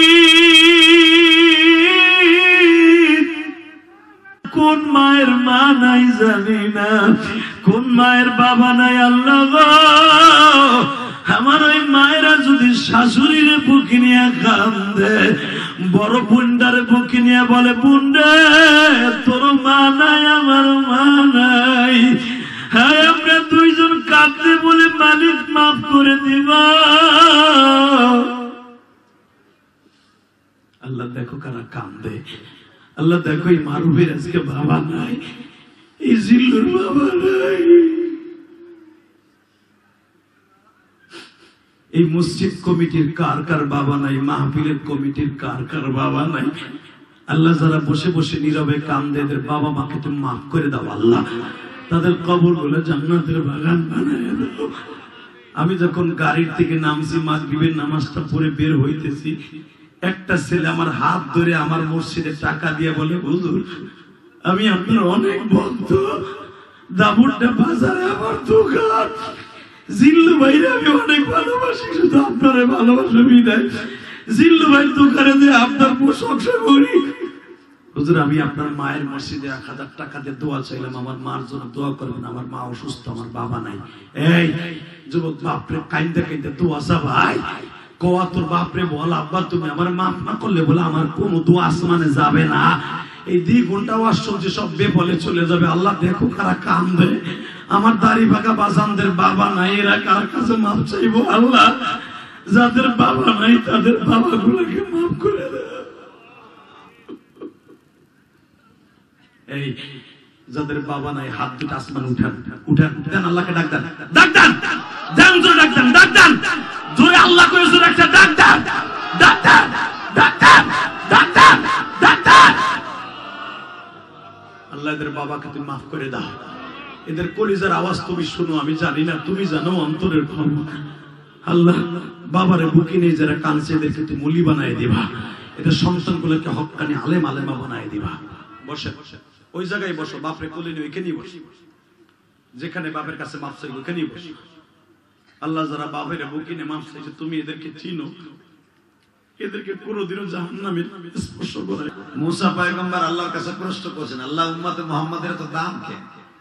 কোন মায়ের মা নাই জানি না, কোন মায়ের বাবা নাই আল্লাহ গো, আমার ওই মায়েরা যদি শাশুড়ির বুকে নিয়ে কান্দে, বড় বুন্ডার বুকে নিয়ে বলে বুন্ডে তোর মা নাই আমার মা নাই, হ্যাঁ আমরা দুইজন কাঁদতে বলে মালিক মাফ করে দিবা। আল্লাহ দেখো কারা কান্দে, আল্লাহ দেখো এই মারুফের আজকে বাবা নাই, এই জিল্লুর বাবা নাই, এই মসজিদ কমিটির কার কার বাবা নাই, মাহফিলের কমিটির কার কার বাবা নাই। আল্লাহ যারা বসে বসে নীরবে কান্দে এদের বাবা মাকে তুমি মাফ করে দাও আল্লাহ, তাদের কবর গুলো জান্নাতের বাগান বানায় দাও। আমি যখন গাড়ির থেকে নামছি মাগরিবের নামাজটা পড়ে বের হইতেছি, একটা ছেলে আমার হাত ধরে আমার মসজিদে টাকা দিয়ে বলে হুজুর আমি আপনার অনেক ভক্ত, দাবুরটা বাজারে আমার দোকান, জিল্লু ভাইরে আমি অনেক ভালোবাসি, শুধু আপনারে ভালোবাসা বিদায়, জিল্লু ভাই দোকানে যে আপনার প্রশংসা করি, হুজুর আমি আপনার মায়ের মসজিদে 1000 টাকা দিয়ে দোয়া চাইলাম, আমার মার জন্য দোয়া করবেন, আমার মা অসুস্থ, আমার বাবা নাই। এই যুবক বাপরে কাইন্দে কাইন্দে দোয়া চা ভাই, কোয়া তোর বাপরে বল আব্বা তুমি আমার মাফ না করলে বলে আমার কোন দোয়া আসমানে যাবে না, এই 2 ঘন্টা ওয়াজ শুনছে সব বেফলে চলে যাবে। আল্লাহ দেখো কারা কান্দে, আমার দাড়ি ভাগা বাজানদের বাবা নাই, এরা কার কাছে মাফ চাইবো আল্লাহ, যাদের বাবা নাই তাদের বাবাগুলোকে মাফ করে দাও। এই যাদের বাবা নাই হাত দুটো আসমান উঠান উঠান, দেন আল্লাহকে ডাক দেন, ডাক দেন, দেন জোরে ডাক দেন, ডাক দেন জোরে, আল্লাহ করে জোরে একটা ডাক দেন, ডাক দেন, ডাক দেন, ডাক দেন, ডাক দেন। আল্লাহ এদের বাবাকে তুমি মাফ করে দাও, এদের কলিজার আওয়াজ তুমি শুনো, আমি জানি না তুমি জানো অন্তরের ক্ষমতা। আল্লাহ বাবারে বুকে নিয়ে যারা কাঁদছে এদেরকে তুমি মুলি বানায় দিবা, এদের সন্তানগুলোকে হক্কানি আলেম আলেমা বানায় দিবা। বসে বসে ওই জায়গায় বসো, বাপরে কোলে নিয়ে ওইখানেই বসি, যেখানে বাপের কাছে মাফ চাই ওইখানেই বসি। আল্লাহ যারা বাপের বুকে নিয়ে মাফ চাইছে তুমি এদেরকে চিনো, এদেরকে কোনোদিনও জাহান্নামে স্পর্শ করে। মুসা পয়গম্বর আল্লাহর কাছে প্রশ্ন করছেন, আল্লাহ উম্মতে মুহাম্মাদের তো দাম কে?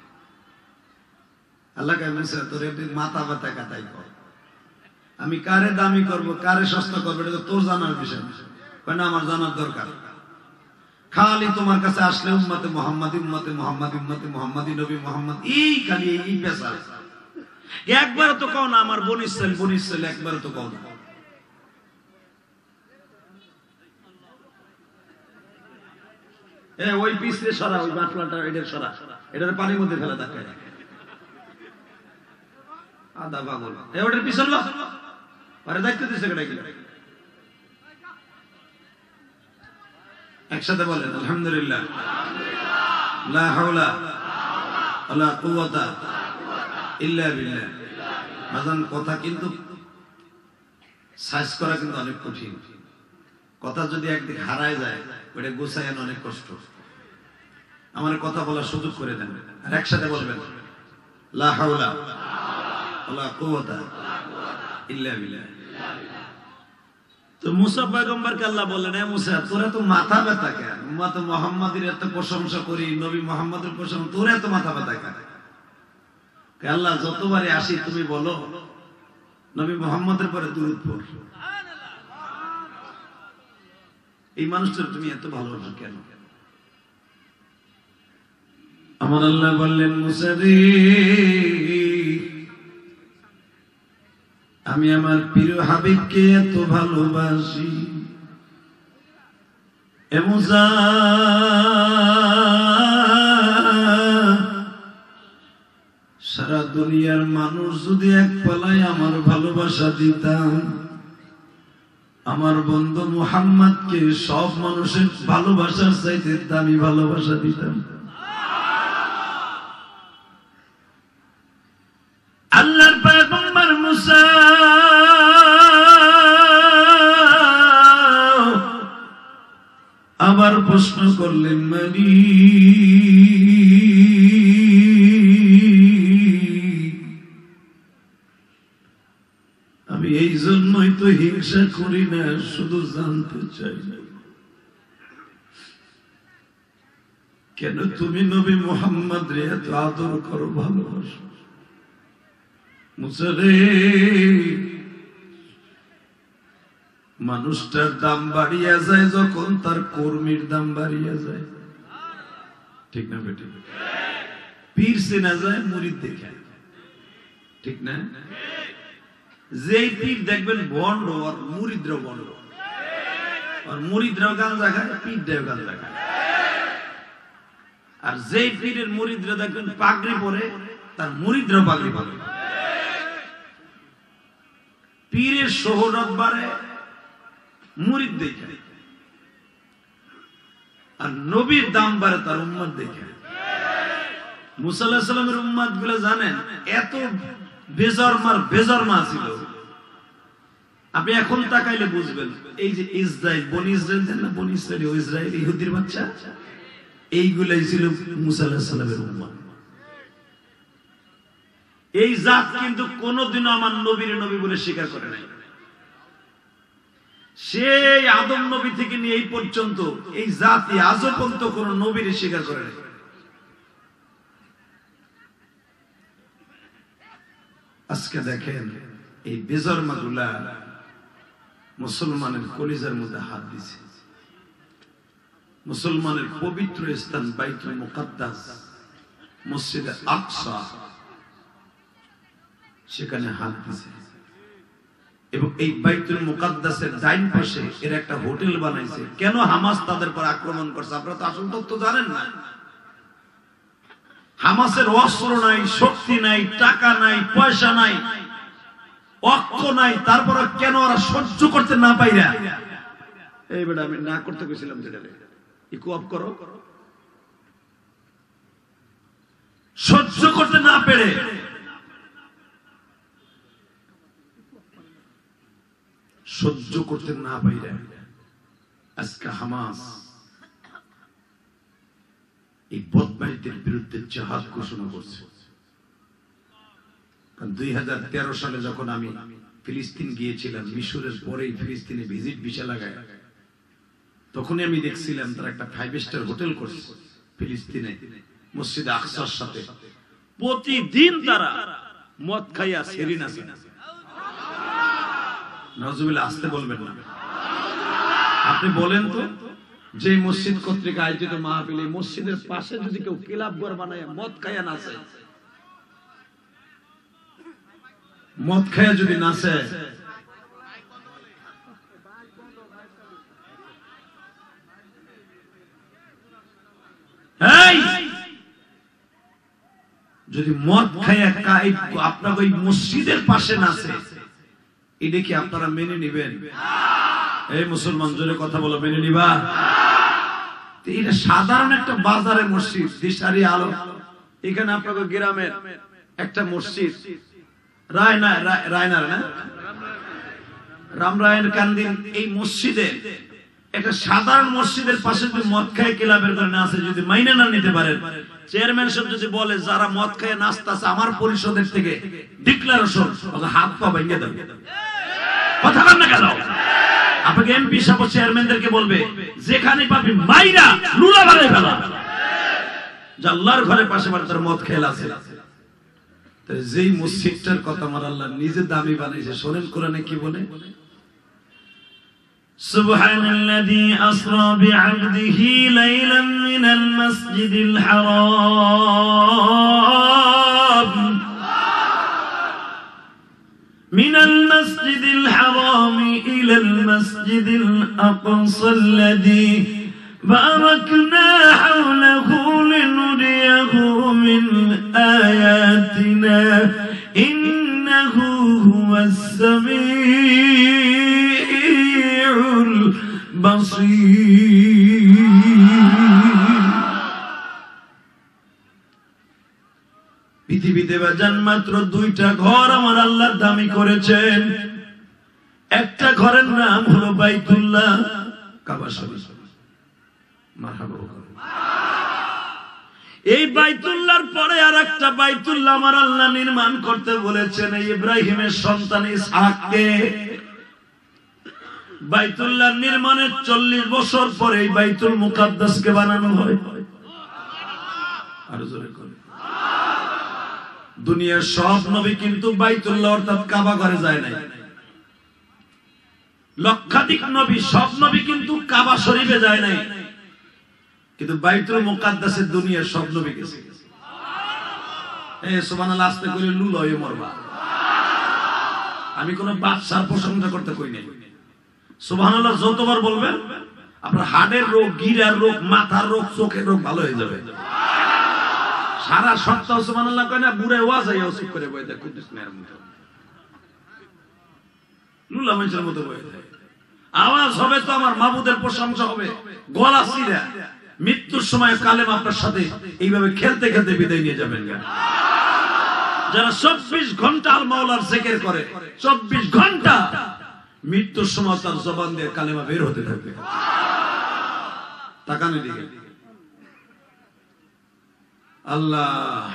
আল্লাহ কয় মুসা তোর তুই মাথা ব্যথা কাটাই কর, আমি কারে দামি করব কারে সস্তা করবো এটা তো তোর জানার বিষয় না, আমার জানার দরকার। খালি তোমার কাছে আসলে উম্মতে মুহাম্মাদি উম্মতে মুহাম্মাদি উম্মতে মুহাম্মাদি নবী মুহাম্মদ, এই খালি এই পেশা, একবার তো কও না আমার বনি ইসরাইল, একবার তো কও না। ওই পিছরে সরা, ওই বাটলাটা এটার সরা, এটার পানির মধ্যে ফেলা থাকে আদা পাগল, ওটার পিছন লো আরে দায়িত্ব দিছে কেটে গেল। একসাথে বলেন আলহামদুলিল্লাহ, লা হাওলা ওয়ালা কুওয়াতা ইল্লা বিল্লাহ। বাজান কথা কিন্তু সাইজ করা কিন্তু অনেক কঠিন, কথা যদি একদিন হারায় যায় ওটা গোছায় আনা অনেক কষ্ট। আমার কথা বলার সুযোগ করে দেন, আর একসাথে বলবেন লা হাওলা ওয়ালা কুওয়াতা ইল্লা বিল্লাহ। তো মুসা পয়গম্বরকে আল্লাহ বললেন, এ মুসা তোরা তো মাথা ব্যথা কেন? উম্মতে মুহাম্মাদের এত প্রশংসা করি, নবী মুহাম্মাদের প্রশংসা, তোরা এত মাথা ব্যথা কেন? আল্লাহ যতবারে আসি তুমি বলো নবী মুহাম্মাদের পরে দুরূদ পড়। এই মানুষটার তুমি এত ভালোবাসো কেন? আমার আল্লাহ বললেন, মুসা রে আমি আমার প্রিয় হাবিবকে এত ভালোবাসি, এ মুসা সারা দুনিয়ার মানুষ যদি এক পালায় আমার ভালোবাসা দিতাম, আমার বন্ধু মুহাম্মদকে সব মানুষের ভালোবাসার চাইতে দামি ভালোবাসা দিতাম। আল্লাহর পয়গম্বর মুসা আবার প্রশ্ন করলেন, আমি এই জন্যই তো হিংসা করি না, শুধু জানতে চাই কেন তুমি নবী মুহাম্মদ রে এত আদর করো, ভালোবাসো। মুসা রে, মানুষটার দাম বাড়িয়া যায় যখন তার কর্মীর দাম বাড়িয়া যায়, ঠিক না বেটি? পীর চেনা যায় মুরিদ দেখে, ঠিক না? যেই পীর দেখবেন বন্ড আর মুরিদরাও বন্ড, আর মুরিদরাও গাঁজা খায়, পীররাও গাঁজা খায়। আর যেই পীরের মুরিদরা দেখবেন পাগড়ি পরে, তার মুরিদরাও পাগড়ি পরে। পীরের শোহরত বাড়ে, মুরিদ দেখে, আর নবীর দাম বাড়ে তার উম্মত দেখে। মুসা আলাইহিস সালামের উম্মত গুলো জানেন এত বেজরমা ছিল, আপনি এখন তাকাইলে বুঝবেন। এই যে ইসরায়েল, বনি ইসরায়েল জানেন না? বনি ইসরায়েল, ও ইসরায়েল ইহুদির বাচ্চা, এইগুলাই ছিল মুসা আলাইহিস সালামের উম্মত। এই জাত কিন্তু কোনদিনও আমার নবীর নবী বলে স্বীকার করে নাই। সেই আদম নবী থেকে নিয়ে এই পর্যন্ত এই জাতি আজও পর্যন্ত কোন নবীর স্বীকার করে নাই। আজকে দেখেন এই বেজরমা গুলা মুসলমানের কলিজার মধ্যে হাত দিছে। মুসলমানের পবিত্র স্থান বাইতুল মুকাদ্দাস, মসজিদে আকসা, সেখানে হাত দিছে। এবং এই বাইতুল মুকাদ্দাসের ডাইন পাশে এর একটা হোটেল বানাইছে। কেন হামাস তাদের পর আক্রমণ করছে আপনারা তো আসল তথ্য জানেন না। হামাসের অস্ত্র নাই, শক্তি নাই, টাকা নাই, পয়সা নাই, অক্ষ নাই, তারপর কেন ওরা সহ্য করতে না পাইরা, এই বেটা আমি না করতে গেছিলাম, যেটা একটু অফ করো, সহ্য করতে না পেরে সহ্য করতে না পাইরা আজকে হামাস এই বদমাইশদের বিরুদ্ধে জিহাদ ঘোষণা করছে। 2013 সালে যখন আমি ফিলিস্তিন গিয়েছিলাম, মিশরের পরেই ফিলিস্তিনে ভিজিট ভিসা লাগায়, তখনই আমি দেখছিলাম তারা একটা 5 স্টার হোটেল করছে ফিলিস্তিনে, মসজিদে আকসার সাথে। প্রতিদিন তারা মদ খাইয়া সেরিন আছে। নাউজুবিল্লাহ, আসতে বলবেন না। আপনি বলেন তো, যে মসজিদ কর্তৃক আয়োজিত মাহফিল, এই মসজিদের পাশে যদি কেউ ক্লাব ঘর বানায় মদ খাইয়া নাচে, মদ খাইয়া যদি নাচে, যদি মদ খাইয়া আপনার ওই মসজিদের পাশে নাচে, এটা কি আপনারা মেনে নিবেন? এই মুসলমান, জোরে কথা বলো, মেনে নিবা? এটা সাধারণ একটা বাজারে মসজিদ, দিশারি আলো। এখানে আপনাদের গ্রামের একটা মসজিদ, রায়নার না, রামরায়ণ কান্দিন, এই মসজিদে একটা সাধারণ মসজিদের পাশে যদি মদ খায় ক্লাবের কারণে আছে, যদি মাইনে না নিতে পারেন, চেয়ারম্যান সাহেব যদি বলে যারা মদ খায় নাচতেছে আমার পরিষদের থেকে ডিক্লারেশন, হাত পা ভেঙে দেবে। কথা বল না কেন? আপনাকে এমপি সাহেব চেয়ারম্যানদেরকে বলবে, যেখানে পাবি মাইরা লুলা বানাই ফেলা, যে আল্লাহর ঘরের পাশে তার মদ খেলা আছে। যেই মসজিদটার কথা আমার আল্লাহ নিজে দামি বানাইছে, শোনেন কোরআনে কি বলে? সুবহানাল্লাযী আসরা বিআবদিহি লাইলাম মিনাল মাসজিদিল হারাম من المسجد الحرام إلى المسجد الأقصى الذي باركنا حوله لنريه من آياتنا إنه هو السميع পৃথিবীতে বাজান মাত্র দুইটা ঘর আমার আল্লাহ দামি করেছেন। একটা ঘরের নাম হলো বাইতুল্লাহ, কাবা শরীফ। মারহাবা। এই বাইতুল্লাহর পরে আর একটা বাইতুল্লাহ আমার আল্লাহ নির্মাণ করতে বলেছেন ইব্রাহিমের সন্তান ইসহাককে। বাইতুল্লাহ নির্মাণের 40 বছর পরে এই বাইতুল মুকাদ্দাসকে বানানো হয়। আরো জোরে করে। দুনিয়ার সব নবী কিন্তু বাইতুল্লাহ অর্থাৎ কাবা ঘরে যায় নাই। লক্ষাধিক নবী, সব নবী কিন্তু কাবা শরীফে যায় নাই, কিন্তু বাইতুল মুকাদ্দাসে দুনিয়ার সব নবী গেছে। সুবহানাল্লাহ আস্তে করে লুল হয়ে মরবা। আমি কোন বাদশার প্রশংসা করতে কই নাই। সুবহানাল্লাহ যতবার বলবেন আপনার হাড়ের রোগ, গিরার রোগ, মাথার রোগ, চোখের রোগ ভালো হয়ে যাবে। সারা সপ্তাহ সুবহানাল্লাহ কয় না, বুড়ে ওয়াজ আইয়া চুপ করে বই দেয় কুদ্দুস মেয়ের মতো, লুলা মানুষের মতো বই দেয়। আওয়াজ হবে তো আমার মাবুদের প্রশংসা হবে, গলা ছিঁড়া মৃত্যুর সময় কালেম আপনার সাথে এইভাবে খেলতে খেলতে বিদায় নিয়ে যাবেন। যারা 24 ঘন্টা আল মাওলার জিকির করে, 24 ঘন্টা মৃত্যুর সময় তার জবান দিয়ে কালেমা বের হতে থাকবে। তাকানে দিকে আল্লাহ।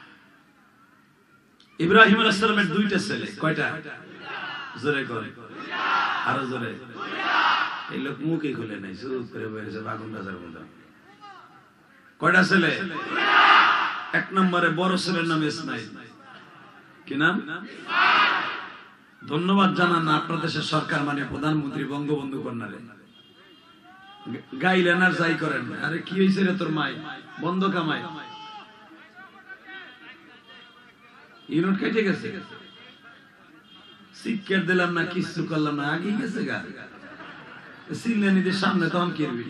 ইব্রাহিম আলাইহিস সালামের দুইটা ছেলে, কয়টা? জোরে করে, আরো জোরে। এই লোক মুখই খুলে নাই, চুপ করে বসে বাগুন গাছের মতো। কয়টা ছেলে? এক নম্বরে বড় ছেলের নাম ইসমাইল। কি নাম? ধন্যবাদ জানান আপনার দেশের সরকার, মানে প্রধানমন্ত্রী বঙ্গবন্ধু কন্যারে। গাইলেন আর যাই করেন, আরে কি হয়েছে রে তোর মাই? বন্ধ কামাই ইউনিট কেটে গেছে, শিক্ষার দিলাম না, কিছু করলাম না, আগে গেছে গা। সিলেনিদের সামনে তখন কেরবি।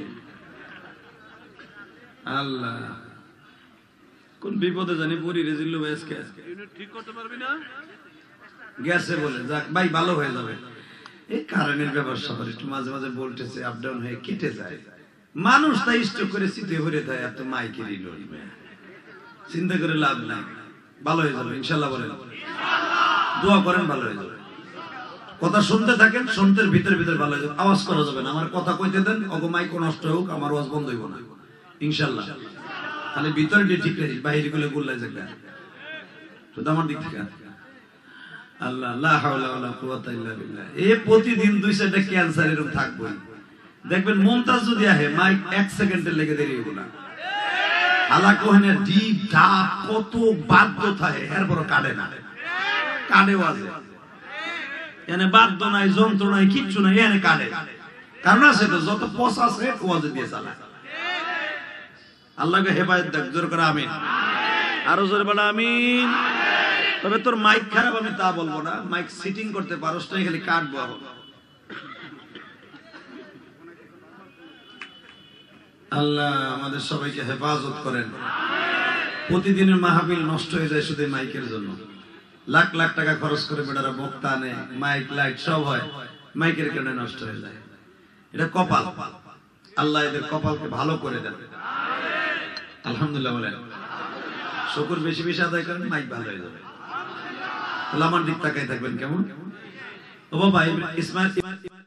আল্লাহ কোন বিপদে জানি পড়ি রে জিল্লু ভাই। আজকে ইউনিট ঠিক করতে পারবি না, গেছে বলে যাক ভাই, ভালো হয়ে যাবে। এই কারেন্টের ব্যবস্থা করে একটু মাঝে মাঝে ভোল্টেজে আপ ডাউন হয়ে কেটে যায়, মানুষ তাই স্ট্রোক করে চিতে ভরে দেয়। এত মাইকেরই লড়বে, চিন্তা করে লাভ নাই, ভালো হয়ে যাবে ইনশাআল্লাহ। বলেন দোয়া করেন, ভালো হয়ে যাবে। কথা শুনতে থাকেন, শুনতে ভিতরে ভিতরে ভালো হয়ে যাবে। আওয়াজ করা যাবে না, আমার কথা কইতে দেন, অগো মাইক নষ্ট হোক, আমার আওয়াজ বন্ধ হইব না ইনশাআল্লাহ। খালি ভিতরে দিয়ে ঠিক রাখি, বাইরে গুলো গুল্লায় যাবে শুধু আমার দিক থেকে। আল্লাহ লা হাওলা ওয়ালা কুওয়াতা ইল্লা বিল্লাহ। এই প্রতিদিন 2-4টা ক্যান্সার এরকম থাকবে। দেখবেন মুমতাজ যদি আহে, মাইক 1 সেকেন্ডের লেগে দেরি হইব না। হালাক ওখানে ডিপ ঢাপ কত বাদ্য থাকে, এরপর কাটে না, কাটে ওয়াজে। এনে বাদ্য নাই, যন্ত্র নাই, কিচ্ছু নাই, এনে কাটে। কারণ আছে তো, যত পয়সা আছে ওয়াজে দিয়ে চালায়। আল্লাহকে হেফাজত দেখ, জোর করে আমিন। আরো জোরে বলা আমিন। তবে তোর মাইক খারাপ আমি তা বলবো না, মাইক সিটিং করতে পারোস না, খালি কাটবো। আল্লাহ আমাদের সবাইকে হেফাজত করেন। প্রতিদিনের মাহফিল নষ্ট হয়ে যায় শুধু মাইকের জন্য। লাখ লাখ টাকা খরচ করে বেটারা বক্তা আনে, মাইক লাইট সব হয়, মাইকের কারণে নষ্ট হয়ে যায়। এটা কপাল, আল্লাহ এদের কপালকে ভালো করে দেন। আলহামদুলিল্লাহ বলেন। শুকর বেশি বেশি আদায় করেন, মাইক ভালো হয়ে যাবে। তাহলে আমার দিক তাকাই থাকবেন কেমন? ও বাবা ইসমাইল